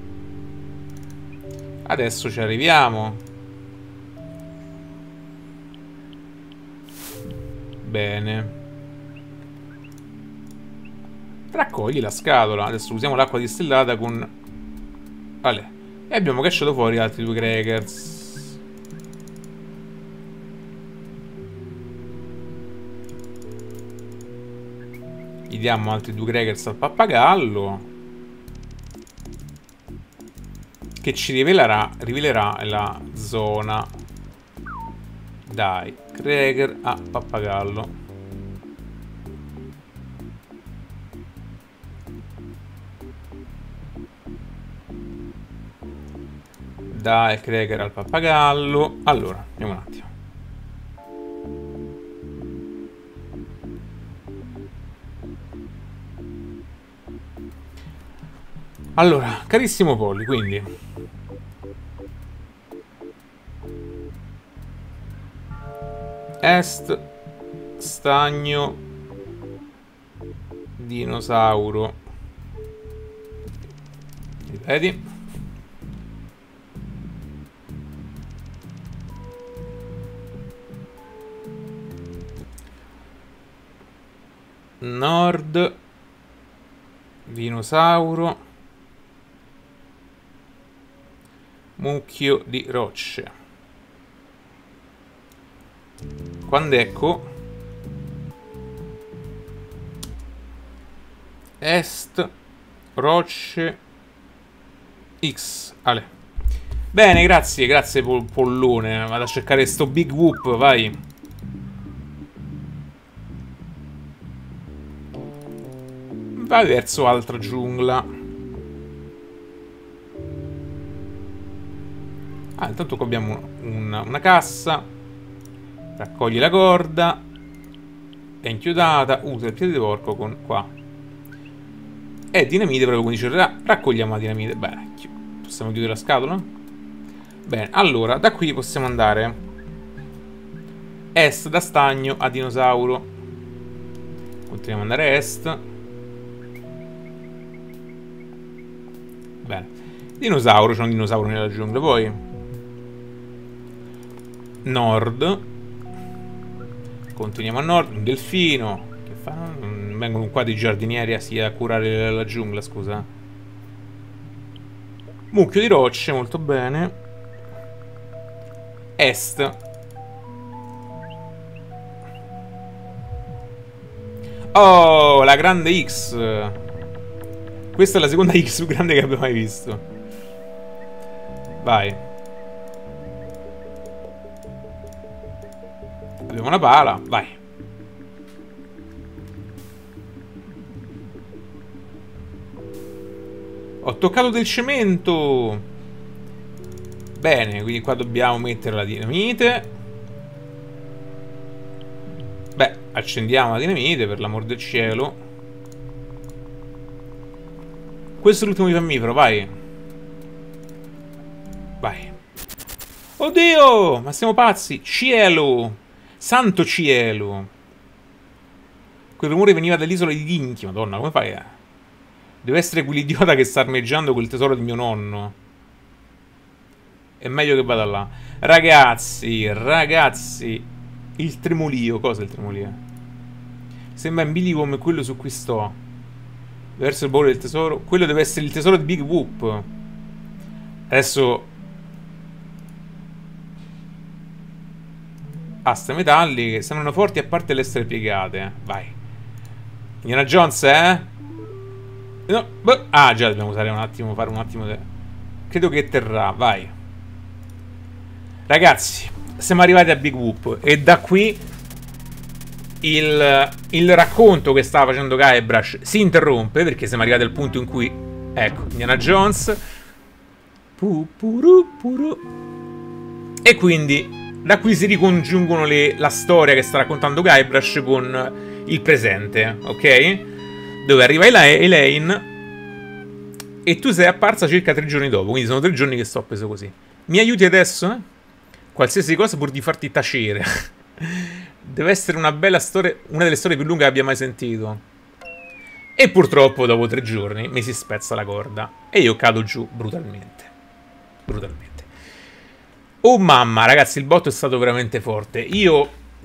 Adesso ci arriviamo. Bene. Raccogli la scatola. Adesso usiamo l'acqua distillata con... Vale. E abbiamo cacciato fuori altri 2 crackers. Gli diamo altri 2 crackers al pappagallo, che ci rivelerà la zona. Dai, cracker a pappagallo. Dai, cracker al pappagallo. Allora, andiamo un attimo. Allora, carissimo Polly, quindi est, stagno, dinosauro. Ripeti. Nord, dinosauro, mucchio di rocce. Quando ecco est, rocce, X. Ale. Bene, grazie, grazie pollone. Vado a cercare sto Big Whoop, vai. Vai verso altra giungla. Ah, intanto qua abbiamo una cassa. Raccogli la corda. È inchiodata. Usa il piede di porco con qua. E dinamite proprio come dice. Raccogliamo la dinamite. Bene, possiamo chiudere la scatola? Bene, allora, da qui possiamo andare est da stagno a dinosauro. Continuiamo ad andare est. Bene. Dinosauro, c'è un dinosauro nella giungla. Poi nord. Continuiamo a nord. Un delfino. Che fa? Non vengono qua dei giardinieri a curare la giungla, scusa. Mucchio di rocce, molto bene. Est. Oh, la grande X. Questa è la seconda X più grande che abbia mai visto. Vai. Abbiamo una pala, vai. Ho toccato del cemento. Bene, quindi qua dobbiamo mettere la dinamite. Beh, accendiamo la dinamite, per l'amor del cielo. Questo è l'ultimo di mammifero, vai. Vai. Oddio, ma siamo pazzi. Cielo. Santo cielo. Quel rumore veniva dall'isola di Dinky. Madonna, come fai a... Deve essere quell'idiota che sta armeggiando quel tesoro di mio nonno. È meglio che vada là. Ragazzi, ragazzi. Il tremolio. Cos'è il tremolio? Sembra in bilico come quello su cui sto. Verso il baule del tesoro. Quello deve essere il tesoro di Big Whoop. Adesso... Aste metalliche. Sembrano forti a parte l'essere piegate. Vai. Indiana Jones, eh? No. Ah, già, dobbiamo usare un attimo. Fare un attimo... Credo che terrà. Vai. Ragazzi, siamo arrivati a Big Whoop. E da qui... Il racconto che stava facendo Guybrush si interrompe, perché siamo arrivati al punto in cui, ecco, Indiana Jones, e quindi da qui si ricongiungono la storia che sta raccontando Guybrush con il presente, ok? Dove arriva Elaine e tu sei apparsa circa 3 giorni dopo, quindi sono 3 giorni che sto appeso così. Mi aiuti adesso? Qualsiasi cosa pur di farti tacere. Deve essere una bella storia, una delle storie più lunghe che abbia mai sentito. E purtroppo dopo 3 giorni mi si spezza la corda e io cado giù brutalmente. Brutalmente. Oh mamma, ragazzi, il botto è stato veramente forte. Io...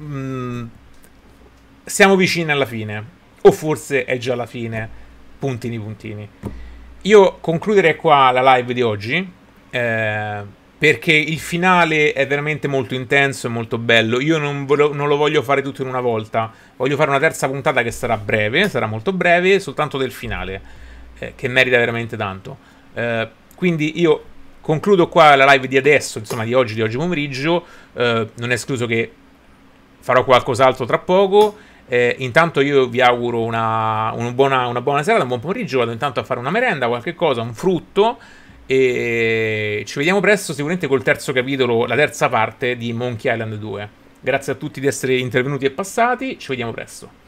siamo vicini alla fine. O forse è già la fine. Puntini puntini. Io concluderei qua la live di oggi. Perché il finale è veramente molto intenso e molto bello. Io non lo voglio fare tutto in una volta. Voglio fare una terza puntata che sarà breve, sarà molto breve, soltanto del finale, che merita veramente tanto. Quindi io concludo qua la live di adesso, insomma di oggi pomeriggio. Non è escluso che farò qualcos'altro tra poco. Intanto io vi auguro una buona serata, un buon pomeriggio. Vado intanto a fare una merenda, qualche cosa, un frutto. E ci vediamo presto, sicuramente col terzo capitolo, la terza parte di Monkey Island 2. Grazie a tutti di essere intervenuti e passati, ci vediamo presto.